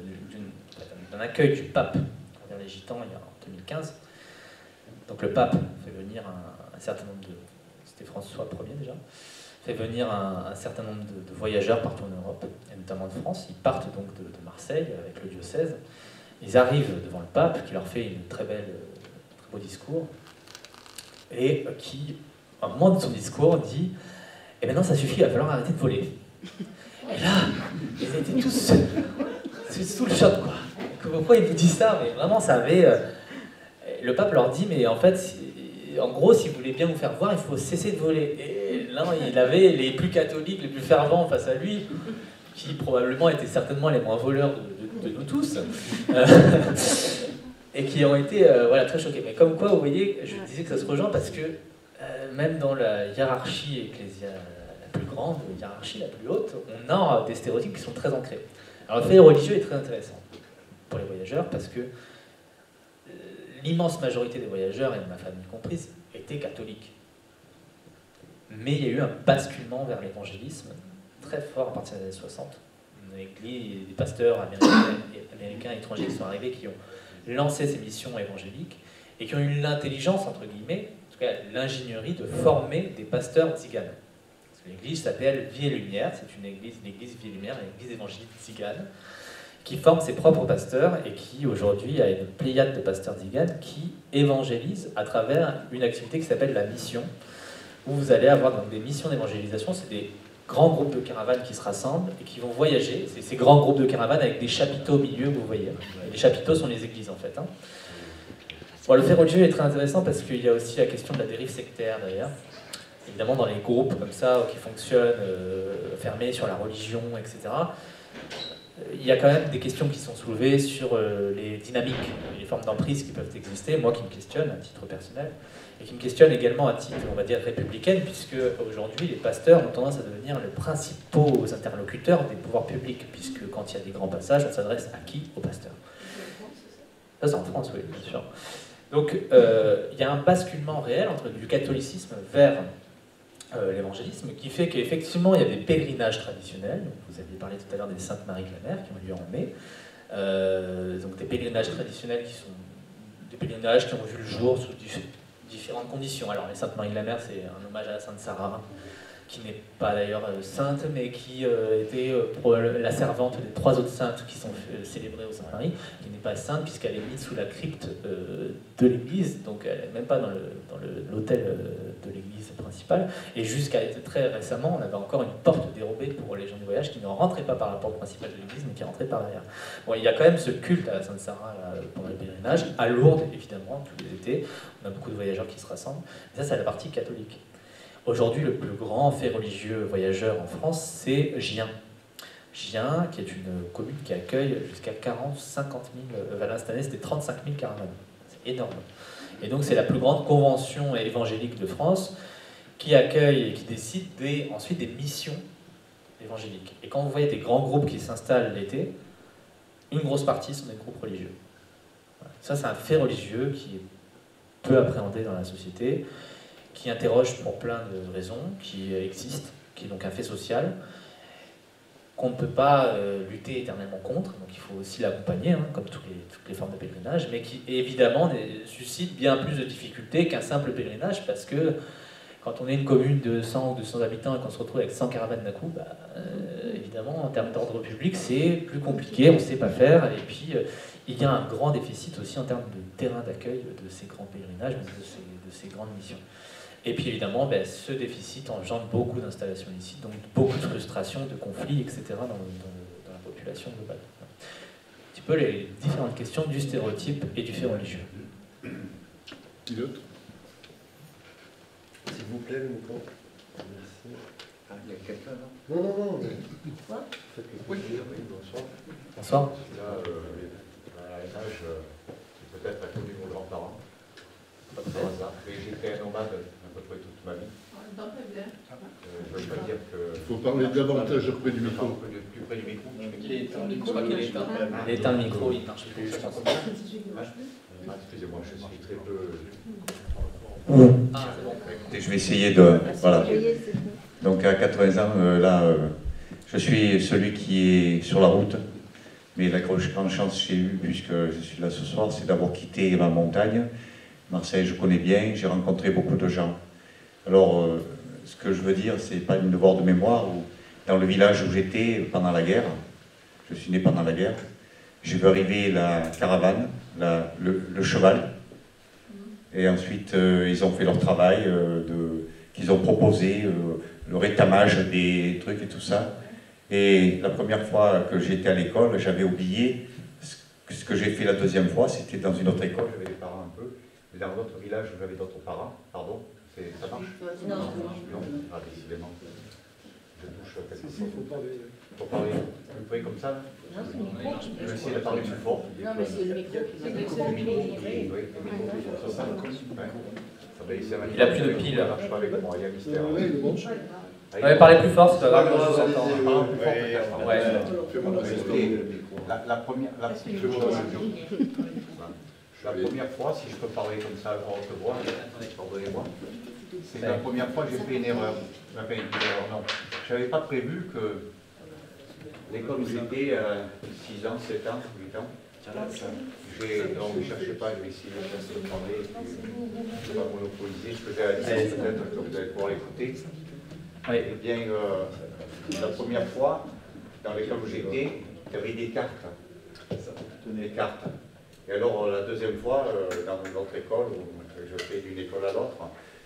Speaker 3: d'un accueil du pape envers les gitans il y a en 2015. Donc le pape fait venir un certain nombre de... C'était François Ier déjà. Fait venir un certain nombre de voyageurs partout en Europe, et notamment de France. Ils partent donc de Marseille avec le diocèse. Ils arrivent devant le pape qui leur fait un très beau discours et qui, à un moment de son discours, dit « Et maintenant ça suffit, il va falloir arrêter de voler. » Et là, ils étaient tous sous le choc, quoi. Pourquoi il nous dit ça? Mais vraiment, ça avait... Le pape leur dit, mais en fait, en gros, si vous voulez bien vous faire voir, il faut cesser de voler. Et là, il avait les plus catholiques, les plus fervents face à lui, qui probablement étaient certainement les moins voleurs de nous tous, et qui ont été voilà, très choqués. Mais comme quoi, vous voyez, je disais que ça se rejoint parce que même dans la hiérarchie ecclésiale la plus grande, la hiérarchie la plus haute, on a des stéréotypes qui sont très ancrés. Alors le fait religieux est très intéressant pour les voyageurs parce que l'immense majorité des voyageurs, et de ma famille comprise, étaient catholiques. Mais il y a eu un basculement vers l'évangélisme très fort à partir des années 60. Des pasteurs américains étrangers qui sont arrivés, qui ont lancé ces missions évangéliques et qui ont eu l'intelligence, entre guillemets, en tout cas l'ingénierie de former des pasteurs tziganes. L'église s'appelle Vie et Lumière, c'est l'église Vie et Lumière, l'église évangélique tzigane, qui forme ses propres pasteurs et qui aujourd'hui a une pléiade de pasteurs tziganes qui évangélisent à travers une activité qui s'appelle la mission, où vous allez avoir donc des missions d'évangélisation, c'est des grands groupes de caravanes qui se rassemblent et qui vont voyager. C'est ces grands groupes de caravanes avec des chapiteaux au milieu que vous voyez. Et les chapiteaux sont les églises en fait. Hein. Bon, le fait religieux est très intéressant parce qu'il y a aussi la question de la dérive sectaire d'ailleurs. Évidemment dans les groupes comme ça qui fonctionnent, fermés sur la religion, etc. Il y a quand même des questions qui sont soulevées sur les dynamiques, les formes d'emprise qui peuvent exister, moi qui me questionne à titre personnel, et qui me questionne également à titre, on va dire, républicaine, puisque aujourd'hui les pasteurs ont tendance à devenir les principaux interlocuteurs des pouvoirs publics, puisque quand il y a des grands passages, on s'adresse à qui? Aux pasteurs. Ça c'est en France, oui, bien sûr. Donc il y a un basculement réel entre du catholicisme vers l'évangélisme, qui fait qu'effectivement il y a des pèlerinages traditionnels. Donc, vous aviez parlé tout à l'heure des Saintes Marie de la Mer qui ont lieu en mai. Donc des pèlerinages traditionnels qui sont des pèlerinages qui ont vu le jour sous différentes conditions. Alors les Saintes Marie de la Mer, c'est un hommage à la Sainte Sarah, qui n'est pas d'ailleurs sainte, mais qui était la servante des 3 autres saintes qui sont célébrées au Saint-Marie, qui n'est pas sainte puisqu'elle est mise sous la crypte de l'église, donc elle n'est même pas dans l'autel de l'église principale. Et jusqu'à très récemment, on avait encore une porte dérobée pour les gens du voyage qui ne rentraient pas par la porte principale de l'église, mais qui rentraient par derrière. Bon, il y a quand même ce culte à la Sainte Sarah pendant le pèlerinage, à Lourdes évidemment, tous les étés. On a beaucoup de voyageurs qui se rassemblent. Ça, c'est la partie catholique. Aujourd'hui, le plus grand fait religieux voyageur en France, c'est Gien. Gien, qui est une commune qui accueille jusqu'à 50 000, cette année c'était 35 000 caravanes. C'est énorme. Et donc c'est la plus grande convention évangélique de France qui accueille et qui décide ensuite des missions évangéliques. Et quand vous voyez des grands groupes qui s'installent l'été, une grosse partie sont des groupes religieux. Voilà. Ça, c'est un fait religieux qui est peu appréhendé dans la société, qui interroge pour plein de raisons, qui existe, qui est donc un fait social, qu'on ne peut pas lutter éternellement contre, donc il faut aussi l'accompagner, hein, comme toutes les formes de pèlerinage, mais qui évidemment suscite bien plus de difficultés qu'un simple pèlerinage, parce que quand on est une commune de 100 ou 200 habitants et qu'on se retrouve avec 100 caravanes d'un coup, évidemment, en termes d'ordre public, c'est plus compliqué, on ne sait pas faire, et puis il y a un grand déficit aussi en termes de terrain d'accueil de ces grands pèlerinages, de ces grandes missions. Et puis évidemment, ce déficit engendre beaucoup d'installations illicites, donc beaucoup de frustration, de conflits, etc. dans la population globale. Un petit peu les différentes questions du stéréotype et du fait religieux.
Speaker 4: Pilote.
Speaker 7: S'il vous plaît, le micro. Merci.
Speaker 8: Ah, il y a quelqu'un là?
Speaker 7: Non.
Speaker 8: Quoi? Oui, bonsoir.
Speaker 3: Bonsoir.
Speaker 8: Là, à l'âge, peut-être a connu mon grand-parent, pas de hasard, mais j'étais un nomade à peu près toute ma vie. Je ne veux pas dire que...
Speaker 4: Il faut parler davantage près du micro.
Speaker 8: Plus près du micro.
Speaker 3: Je crois qu'il est éteint. Il est éteint le micro, il ne marche plus, je pense.
Speaker 8: Excusez-moi, je suis très peu...
Speaker 3: Ah, c'est bon.
Speaker 8: Écoutez, je vais essayer de... Voilà. Donc à 80 ans, là, je suis celui qui est sur la route. Mais la grande chance que j'ai eue, puisque je suis là ce soir, c'est d'avoir quitté ma montagne. Marseille, je connais bien, j'ai rencontré beaucoup de gens. Alors, ce que je veux dire, c'est pas une devoir de mémoire. Dans le village où j'étais pendant la guerre, je suis né pendant la guerre, j'ai vu arriver la caravane, le cheval, et ensuite ils ont fait leur travail, qu'ils ont proposé, le rétamage des trucs et tout ça. Et la première fois que j'étais à l'école, j'avais oublié ce que j'ai fait la deuxième fois, c'était dans une autre école, j'avais les parents un peu, mais dans d'autres villages où j'avais d'autres parents, pardon, ça marche? Non, ah, décidément. Je touche quelque chose. Il faut parler plus près comme ça?
Speaker 5: Non, c'est le micro.
Speaker 8: Je vais essayer de parler plus fort.
Speaker 5: Non, mais c'est le micro qui
Speaker 3: Il n'a plus de pile.
Speaker 8: Ça marche pas avec moi, il y a un mystère.
Speaker 3: Ouais, parlez plus fort, c'est pas grave, je vous entends.
Speaker 8: Ouais. La première fois, si je peux parler comme ça à haute voix, pardonnez-moi, c'est la première fois que j'ai fait une erreur. Enfin, une erreur, non. Je n'avais pas prévu que l'école où j'étais, 6 ans, 7 ans, 8 ans, donc ne cherchez pas, je vais essayer de parler, je ne vais pas monopoliser ce que j'ai à dire, peut-être que vous allez pouvoir l'écouter.
Speaker 3: Oui.
Speaker 8: Eh bien, la première fois, dans l'école où j'étais, il y avait des cartes. Des cartes. Et alors, la deuxième fois, dans l'autre école, où je fais d'une école à l'autre,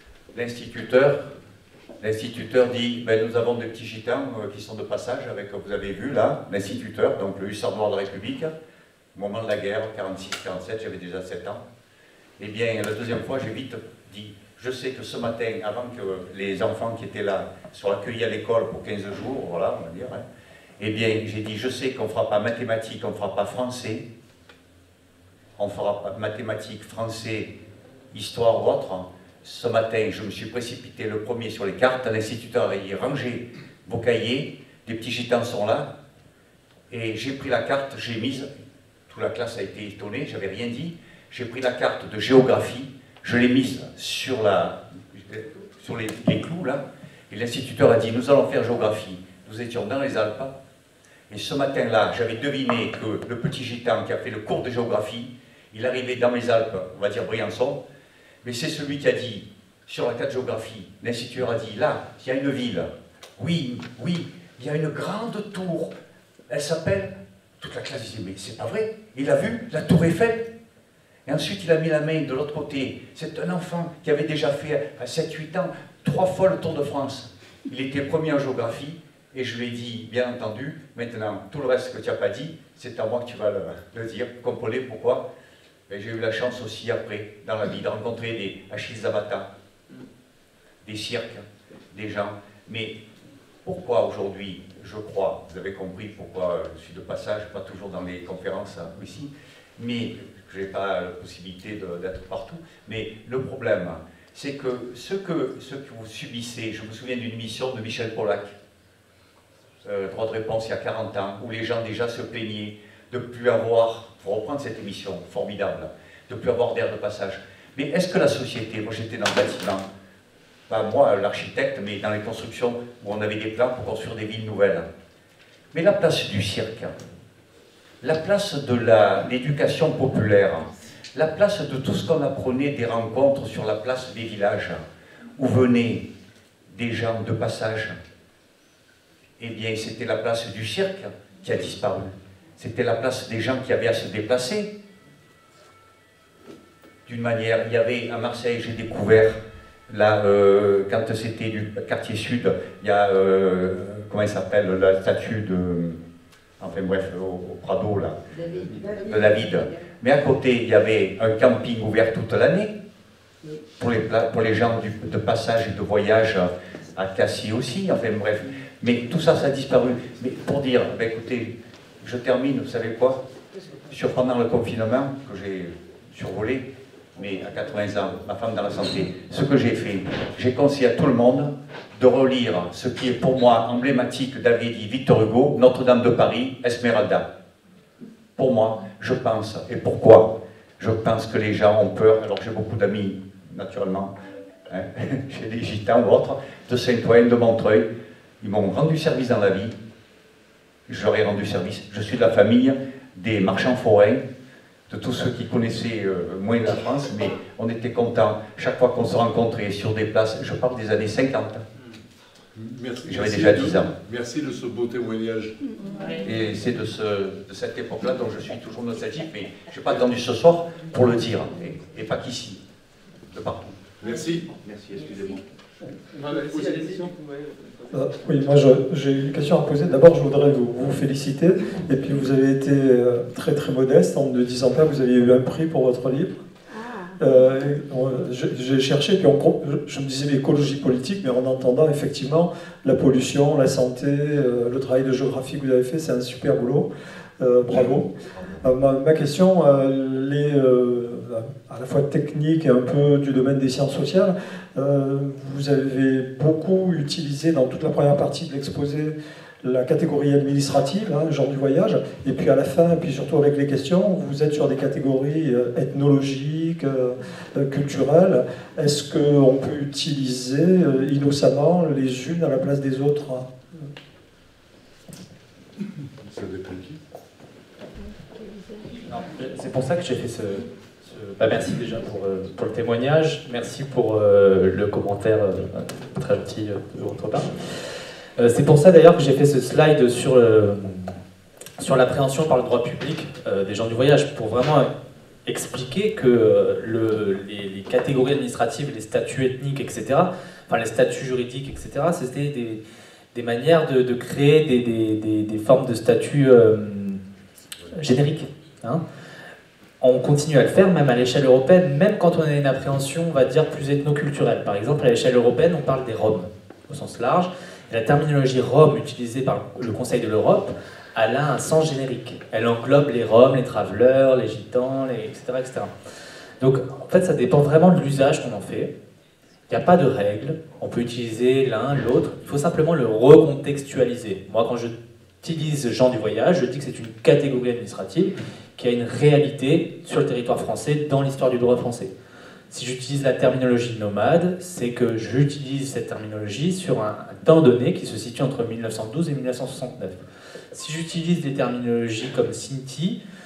Speaker 8: l'instituteur dit, ben, nous avons des petits gitans qui sont de passage, avec, vous avez vu là, l'instituteur, donc le hussard noir de la République, au moment de la guerre, 46-47, j'avais déjà 7 ans. Eh bien, la deuxième fois, j'ai vite dit, je sais que ce matin, avant que les enfants qui étaient là soient accueillis à l'école pour 15 jours, voilà, on va dire, hein, eh bien, j'ai dit, je sais qu'on ne fera pas mathématiques, on ne fera pas français, on fera pas mathématiques, français, histoire ou autre. Ce matin, je me suis précipité le premier sur les cartes, l'instituteur a dit, rangez vos cahiers, les petits gitans sont là, et j'ai pris la carte, j'ai mise, toute la classe a été étonnée, j'avais rien dit, j'ai pris la carte de géographie, je l'ai mise sur les clous là, et l'instituteur a dit, nous allons faire géographie. Nous étions dans les Alpes, et ce matin-là, j'avais deviné que le petit gitan qui a fait le cours de géographie, il arrivait dans les Alpes, on va dire Briançon, mais c'est celui qui a dit, sur la carte géographie. L'instituteur a dit, là, il y a une ville. Oui, oui, il y a une grande tour. Elle s'appelle... Toute la classe disait, mais c'est pas vrai. Il a vu la tour Eiffel. Et ensuite, il a mis la main de l'autre côté. C'est un enfant qui avait déjà fait, à 7-8 ans, 3 fois le Tour de France. Il était premier en géographie. Et je lui ai dit, bien entendu, maintenant, tout le reste que tu n'as pas dit, c'est à moi que tu vas le dire. Comprenez pourquoi? J'ai eu la chance aussi, après, dans la vie, de rencontrer des Achille Zabata, des cirques, des gens. Mais pourquoi aujourd'hui, je crois, vous avez compris pourquoi je suis de passage, pas toujours dans les conférences ici, mais je n'ai pas la possibilité d'être partout. Mais le problème, c'est que ce que vous subissez, je me souviens d'une émission de Michel Pollack, droit de réponse il y a 40 ans, où les gens déjà se plaignaient de ne plus avoir, il faut reprendre cette émission formidable, de ne plus avoir d'air de passage. Mais est-ce que la société, moi j'étais dans le bâtiment, pas moi l'architecte, mais dans les constructions où on avait des plans pour construire des villes nouvelles. Mais la place du cirque, la place de l'éducation populaire, la place de tout ce qu'on apprenait des rencontres sur la place des villages, où venaient des gens de passage, eh bien c'était la place du cirque qui a disparu. C'était la place des gens qui avaient à se déplacer. D'une manière, il y avait à Marseille, j'ai découvert, là, quand c'était du quartier sud, il y a, comment il s'appelle, la statue de, enfin bref, au Prado, là, de David. Mais à côté, il y avait un camping ouvert toute l'année, pour les gens de passage et de voyage à Cassis aussi, enfin bref. Mais tout ça, ça a disparu. Mais pour dire, ben écoutez, je termine, vous savez quoi, pendant le confinement, que j'ai survolé, mais à 80 ans, ma femme dans la santé, ce que j'ai fait, j'ai conseillé à tout le monde de relire ce qui est pour moi emblématique d'avait dit Victor Hugo, Notre-Dame de Paris, Esmeralda. Pour moi, je pense, et pourquoi? Je pense que les gens ont peur, alors j'ai beaucoup d'amis, naturellement, hein, chez les gitans ou autres, de Saint-Ouen, de Montreuil, ils m'ont rendu service dans la vie, je leur ai rendu service, je suis de la famille des marchands forains, de tous ceux qui connaissaient moins la France, mais on était contents chaque fois qu'on se rencontrait sur des places, je parle des années 50. J'avais déjà 10 ans.
Speaker 4: Merci de ce beau témoignage.
Speaker 8: Et c'est de cette époque-là dont je suis toujours nostalgique, mais je n'ai pas attendu ce soir pour le dire, et pas qu'ici, de partout.
Speaker 4: Merci.
Speaker 8: Merci, excusez-moi.
Speaker 9: Oui, moi j'ai une question à poser. D'abord, je voudrais vous féliciter. Et puis, vous avez été très très modeste. En ne disant pas, vous aviez eu un prix pour votre livre. J'ai cherché, puis je me disais l'écologie politique, mais en entendant effectivement la pollution, la santé, le travail de géographie que vous avez fait, c'est un super boulot. Bravo. Ma question, elle est à la fois technique et un peu du domaine des sciences sociales. Vous avez beaucoup utilisé dans toute la première partie de l'exposé la catégorie administrative, hein, genre du voyage, et puis à la fin, et puis surtout avec les questions, vous êtes sur des catégories ethnologiques, culturelles. Est-ce qu'on peut utiliser innocemment les unes à la place des autres?
Speaker 4: Ça dépend qui.
Speaker 3: C'est pour ça que j'ai fait merci déjà pour le témoignage, merci pour le commentaire très gentil de votre part. C'est pour ça d'ailleurs que j'ai fait ce slide sur l'appréhension par le droit public des gens du voyage, pour vraiment expliquer que les catégories administratives, les statuts ethniques, etc., enfin les statuts juridiques, etc., c'était des manières de créer des formes de statuts génériques. Hein. On continue à le faire, même à l'échelle européenne, même quand on a une appréhension, on va dire, plus ethnoculturelle. Par exemple, à l'échelle européenne, on parle des Roms, au sens large. Et la terminologie Rome utilisée par le Conseil de l'Europe, elle a un sens générique. Elle englobe les Roms, les travelers, les gitans, etc., etc. Donc, en fait, ça dépend vraiment de l'usage qu'on en fait. Il n'y a pas de règle. On peut utiliser l'un, l'autre. Il faut simplement le recontextualiser. Moi, quand j'utilise gens du voyage, je dis que c'est une catégorie administrative qui a une réalité sur le territoire français, dans l'histoire du droit français. Si j'utilise la terminologie nomade, c'est que j'utilise cette terminologie sur un temps donné qui se situe entre 1912 et 1969. Si j'utilise des terminologies comme Sinti,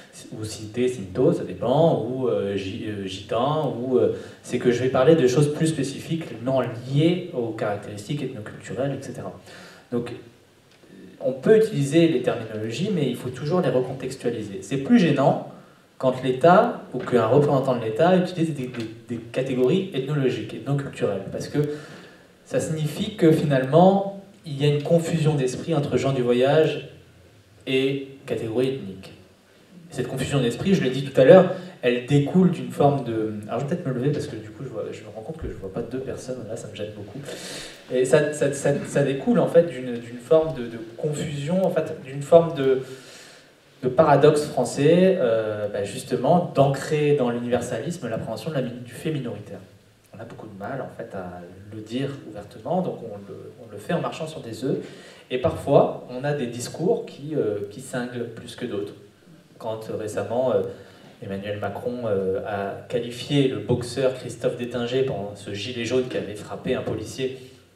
Speaker 3: ou Sinté, Sinto, ça dépend, ou Gitan, ou c'est que je vais parler de choses plus spécifiques, non liées aux caractéristiques ethnoculturelles, etc. Donc, on peut utiliser les terminologies, mais il faut toujours les recontextualiser. C'est plus gênant quand l'État, ou qu'un représentant de l'État utilise des catégories ethnologiques, ethnoculturelles, parce que ça signifie que finalement, il y a une confusion d'esprit entre gens du voyage et catégories ethniques. Cette confusion d'esprit, je l'ai dit tout à l'heure, elle découle d'une forme de... Alors je vais peut-être me lever parce que du coup je me rends compte que je ne vois pas deux personnes, là ça me gêne beaucoup. Et ça découle en fait d'une forme de confusion, en fait, d'une forme de paradoxe français, justement, d'ancrer dans l'universalisme l'appréhension du fait minoritaire. On a beaucoup de mal en fait à le dire ouvertement, donc on le fait en marchant sur des œufs. Et parfois, on a des discours qui cinglent plus que d'autres. Quand récemment, Emmanuel Macron a qualifié le boxeur Christophe Détinger pendant ce gilet jaune qui avait frappé un policier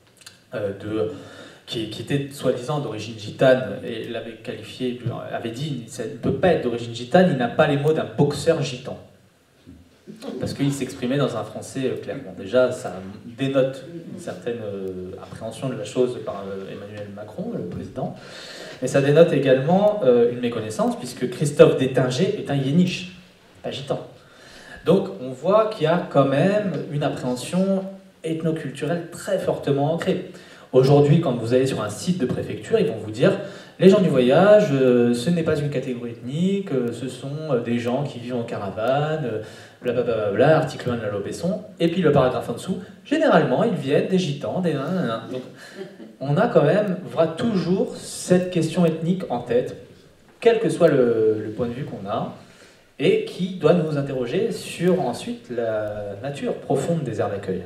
Speaker 3: qui était soi-disant d'origine gitane, et l'avait qualifié, avait dit ça ne peut pas être d'origine gitane, il n'a pas les mots d'un boxeur gitan. Parce qu'il s'exprimait dans un français clair. Bon, déjà, ça dénote une certaine appréhension de la chose par Emmanuel Macron, le président, mais ça dénote également une méconnaissance, puisque Christophe Détinger est un yéniche, pas gitan. Donc on voit qu'il y a quand même une appréhension ethnoculturelle très fortement ancrée. Aujourd'hui, quand vous allez sur un site de préfecture, ils vont vous dire les gens du voyage, ce n'est pas une catégorie ethnique, ce sont des gens qui vivent en caravane, blablabla, article 1 de la loi Besson, et puis le paragraphe en dessous, généralement ils viennent des gitans, des nanana. Donc on a quand même toujours cette question ethnique en tête, quel que soit le point de vue qu'on a, et qui doit nous interroger sur ensuite la nature profonde des aires d'accueil.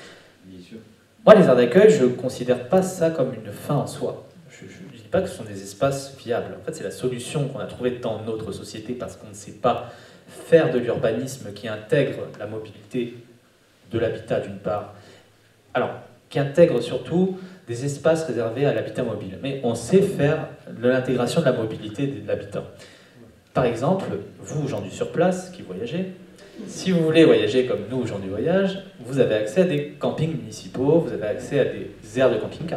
Speaker 3: Moi, les aires d'accueil, je ne considère pas ça comme une fin en soi. Je ne dis pas que ce sont des espaces viables. En fait, c'est la solution qu'on a trouvée dans notre société parce qu'on ne sait pas faire de l'urbanisme qui intègre la mobilité de l'habitat d'une part. Alors, qui intègre surtout des espaces réservés à l'habitat mobile. Mais on sait faire de l'intégration de la mobilité de l'habitat. Par exemple, vous, gens du surplace, qui voyagez, si vous voulez voyager comme nous, gens du voyage, vous avez accès à des campings municipaux, vous avez accès à des aires de camping-car.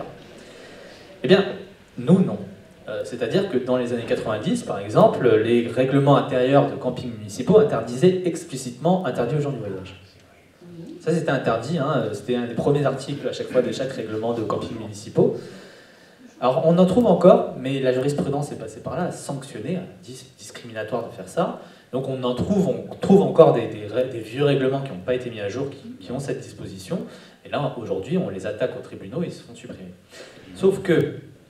Speaker 3: Eh bien, nous, non. C'est-à-dire que dans les années 90, par exemple, les règlements intérieurs de campings municipaux interdisaient explicitement interdit aux gens du voyage. Ça, c'était interdit, hein, c'était un des premiers articles à chaque fois de chaque règlement de campings municipaux. Alors, on en trouve encore, mais la jurisprudence est passée par là, à sanctionner, c'est discriminatoire de faire ça. Donc on trouve encore des vieux règlements qui n'ont pas été mis à jour, qui ont cette disposition. Et là, aujourd'hui, on les attaque aux tribunaux et ils se font supprimer. Sauf que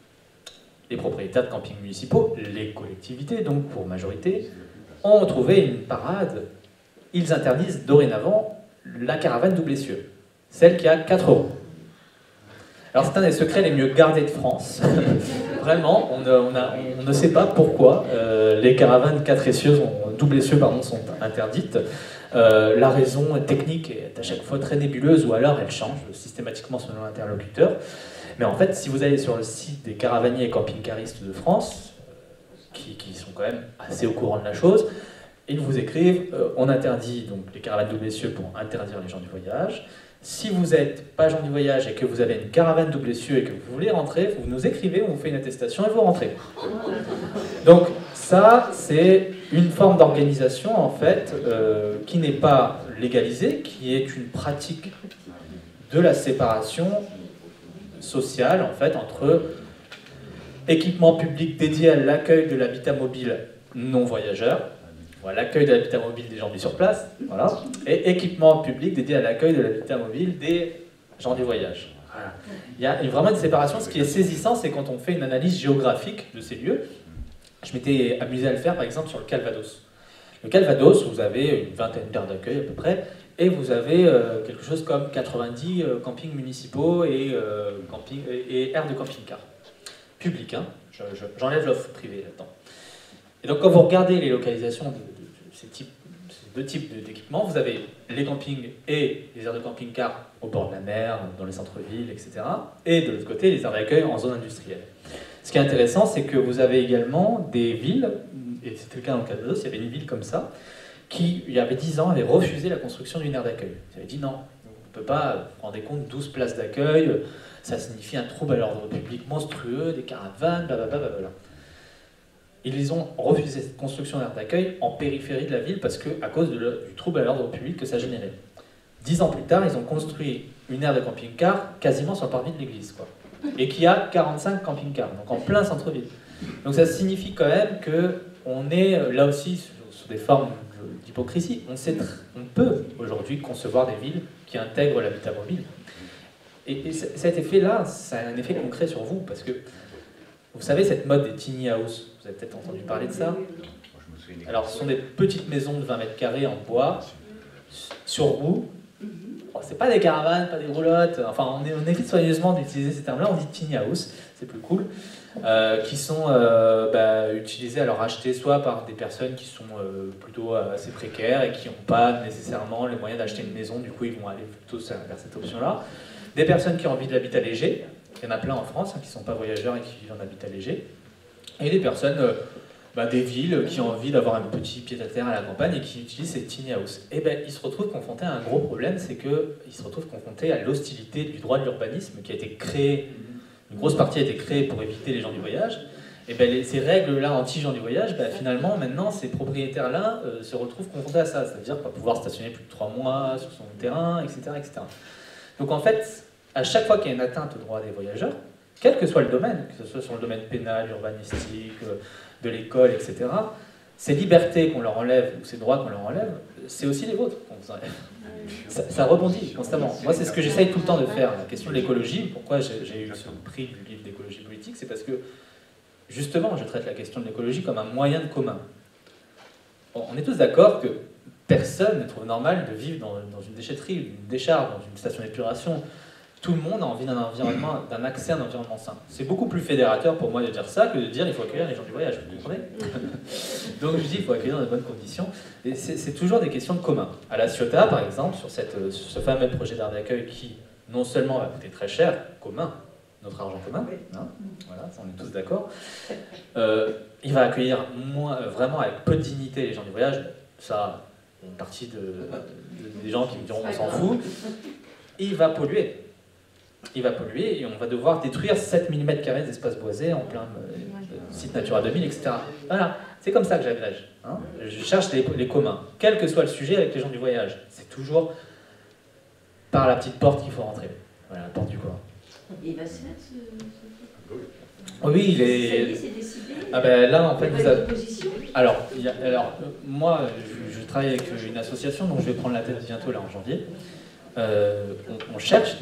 Speaker 3: les propriétaires de campings municipaux, les collectivités, donc pour majorité, ont trouvé une parade. Ils interdisent dorénavant la caravane double essieu, celle qui a 4 €. Alors c'est un des secrets les mieux gardés de France. Vraiment, on ne sait pas pourquoi les caravanes 4 essieux, double essieu pardon, sont interdites. La raison technique est à chaque fois très nébuleuse ou alors elle change systématiquement selon l'interlocuteur. Mais en fait, si vous allez sur le site des caravaniers et camping-caristes de France, qui sont quand même assez au courant de la chose, ils vous écrivent on interdit donc les caravanes double essieu pour interdire les gens du voyage. Si vous n'êtes pas gens du voyage et que vous avez une caravane double essieu et que vous voulez rentrer, vous nous écrivez, on vous fait une attestation et vous rentrez. Donc ça, c'est une forme d'organisation en fait qui n'est pas légalisée, qui est une pratique de la séparation sociale en fait entre équipement public dédié à l'accueil de l'habitat mobile non voyageur, l'accueil de l'habitat mobile des gens du surplace, voilà, et équipement public dédié à l'accueil de l'habitat mobile des gens du voyage. Voilà. Il y a vraiment une séparation. Ce qui est saisissant, c'est quand on fait une analyse géographique de ces lieux. Je m'étais amusé à le faire, par exemple, sur le Calvados. Le Calvados, vous avez une vingtaine d'aires d'accueil à peu près, et vous avez quelque chose comme 90 campings municipaux et aires de camping-car. Public, hein. J'enlève l'offre privée là-dedans. Et donc quand vous regardez les localisations de ces deux types d'équipements, vous avez les campings et les aires de camping-car au bord de la mer, dans les centres-villes, etc. Et de l'autre côté, les aires d'accueil en zone industrielle. Ce qui est intéressant, c'est que vous avez également des villes et c'était le cas dans le Calvados, il y avait une ville comme ça, qui, il y avait 10 ans, avait refusé la construction d'une aire d'accueil. Ils avaient dit non, on ne peut pas, vous vous rendez compte, 12 places d'accueil, ça signifie un trouble à l'ordre public monstrueux, des caravanes, blablabla. Ils ont refusé cette construction d'aire d'accueil en périphérie de la ville parce que, à cause du trouble à l'ordre public que ça générait. 10 ans plus tard, ils ont construit une aire de camping-car quasiment sur le parvis de l'église, quoi. Et qui a 45 camping-cars, donc en plein centre-ville. Donc ça signifie quand même qu'on est là aussi sur des formes d'hypocrisie. On peut aujourd'hui concevoir des villes qui intègrent l'habitat mobile. Et cet effet-là, ça a un effet concret sur vous, parce que vous savez cette mode des tiny house, vous avez peut-être entendu parler de ça. Alors ce sont des petites maisons de 20 mètres carrés en bois, sur roues. Bon, c'est pas des caravanes, pas des roulottes, enfin on évite soigneusement d'utiliser ces termes-là, on dit tiny house, c'est plus cool, qui sont utilisés, alors achetés soit par des personnes qui sont plutôt assez précaires et qui n'ont pas nécessairement les moyens d'acheter une maison, du coup ils vont aller plutôt vers cette option-là. Des personnes qui ont envie de l'habitat léger, il y en a plein en France, qui ne sont pas voyageurs et qui vivent en habitat léger, et des personnes des villes qui ont envie d'avoir un petit pied-à-terre à la campagne et qui utilisent ces tiny house. Et ils se retrouvent confrontés à un gros problème, c'est qu'ils se retrouvent confrontés à l'hostilité du droit de l'urbanisme qui a été créé, une grosse partie a été créée pour éviter les gens du voyage. Et ces règles-là anti-gens du voyage, finalement, maintenant, ces propriétaires-là se retrouvent confrontés à ça, c'est-à-dire pas pouvoir stationner plus de 3 mois sur son terrain, etc., etc. Donc en fait, à chaque fois qu'il y a une atteinte au droit des voyageurs, quel que soit le domaine, que ce soit sur le domaine pénal, urbanistique, de l'école, etc., ces libertés qu'on leur enlève, ou ces droits qu'on leur enlève, c'est aussi les vôtres qu'on vous enlève. Ça rebondit constamment. Moi, c'est ce que j'essaye tout le temps de faire. La question de l'écologie, pourquoi j'ai eu ce prix du livre d'écologie politique, c'est parce que, justement, je traite la question de l'écologie comme un moyen de commun. On est tous d'accord que personne ne trouve normal de vivre dans une déchetterie, une décharge, dans une station d'épuration. Tout le monde a envie d'un environnement, d'un accès à un environnement sain. C'est beaucoup plus fédérateur pour moi de dire ça que de dire il faut accueillir les gens du voyage, vous comprenez? Donc je dis il faut accueillir dans de bonnes conditions. Et c'est toujours des questions de commun. À La Ciotat, par exemple, sur ce fameux projet d'aire d'accueil qui, non seulement va coûter très cher, commun, notre argent commun, hein, voilà, ça on est tous d'accord, il va accueillir vraiment avec peu de dignité les gens du voyage. Ça, une partie des gens qui me diront on s'en fout. Il va polluer. Il va polluer et on va devoir détruire 7000 m² d'espace boisé en plein site Natura 2000, etc. Voilà, c'est comme ça que j'agrège. Hein. Je cherche les communs, quel que soit le sujet avec les gens du voyage. C'est toujours par la petite porte qu'il faut rentrer. Voilà, la porte du coin.
Speaker 5: Et il va se faire
Speaker 3: Oui, il est...
Speaker 5: Ça y est, c'est décidé.
Speaker 3: Ah ben là, en fait,
Speaker 5: vous avez...
Speaker 3: Alors, moi, je travaille avec une association dont je vais prendre la tête bientôt, là, en janvier. On cherche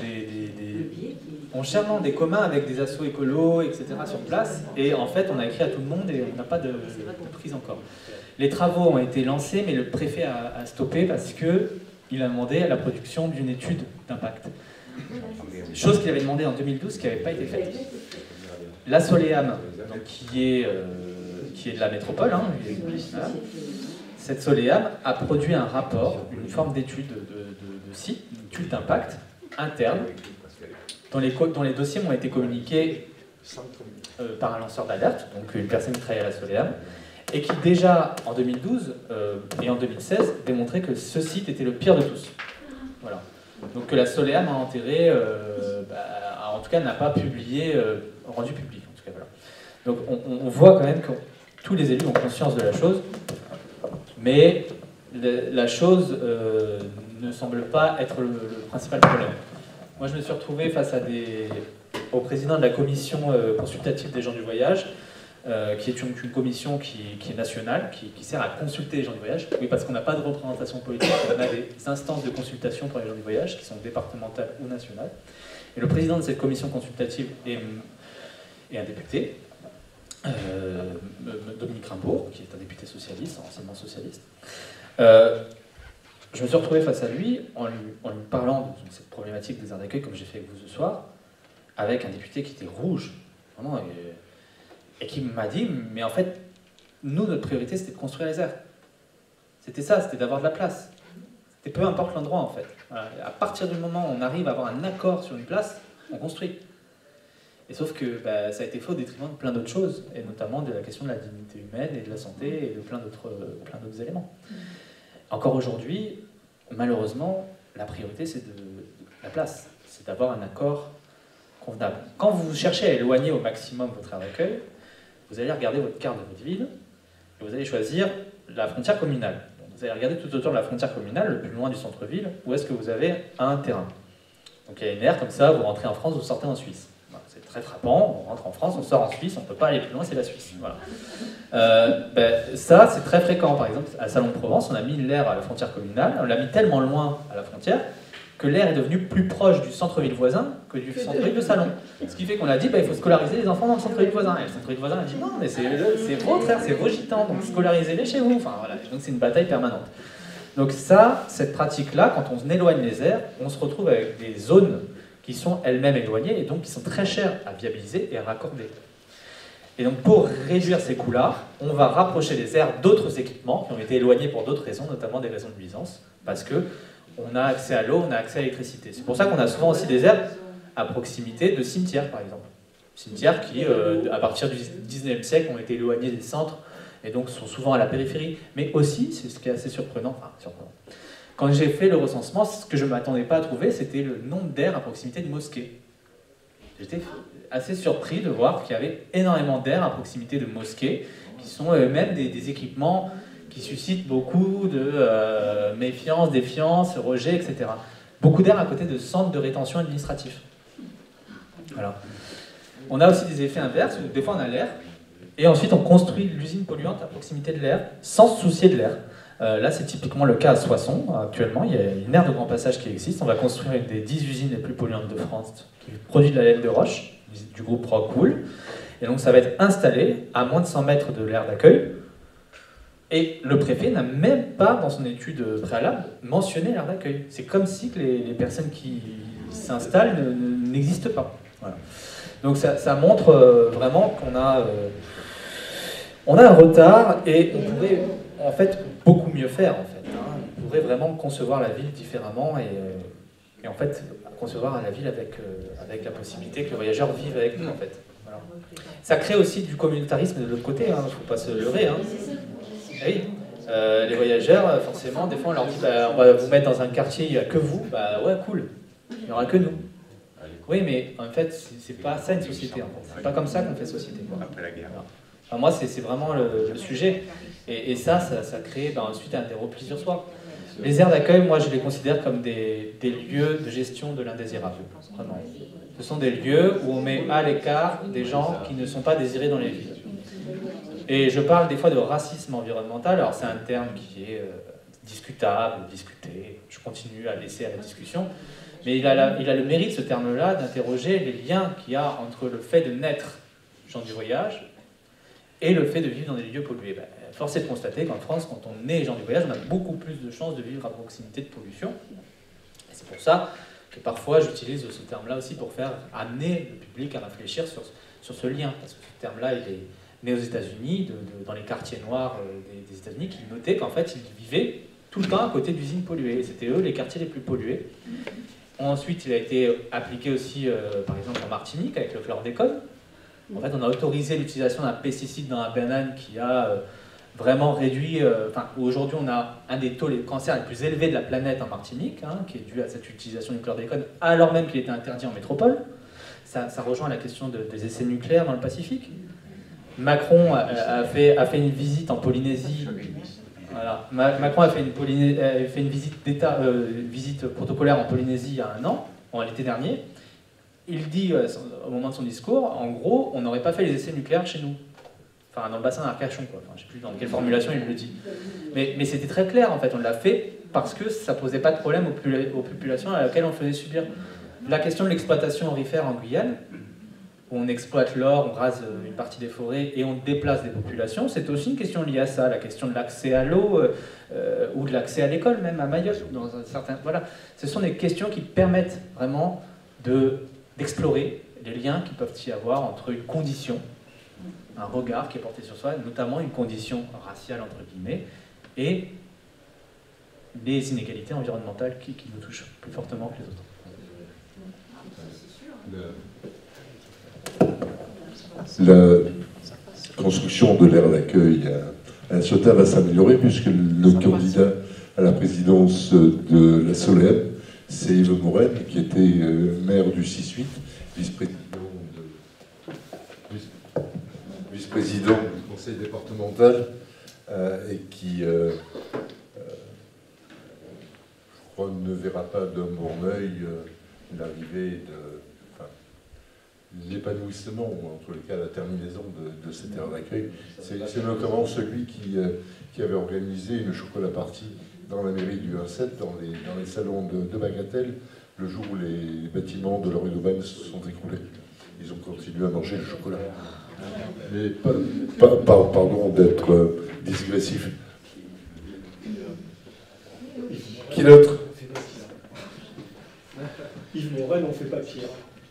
Speaker 3: des communs avec des assos écolos, etc. sur place. Et en fait, on a écrit à tout le monde et on n'a pas de prise encore. Les travaux ont été lancés, mais le préfet a stoppé parce qu'il a demandé à la production d'une étude d'impact. Chose qu'il avait demandé en 2012, qui n'avait pas été faite. La Soleam, donc, qui est de la métropole, hein, voilà. Cette Soleam a produit un rapport, une forme d'étude de site, une étude d'impact interne, dont les dossiers ont été communiqués par un lanceur d'alerte, donc une personne qui travaille à la Soleam, et qui déjà en 2012 et en 2016 démontrait que ce site était le pire de tous. Voilà. Donc que la Soleam a enterré, en tout cas n'a pas publié, rendu public. En tout cas, voilà. Donc on voit quand même que tous les élus ont conscience de la chose, mais la chose ne semble pas être le principal problème. Moi, je me suis retrouvé face au président de la commission consultative des gens du voyage, qui est une commission qui est nationale, qui sert à consulter les gens du voyage. Oui, parce qu'on n'a pas de représentation politique, on a des instances de consultation pour les gens du voyage, qui sont départementales ou nationales. Et le président de cette commission consultative est un député, Dominique Rimbaud, qui est un député socialiste, anciennement socialiste. Je me suis retrouvé face à lui en lui parlant de cette problématique des aires d'accueil, comme j'ai fait avec vous ce soir, avec un député qui était rouge, vraiment, et qui m'a dit, mais en fait, nous, notre priorité, c'était de construire les aires. C'était ça, c'était d'avoir de la place. C'était peu importe l'endroit, en fait. Voilà. À partir du moment où on arrive à avoir un accord sur une place, on construit. Et sauf que ça a été fait au détriment de plein d'autres choses, et notamment de la question de la dignité humaine et de la santé et de plein d'autres éléments. Encore aujourd'hui, malheureusement, la priorité c'est de la place, c'est d'avoir un accord convenable. Quand vous cherchez à éloigner au maximum votre aire d'accueil, vous allez regarder votre carte de votre ville et vous allez choisir la frontière communale. Donc vous allez regarder tout autour de la frontière communale, le plus loin du centre-ville, où est-ce que vous avez un terrain. Donc il y a une aire comme ça, vous rentrez en France, vous sortez en Suisse. Voilà, c'est très frappant, on rentre en France, on sort en Suisse, on ne peut pas aller plus loin, c'est la Suisse. Voilà. Ça, c'est très fréquent. Par exemple, à Salon-de-Provence, on a mis l'aire à la frontière communale, on l'a mis tellement loin à la frontière que l'aire est devenue plus proche du centre-ville voisin que du centre-ville de Salon. Ce qui fait qu'on a dit, il faut scolariser les enfants dans le centre-ville voisin. Et le centre-ville voisin a dit, non, mais c'est vos frères, c'est vos gitans, donc scolarisez-les chez vous. Enfin, voilà. Donc c'est une bataille permanente. Donc ça, cette pratique-là, quand on éloigne les aires, on se retrouve avec des zones qui sont elles-mêmes éloignées et donc qui sont très chères à viabiliser et à raccorder. Et donc pour réduire ces coûts-là, on va rapprocher les aires d'autres équipements qui ont été éloignés pour d'autres raisons, notamment des raisons de nuisance, parce que on a accès à l'eau, on a accès à l'électricité. C'est pour ça qu'on a souvent aussi des aires à proximité de cimetières, par exemple. Cimetières qui, à partir du 19e siècle, ont été éloignés des centres et donc sont souvent à la périphérie. Mais aussi, c'est ce qui est assez surprenant, quand j'ai fait le recensement, ce que je ne m'attendais pas à trouver, c'était le nombre d'aires à proximité de mosquées. J'étais assez surpris de voir qu'il y avait énormément d'aires à proximité de mosquées, qui sont eux-mêmes des équipements qui suscitent beaucoup de méfiance, défiance, rejet, etc. Beaucoup d'aires à côté de centres de rétention administratifs. Voilà. On a aussi des effets inverses, où des fois on a l'air, et ensuite on construit l'usine polluante à proximité de l'air, sans se soucier de l'air. Là, c'est typiquement le cas à Soissons. Actuellement, il y a une aire de grand passage qui existe. On va construire une des 10 usines les plus polluantes de France, qui produit de la laine de roche, du groupe Rockwool. Et donc, ça va être installé à moins de 100 mètres de l'aire d'accueil. Et le préfet n'a même pas, dans son étude préalable, mentionné l'aire d'accueil. C'est comme si que les personnes qui s'installent n'existent pas. Voilà. Donc, ça montre vraiment qu'on a un retard et on pourrait en fait beaucoup mieux faire. En fait, hein. On pourrait vraiment concevoir la ville différemment et en fait concevoir la ville avec la possibilité que les voyageurs vivent avec nous. En fait. Voilà. Ça crée aussi du communautarisme de l'autre côté, il ne faut pas se leurrer. Hein. Oui. Les voyageurs, forcément, des fois on leur dit on va vous mettre dans un quartier, il n'y a que vous, ouais, cool, il n'y aura que nous. Oui, mais en fait, c'est pas ça une société. En fait. C'est pas comme ça qu'on fait société. Quoi. Après la guerre. Voilà. Enfin, moi, c'est vraiment le sujet. Et ça crée ensuite un des replis sur soi. Les aires d'accueil, moi, je les considère comme des lieux de gestion de l'indésirable. Vraiment. Ce sont des lieux où on met à l'écart des gens qui ne sont pas désirés dans les villes. Et je parle des fois de racisme environnemental. Alors, c'est un terme qui est discutable, discuté. Je continue à laisser à la discussion. Mais il a le mérite, ce terme-là, d'interroger les liens qu'il y a entre le fait de naître gens du voyage et le fait de vivre dans des lieux pollués. Force est de constater qu'en France, quand on est gens du voyage, on a beaucoup plus de chances de vivre à proximité de pollution. Et c'est pour ça que parfois j'utilise ce terme-là aussi pour faire amener le public à réfléchir sur ce lien. Parce que ce terme-là, il est né aux États-Unis, dans les quartiers noirs des États-Unis, qui notaient qu'en fait, ils vivaient tout le temps à côté d'usines polluées. Et c'était eux les quartiers les plus pollués. Ensuite, il a été appliqué aussi, par exemple, en Martinique, avec le chlordécone. En fait, on a autorisé l'utilisation d'un pesticide dans la banane qui a vraiment réduit... aujourd'hui, on a un des taux de cancer les plus élevés de la planète en Martinique, qui est dû à cette utilisation du chlordécone, alors même qu'il était interdit en métropole. Ça rejoint la question des essais nucléaires dans le Pacifique. Macron a fait une visite en Polynésie... Voilà. Macron a fait une visite d'État, visite protocolaire en Polynésie il y a un an, l'été dernier. Il dit au moment de son discours, en gros, on n'aurait pas fait les essais nucléaires chez nous. Enfin, dans le bassin d'Arcachon, quoi. Enfin, je ne sais plus dans quelle formulation il le dit. Mais c'était très clair, en fait. On l'a fait parce que ça ne posait pas de problème aux populations à laquelle on faisait subir. La question de l'exploitation aurifère en Guyane, où on exploite l'or, on rase une partie des forêts et on déplace des populations, c'est aussi une question liée à ça, la question de l'accès à l'eau ou de l'accès à l'école, même à Mayotte. Voilà. Ce sont des questions qui permettent vraiment d'explorer les liens qui peuvent y avoir entre une condition, un regard qui est porté sur soi, notamment une condition raciale, entre guillemets, et les inégalités environnementales qui nous touchent plus fortement que les autres.
Speaker 4: la construction de l'aire d'accueil à Ciotat va s'améliorer puisque le candidat à la présidence de la Solène, c'est Yves Morel, qui était maire du 6-8, vice-président du conseil départemental, et qui, je crois, ne verra pas d'un bon œil l'arrivée l'épanouissement, ou en tous les cas la terminaison de cette aire d'accueil. C'est notamment celui qui avait organisé une chocolat party dans la mairie du 1-7, dans les salons de Bagatelle, le jour où les bâtiments de la rue d'Aubagne se sont écroulés. Ils ont continué à manger le chocolat. Mais pardon d'être digressif. Qui d'autre?
Speaker 9: Yves Morel, on ne fait pas pire.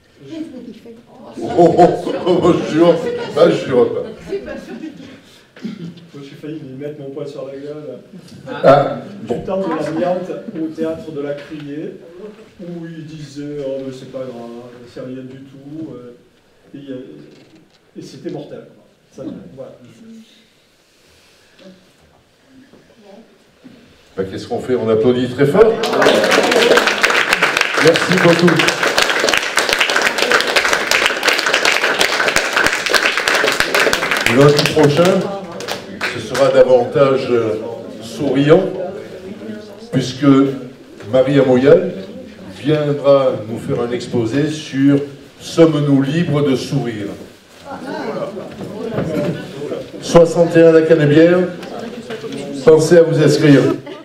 Speaker 4: Je jure pas.
Speaker 9: J'ai failli lui mettre mon poing sur la gueule.
Speaker 4: Bon.
Speaker 9: Du temps de l'amiante au théâtre de la Criée, où il disait « Oh, mais c'est pas grave, c'est rien du tout. » Et c'était mortel. Ça, voilà.
Speaker 4: Ben, qu'est-ce qu'on fait? On applaudit très fort. Merci beaucoup. Lundi prochain, ce sera davantage souriant, puisque Marie Amoyal viendra nous faire un exposé sur « Sommes-nous libres de sourire ?» 61 la Canebière, pensez à vous inscrire.